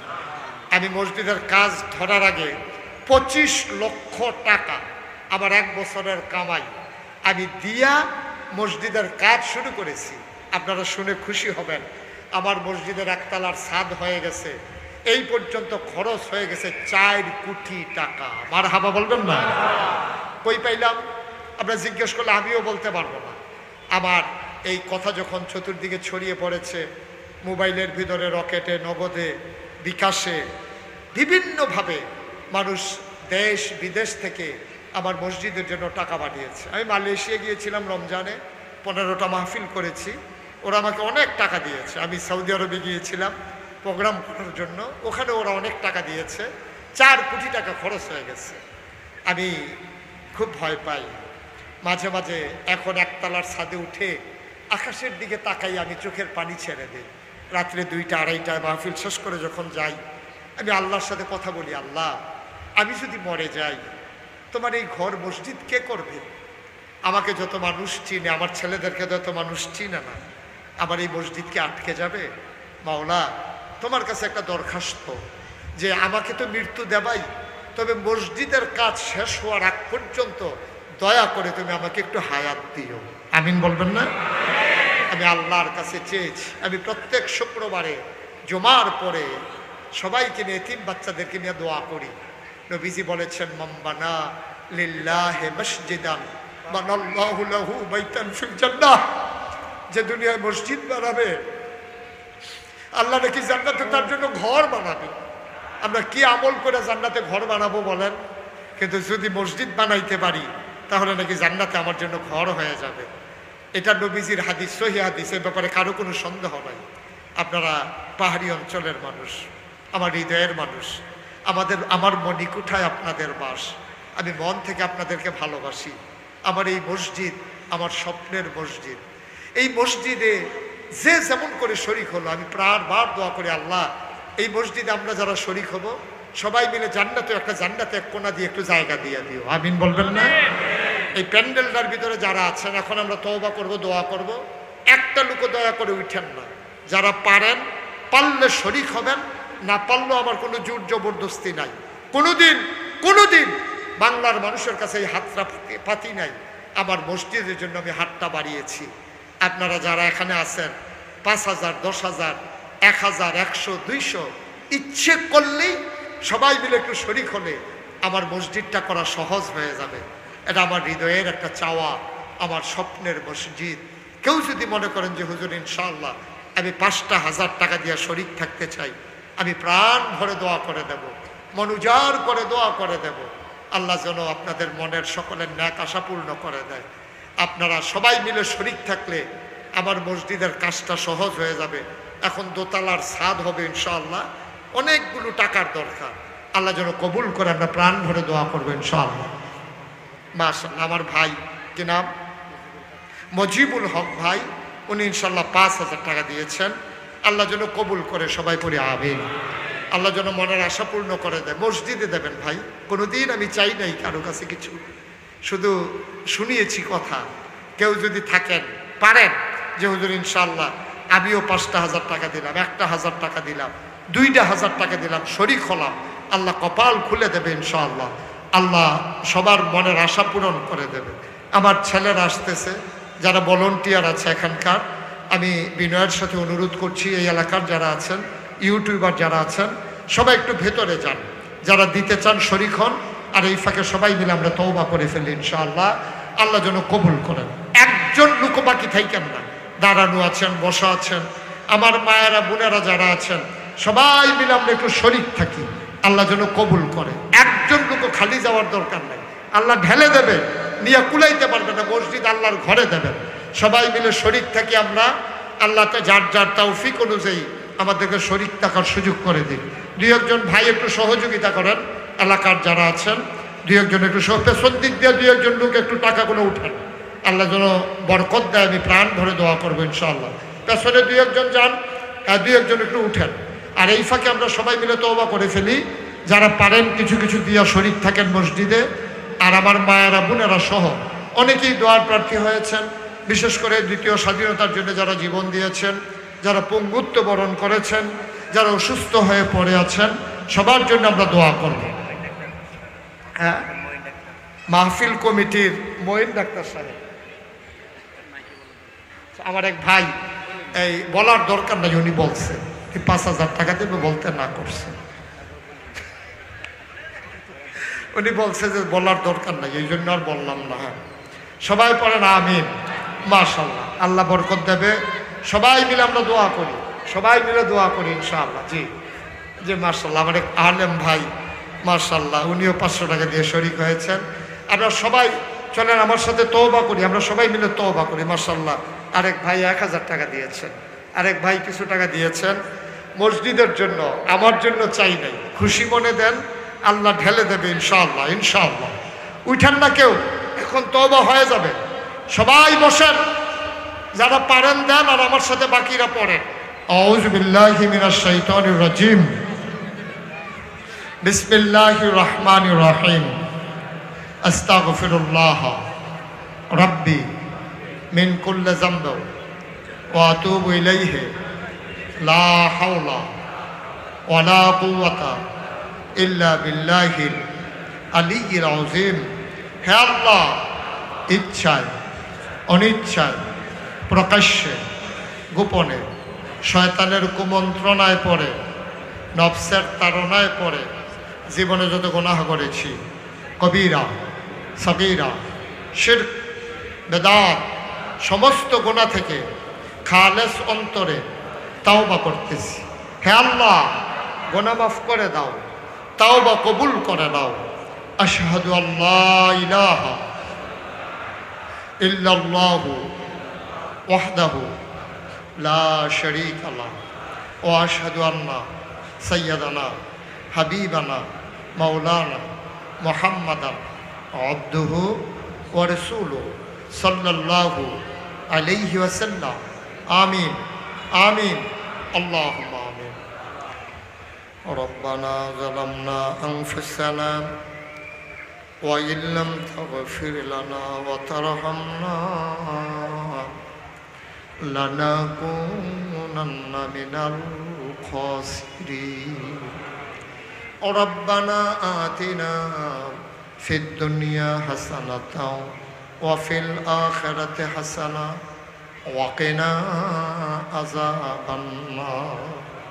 আমি মসজিদের কাজ ধরার আগে পঁচিশ লক্ষ টাকা আমার এক বছরের কামাই আমি দিয়া মসজিদের কাজ শুরু করেছি। আপনারা শুনে খুশি হবেন, আমার মসজিদের একতলার ছাদ হয়ে গেছে, এই পর্যন্ত খরচ হয়ে গেছে চার কোটি টাকা। আমার হাবা বলবেন না? কই পাইলাম? আপনারা জিজ্ঞেস করলে আমিও বলতে পারবো না। আমার এই কথা যখন চতুর্দিকে ছড়িয়ে পড়েছে, মোবাইলের ভিতরে, রকেটে, নগদে, বিকাশে, বিভিন্নভাবে মানুষ দেশ বিদেশ থেকে আমার মসজিদের জন্য টাকা পাঠিয়েছে। আমি মালয়েশিয়া গিয়েছিলাম রমজানে, পনেরোটা মাহফিল করেছি, ওরা আমাকে অনেক টাকা দিয়েছে। আমি সৌদি আরবে গিয়েছিলাম প্রোগ্রাম করার জন্য, ওখানে ওরা অনেক টাকা দিয়েছে, চার কোটি টাকা খরচ হয়ে গেছে। আমি খুব ভয় পাই মাঝে মাঝে। এখন একতলার ছাদে উঠে আকাশের দিকে তাকাই, আমি চোখের পানি ছেড়ে দিই। রাত্রে দুইটা আড়াইটায় মাহফিল শেষ করে যখন যাই, আমি আল্লাহর সাথে কথা বলি, আল্লাহ আমি যদি মরে যাই, তোমার এই ঘর মসজিদ কে করবে? আমাকে যত মানুষ চিনে, আমার ছেলেদেরকে যত মানুষ চিনে না, আমার এই মসজিদকে আটকে যাবে? মাওলা তোমার কাছে একটা দরখাস্ত, যে আমাকে তো মৃত্যু দেবাই, তবে মসজিদের কাজ শেষ হওয়ার আগ পর্যন্ত দয়া করে তুমি আমাকে একটু হায়াত দিও। আমিন বলবেন না? আমি আল্লাহর কাছে চেয়েছি। আমি প্রত্যেক শুক্রবারে জুমার পরে সবাইকে নিয়ে, এতিম বাচ্চাদেরকে নিয়ে দোয়া করি। নবীজি বলেছেন, মাম্বানা লিল্লাহি মসজিদান বানাল্লাহু লাহু বাইতান ফিল জান্নাহ, যে দুনিয়ায় মসজিদ বানাবে আল্লাহ নাকি জান্নাতে তার জন্য ঘর বানাবে। আমরা কি আমল করে জান্নাতে ঘর বানাবো বলেন? কিন্তু যদি মসজিদ বানাইতে পারি তাহলে নাকি জান্নাতে আমার জন্য ঘর হয়ে যাবে। এটা নবীজির হাদিস, সহিহ হাদিস, এ ব্যাপারে কারো কোনো সন্দেহ নাই। আপনারা পাহাড়ি অঞ্চলের মানুষ, আমার হৃদয়ের মানুষ, আমাদের আমার মণিকুঠায় আপনাদের বাস। আমি মন থেকে আপনাদেরকে ভালোবাসি। আমার এই মসজিদ আমার স্বপ্নের মসজিদ। এই মসজিদে যে যেমন করে শরিক হলো, আমি প্রাণবার দোয়া করি, আল্লাহ এই মসজিদে আমরা যারা শরিক হব সবাই মিলে জান্নাতে একটা জান্নাতে এক কোণা দিয়ে একটু জায়গা দিয়ে দিও। আমিন বলবেন না? এই প্যান্ডেলটার ভিতরে যারা আছেন, এখন আমরা তওবা করব, দোয়া করব, একটা লোক দয়া করে উঠেন না। যারা পারেন, পারলে শরিক হবেন, না পারলেও আমার কোনো জোর জবরদস্তি নাই। কোনোদিন কোনোদিন বাংলার মানুষের কাছে এই হাতটা পাতি নাই। আমার মসজিদের জন্য আমি হাতটা বাড়িয়েছি। আপনারা যারা এখানে আছেন, পাঁচ হাজার, দশ হাজার, এক হাজার, একশো, দুইশো, ইচ্ছে করলেই সবাই মিলে একটু শরিক হলে আমার মসজিদটা করা সহজ হয়ে যাবে। এটা আমার হৃদয়ের একটা চাওয়া, আমার স্বপ্নের মসজিদ। কেউ যদি মনে করেন যে হুজুর ইনশাআল্লাহ আমি পাঁচটা হাজার টাকা দিয়ে শরিক থাকতে চাই, আমি প্রাণ ভরে দোয়া করে দেব, মন উজাড় করে দোয়া করে দেব। আল্লাহ যেন আপনাদের মনের সকলের ন্যাক আশা পূর্ণ করে দেয়। আপনারা সবাই মিলে শরিক থাকলে আমার মসজিদের কাজটা সহজ হয়ে যাবে। এখন দোতলার ছাদ হবে ইনশাআল্লাহ, অনেকগুলো টাকার দরকার। আল্লাহ যেন কবুল করে, আমরা প্রাণ ভরে দোয়া করবো ইনশাআল্লাহ। মাশাআল্লাহ, আমার ভাই কি নাম, মজিবুল হক ভাই, উনি ইনশাআল্লাহ পাঁচ হাজার টাকা দিয়েছেন। আল্লাহ যেন কবুল করে, সবাই পড়ি আমিন। আল্লাহ যেন মনের আশা পূর্ণ করে দেয়। মসজিদে দেবেন ভাই, কোনোদিন আমি চাই নাই কারো কাছে কিছু, শুধু শুনিয়েছি কথা। কেউ যদি থাকেন, পারেন যে হুজুর ইনশাআল্লাহ আমিও পাঁচটা হাজার টাকা দিলাম, একটা হাজার টাকা দিলাম, দুইটা হাজার টাকা দিলাম, শরিক হলাম, আল্লাহ কপাল খুলে দেবে ইনশাআল্লাহ। আল্লাহ সবার মনের আশা পূরণ করে দেবে। আমার ছেলেরা আসতেছে, যারা ভলান্টিয়ার আছে এখানকার, আমি বিনয়ের সাথে অনুরোধ করছি, এই এলাকার যারা আছেন, ইউটিউবার যারা আছেন, সবাই একটু ভেতরে যান, যারা দিতে চান শরিক হন। আর এই ফাঁকে সবাই মিলে আমরা তওবা করে ফেলি ইনশাআল্লাহ। আল্লাহ যেন কবুল করেন। একজন লোক বাকি থাকেন না, দাঁড়ানো আছেন, বসা আছেন, আমার মায়েরা বোনেরা যারা আছেন, সবাই মিলে আমরা একটু শরিক থাকি। আল্লাহ যেন কবুল করে। একজন লোক খালি যাওয়ার দরকার নেই, আল্লাহ ঢেলে দেবে, নিয়ে কুলাইতে পারবে না, মসজিদ আল্লাহর ঘরে দেবেন। সবাই মিলে শরিক থাকি আমরা। আল্লাহকে যার যার তৌফিক অনুযায়ী আমাদেরকে শরিক থাকার সুযোগ করে দিন। দুই একজন ভাই একটু সহযোগিতা করেন, এলাকার যারা আছেন দুই একজন একটু পেছন দিক দিয়ে দুই একজন লোক একটু টাকাগুলো উঠান। আল্লাহ যেন বরকত দেয়, আমি প্রাণ ভরে দোয়া করবো ইনশাআল্লাহ। পেছনে দুই একজন যান, দুই একজন একটু উঠেন। আর এই ফাঁকে আমরা সবাই মিলে তওবা করে ফেলি, যারা পারেন কিছু কিছু দিয়া শরীক থাকেন মসজিদে। আর আমার মায়েরা বোনেরা সহ অনেকেই দোয়ার প্রার্থী হয়েছেন, বিশেষ করে দ্বিতীয় স্বাধীনতার জন্য যারা জীবন দিয়েছেন, যারা পঙ্গুত্ব বরণ করেছেন, যারা অসুস্থ হয়ে পড়ে আছেন, সবার জন্য আমরা দোয়া করব। হ্যাঁ, মাহফিল কমিটির মঈন ডাক্তার সাহেব, আমার এক ভাই, এই বলার দরকার নাই, উনি বলছে পাঁচ হাজার টাকা দেবে, বলতে না করছে। উনি বলছে যে বলার দরকার নাই, এই জন্য আর বললাম না। হ্যাঁ, সবাই পড়েন আমিন। মাশাআল্লাহ, আল্লাহ বরকত দেবে। সবাই মিলে আমরা দোয়া করি, সবাই মিলে দোয়া করি ইনশাআল্লাহ। জি জি, মাশাআল্লাহ, আমার এক আলেম ভাই, মাশাআল্লাহ, উনিও পাঁচশো টাকা দিয়ে শরীক হয়েছেন। আমরা সবাই চলেন আমার সাথে তওবা করি, আমরা সবাই মিলে তওবা করি। মাশাআল্লাহ, আরেক ভাই এক হাজার টাকা দিয়েছেন, আরেক ভাই কিছু টাকা দিয়েছেন মসজিদের জন্য, আমার জন্য চাই নাই। খুশি মনে দেন, আল্লাহ ঢেলে দেবে ইনশাআল্লাহ। ইনশাআল্লাহ উঠেন না কেউ, এখন তওবা হয়ে যাবে। সবাই বসেন, যারা পারেন দেন, আর আমার সাথে বাকিরা পড়েন। আউযু বিল্লাহি মিনাশ শাইতানির রাজিম, বিসমিল্লাহির রহমানির রহিম, আস্তাগফিরুল্লাহ রাব্বি মিন কুল্লি যামব ওয়া আতুবু ইলাইহি, লা হাওলা ওয়ালা কুওয়াতা ইল্লা বিল্লাহিল আলিয়্যিল আযীম। হে আল্লাহ, ইচ্ছায় অনিচ্ছায়, প্রকাশ্যে গোপনে, শয়তানের কুমন্ত্রণায় পড়ে, নফসের তাড়নায় পড়ে জীবনে যত গুনাহ করেছি, কবিরা সগীরা, শিরক বেদাত, সমস্ত গুনাহ থেকে খালেস অন্তরে তাওবা করতেছি। হে আল্লাহ, গুনাহ মাফ করে দাও, তাওবা কবুল করে দাও। আশহাদু আল্লা ইলাহা ইল্লাল্লাহু ওয়াহদাহু লা শারীকা লাহু ওয়া আশহাদু আন্না সাইয়্যিদানা হাবিবানা মাওলানা মুহাম্মাদান আবদুহু ওয়া রাসূলুহু সাল্লাল্লাহু আলাইহি ওয়াসাল্লাম। আমিন আমিন, আল্লাহুম্মা আমিন। রব্বানা যালামনা আনফুসানা ওয়া ইল্লাম তাগফির লানা ওয়া তারহামনা লানাকুনান্না মিনাল খাসিরিন। রব্বানা আতিনা ফিদ দুনিয়া হাসানাতাও ওয়া ফিল আখিরাতি হাসানা ওয়া কিনা আযাবান নার।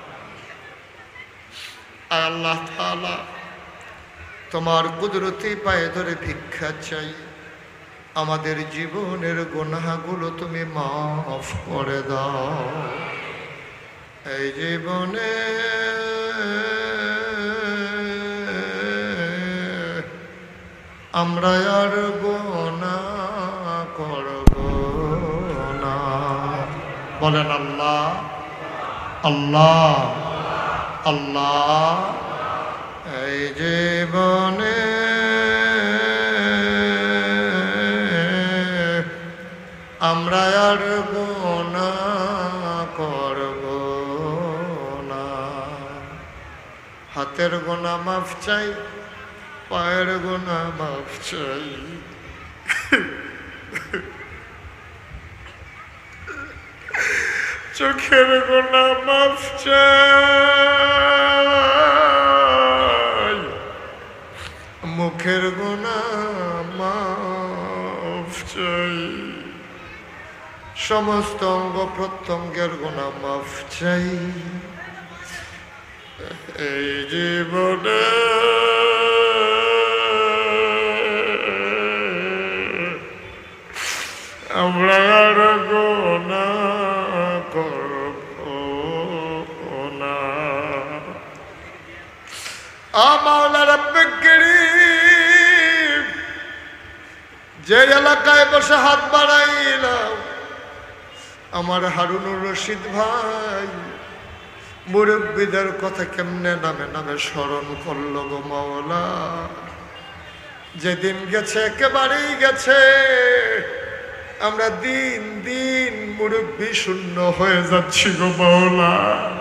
আল্লাহ তাআলা, তোমার কুদরতি পায়ে ধরে ভিক্ষা চাই, আমাদের জীবনের গুনাহগুলো তুমি মাফ করে দাও। এই জীবনে আমরা আর গুনাহ করব না। বলেন আল্লাহ আল্লাহ আল্লাহ। এই জীবনে আমরা আর গুনাহ করব না। হাতের গুনাহ মাফ চাই, পায়ের গুনাহ মাফ চাই, চোখের গুনাহ মাফ চাই, মুখের গুনাহ মাফ চাই, সমস্ত অঙ্গ প্রত্যঙ্গের গুনাহ মাফ চাই। এই জীবনে আমরা আর গুনাহ করব না। মাওলা রব্বুল কারীম, যে এলাকায় বসে হাত বাড়াইলাম আমার হারুনুর রশিদ ভাই, মুরব্বীদের কথা কেমনে নামে নামে স্মরণ করলো গো মাওলা। যেদিন গেছে একেবারেই গেছে, আমরা দিন দিন মুরব্বী শূন্য হয়ে যাচ্ছি গো মাওলা।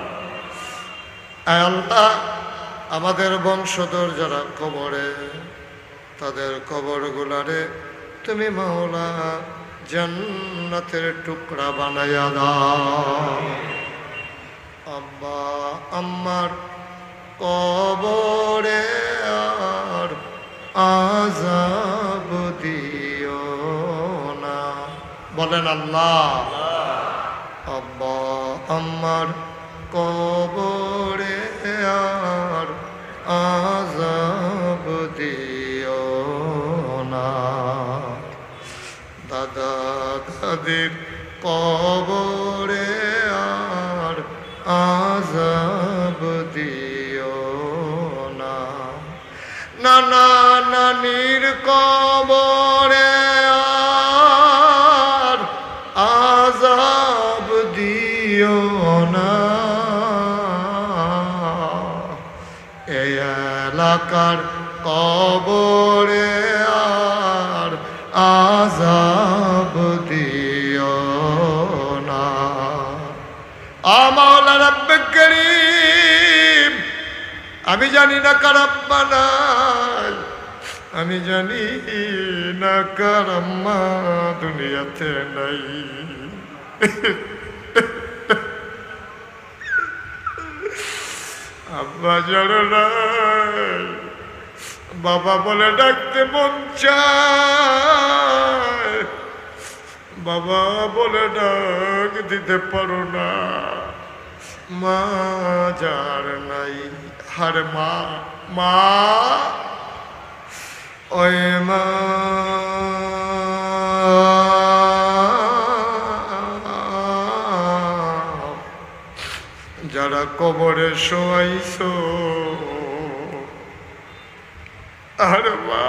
আয় আল্লাহ, আমাদের বংশধর যারা কবরে, তাদের কবর গুলারে তুমি মাওলা জান্নাতের টুকরা বানাইয়া দাও। আব্বা আম্মার কবরে আর আযাব দিও না, বলেন আল্লাহ। আব্বা আম্মার কবরে আর আযাব দিও না, দাদা দাদির কবরে আর আযাব দিও না, নানা নানির কবরে আর আযাব দিও না, এই এলাকার কবরে আর আযাব দিও না। মাওলা রব্বে করিম, আমি জানি না কার আব্বা নাই, আমি জানি না কার আম্মা দুনিয়াতে নাই। আব্বা জানো নাই, বাবা বলে ডাকতে মন চায়, বাবা বলে ডাক দিতে পারো না। মা যার নাই, হার মা মা ওই মা যারা কবরে শোয়াইছো, আর মা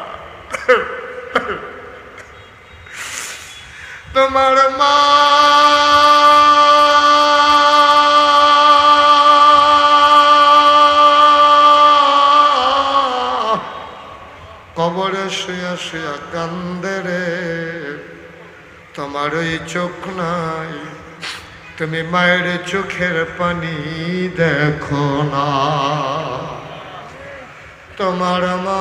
তোমার মা কবরে শুয়া শুয়া কান্দে রে, তোমার ওই চোখ নাই, তুমি মায়ের চোখের পানি দেখো না। তোমার মা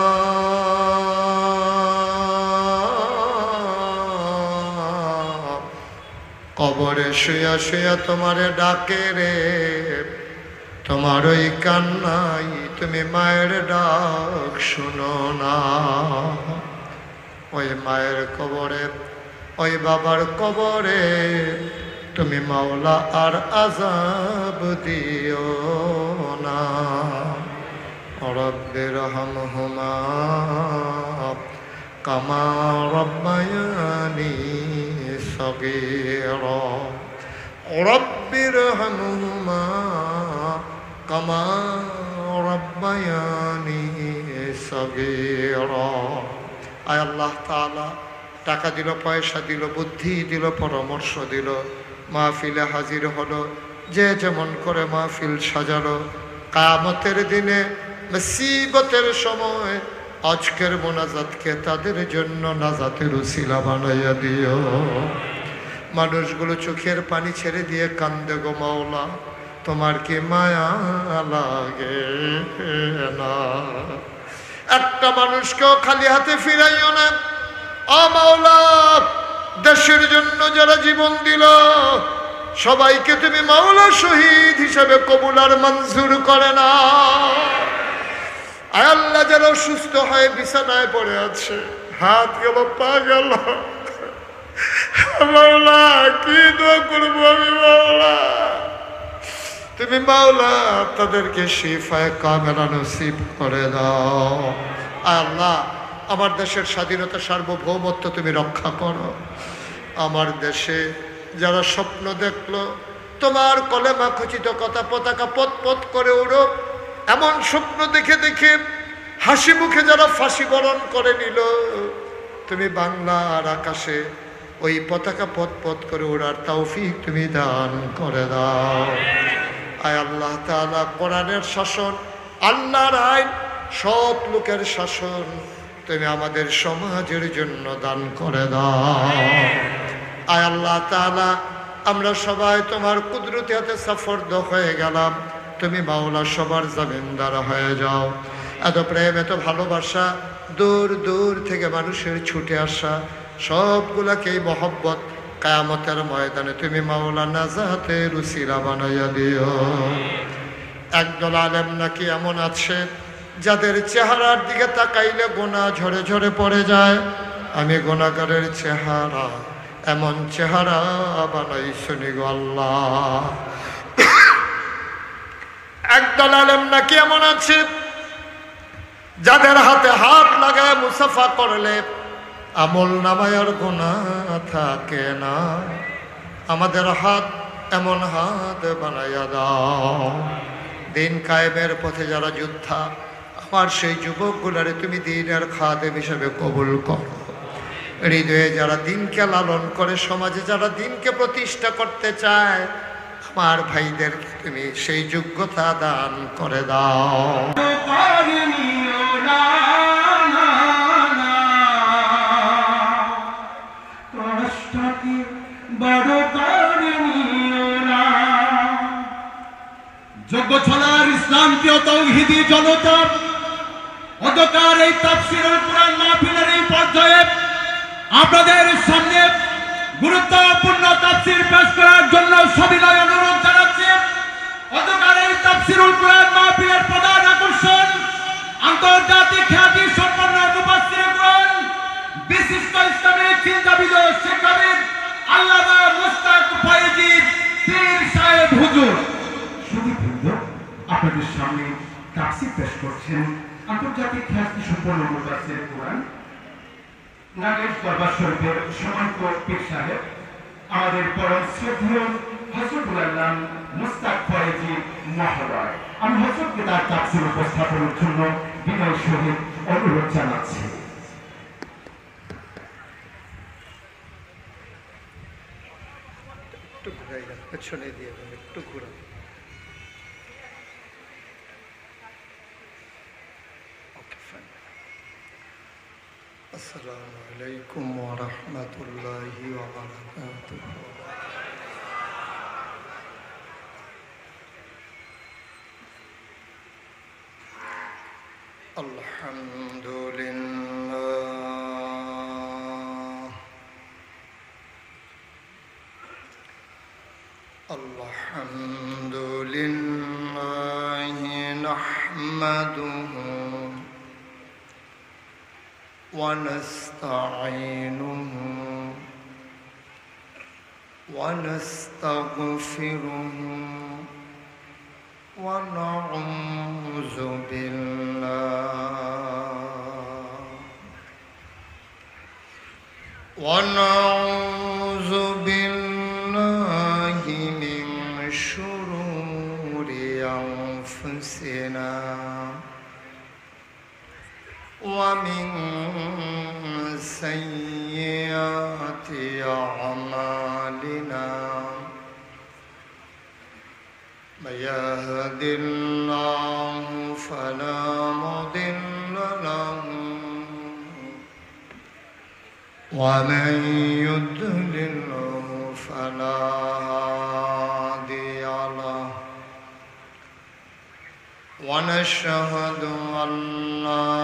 কবরে শুয়া শুয়া তোমারে ডাকে রে, তোমার ওই কান্নাই তুমি মায়ের ডাক শুনো না। ওই মায়ের কবরে, ওই বাবার কবরে তুমি মাওলা আর আযাব দিও না। রব্বির হামহুমা কামা রব্বায়ানি সগীরা, রব্বির হামহুমা কামা রব্বায়ানি সগীরা। আয় আল্লাহ তাআলা টাকা দিল, পয়সা দিল, বুদ্ধি দিল, পরামর্শ দিল, মাহফিলে হাজির হলো, যে যেমন করে মাহফিল সাজালো, কিয়ামতের দিনে মুসিবতের সময় আজকের মোনাজাতকে তাদের জন্য নাজাতের উসিলা বানাইয়া দিও। মানুষগুলো চোখের পানি ছেড়ে দিয়ে কান্দে গো মাওলা, তোমার কি মায়া লাগে না? একটা মানুষকেও খালি হাতে ফিরাইও না। ও মাওলা, দেশের জন্য যারা জীবন দিল সবাইকে তুমি মাওলা শহীদ হিসেবে কবুল আর মঞ্জুর করে না। আয় আল্লাহ, যারা সুস্থ হয়ে বিছানায় পড়ে আছে, হাত গেল পা গেল, মাওলা কি দোয়া করবো আমি মাওলা, তুমি মাওলা তাদেরকে শিফায়ে কামেলা নসিব করে দাও। আয় আল্লাহ, আমার দেশের স্বাধীনতা সার্বভৌমত্ব তুমি রক্ষা করো। আমার দেশে যারা স্বপ্ন দেখলো তোমার কলেমা খচিত কথা পতাকা পথ পথ করে উড়ো, এমন স্বপ্ন দেখে দেখে হাসি মুখে যারা ফাঁসি বরণ করে নিল, তুমি বাংলার আকাশে ওই পতাকা পথ পথ করে ওড়ার তৌফিক তুমি দান করে দাও। আয় আল্লাহ তাআলা, কোরআনের শাসন, আল্লাহর আইন, সৎ লোকের শাসন তুমি আমাদের সমাজের জন্য দান করে দাও। আয় আল্লাহ তাআলা আমরা সবাই তোমার কুদরতি হাতে সফরদ হয়ে গেলাম, তুমি মাওলা সবার জামিনদার হয়ে যাও। এত প্রেম এত ভালোবাসা দূর দূর থেকে মানুষের ছুটে আসা সবগুলাকে মহব্বত কিয়ামতের ময়দানে তুমি মাওলা নাজাতের উসিলা বানাইয়া দিও। একদল আলেম নাকি এমন আছে যাদের চেহারার দিকে তাকাইলে গোনা ঝরে ঝরে পড়ে যায়। আমি গোনাগারের চেহারা এমন চেহারা বানাইছনি গো আল্লাহ। একদল আলেম নাকি এমন আছে যাদের হাতে হাত লাগায় মুসাফা করলে আমল নামায় আর গুনাহ থাকে না। আমাদের হাত এমন হাত বানাইয়া দাও। দিন কায়েমের পথে যারা যোদ্ধা, আমার সেই যুবকগুলারে তুমি দিনের খাদেম হিসেবে কবুল করো। হৃদয়ে যারা দিনকে লালন করে, সমাজে যারা দিনকে প্রতিষ্ঠা করতে চায়, আমার ভাইদেরকে তুমি সেই যোগ্যতা দান করে দাও। যোগ্য ছলার ইসলাম প্রিয় তৌহিদি জনতা, অন্ধকার এই তাফসীরুল কুরআন মাহফিলের এই পর্যায়ে আপনাদের সামনে গুরুত্বপূর্ণ তাফসীর পেশ করার জন্য সবিনয় অনুরোধ জানাচ্ছি। অন্ধকার এই তাফসীরুল কুরআন মাহফিলের প্রধান আকর্ষণ আন্তর্জাতিক খ্যাতি সম্পন্ন মুফাসসিরে কুরআন, বিশিষ্ট ইসলামী চিন্তাবিদ ও শিক্ষাবিদ আল্লামা মুস্তাক ফয়েজী পীর সাহেব হুজুর। আপনাদের সামনে তাফসীর পেশ করছেন আন্তর্জাতিক খ্যাতি সম্পন্ন মুফাসসির কুরআন নাগেশ দরবার শরীফের সম্মানিত পীর সাহেব, আমাদের পরম শ্রদ্ধেয় হযরতুল আল্লাহ মুস্তাক ফয়েজী মহোদয়। আমি হযরতকে তার তাফসীর উপস্থাপনের জন্য বিনয়ের সহিত অনুরোধ জানাচ্ছি। একটু ঘুরাইয়া পেছনে দিয়ে একটু ঘুরা। আসসালামু আলাইকুম ওয়া রাহমাতুল্লাহি ওয়া বারাকাতুহু। আলহামদুলিল্লাহ আলহামদুলিল্লাহি নাহমাদুহু ونستعينه ونستغفره ونعوذ بالله ونعوذ بالله من شرور أنفسنا ومن سيئات أعمالنا من يهد الله فلا مضل له ومن يضلل فلا هادي له ونشهد أن لا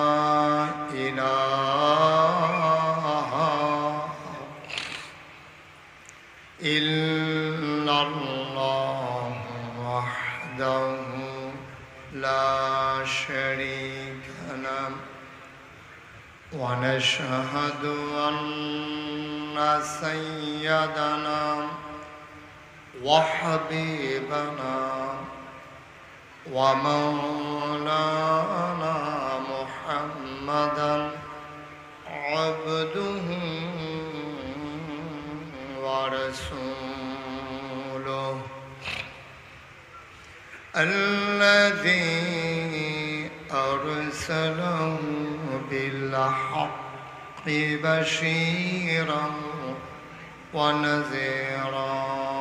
إله إلا الله وحده لا شريك له ونشهد أن سيدنا وحبيبنا ومولانا محمدا عبده ورسوله الذي أرسله بالحق بشيرا ونذيرا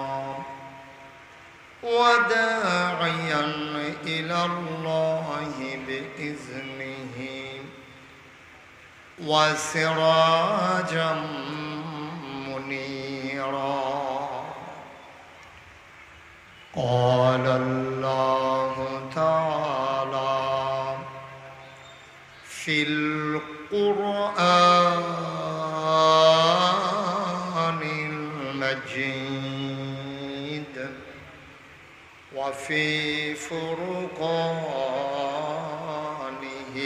وداعيا إلى الله بإذنه وسراجا منيرا قال الله تعالى في القرآن المجيد وفي فرقانه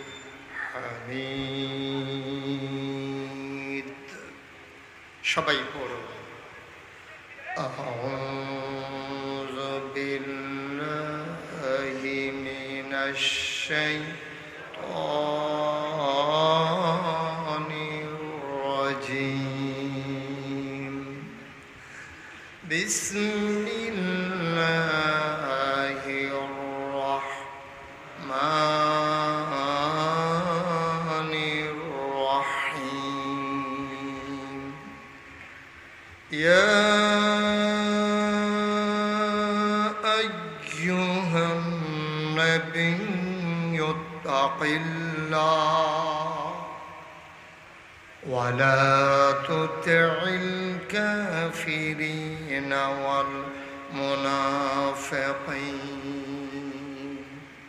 الحميد সবাই পড়ো أعوذ بالله من الشيطان الرجيم بسم الله الرحمن الرحيم يا أيها النبي اتق الله ولا تطع الكافرين والمنافقين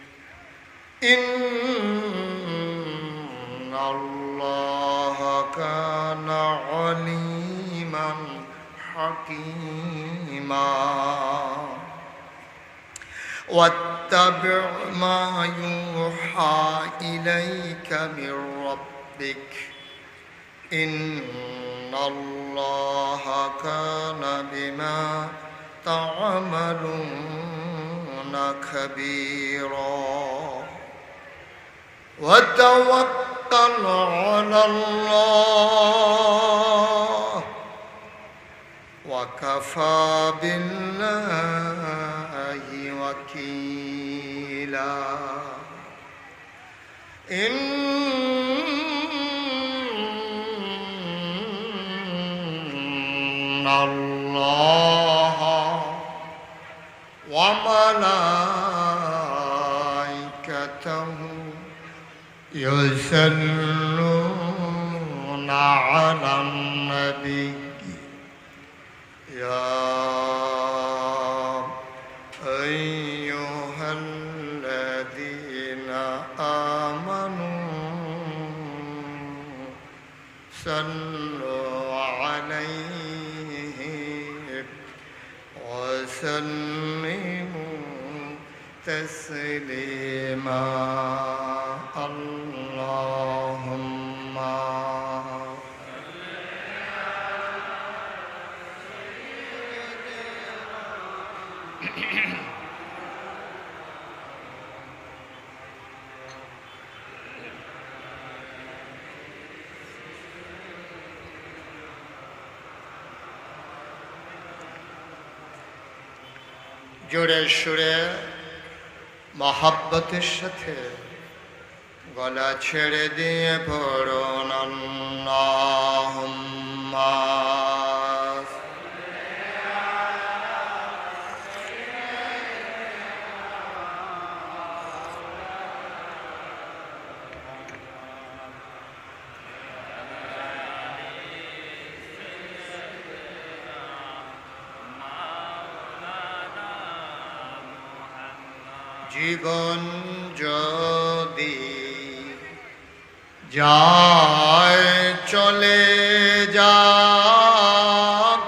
إن الله كان عليما حكيما واتبع ما يوحى إليك من ربك إن الله كان بما تعملون خبيرا وتوكل على الله وكفى بالله وكيلا إن الله وملائكته يصلون على النبي يا أيها الذين آمنوا صلوا عليه وسلموا تسليما اللهم জোরে সুরে মহাব্বতের সাথে গলা ছেড়ে দিয়ে পড়ুন আল্লাহুম্মা জীবন যদি যায় চলে যাক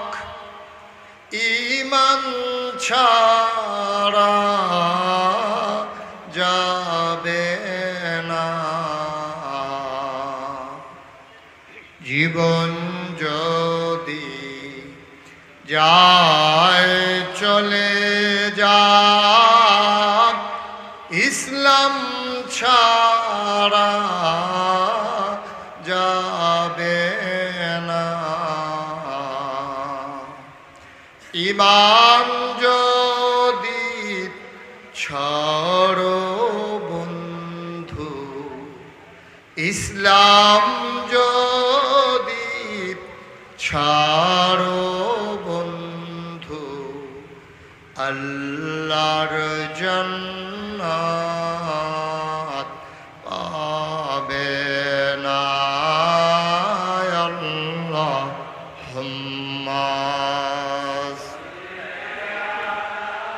ঈমান ছাড়া যাবে না জীবন যদি যায় চলে যাক ইসলাম ছাড়া যাবে না ঈমান যদি ছাড়ো বন্ধু ইসলাম যদি ছাড়ো বন্ধু আল্লাহর জান্নাত পাবে না আল্লাহুম্মা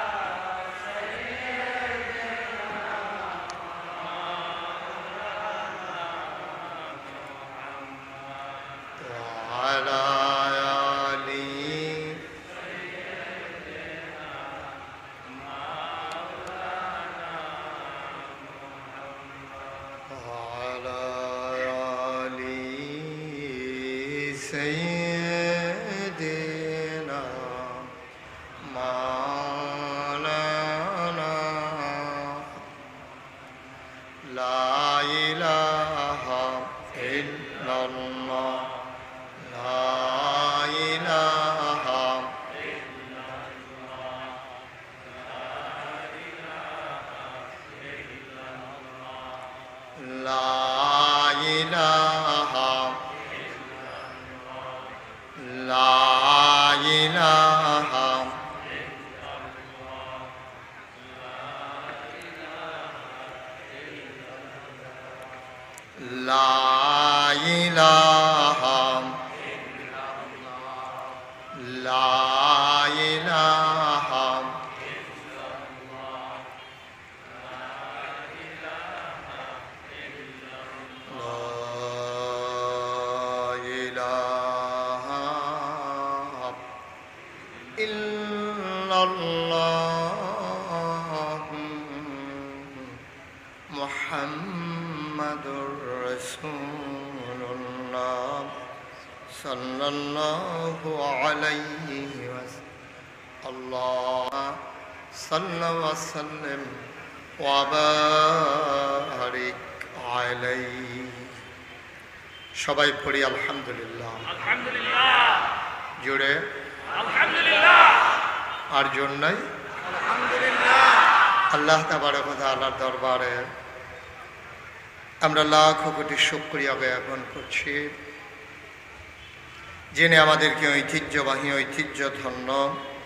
লা ইলাহা লা ইলাহা ইল্লাল্লাহ মুহাম্মাদুর রাসূলুল্লাহ সাল্লাল্লাহু আলাইহি ওয়াসাল্লাম আল্লাহ সাল্লাল্লাহু ওয়া সাল্লাম ওয়া বারিক আলাইহি। সবাই পড়ি আলহামদুলিল্লাহ। আলহামদুলিল্লাহ জুড়ে আলহামদুলিল্লাহ আর জোর নাই। আলহামদুলিল্লাহ আল্লাহ তাবারক ওয়া তাআলার দরবারে আমরা লাখ কোটি শুকরিয়া জ্ঞাপন করছি, যিনি আমাদেরকে ঐতিহ্যবাহী ঐতিহ্যধন্য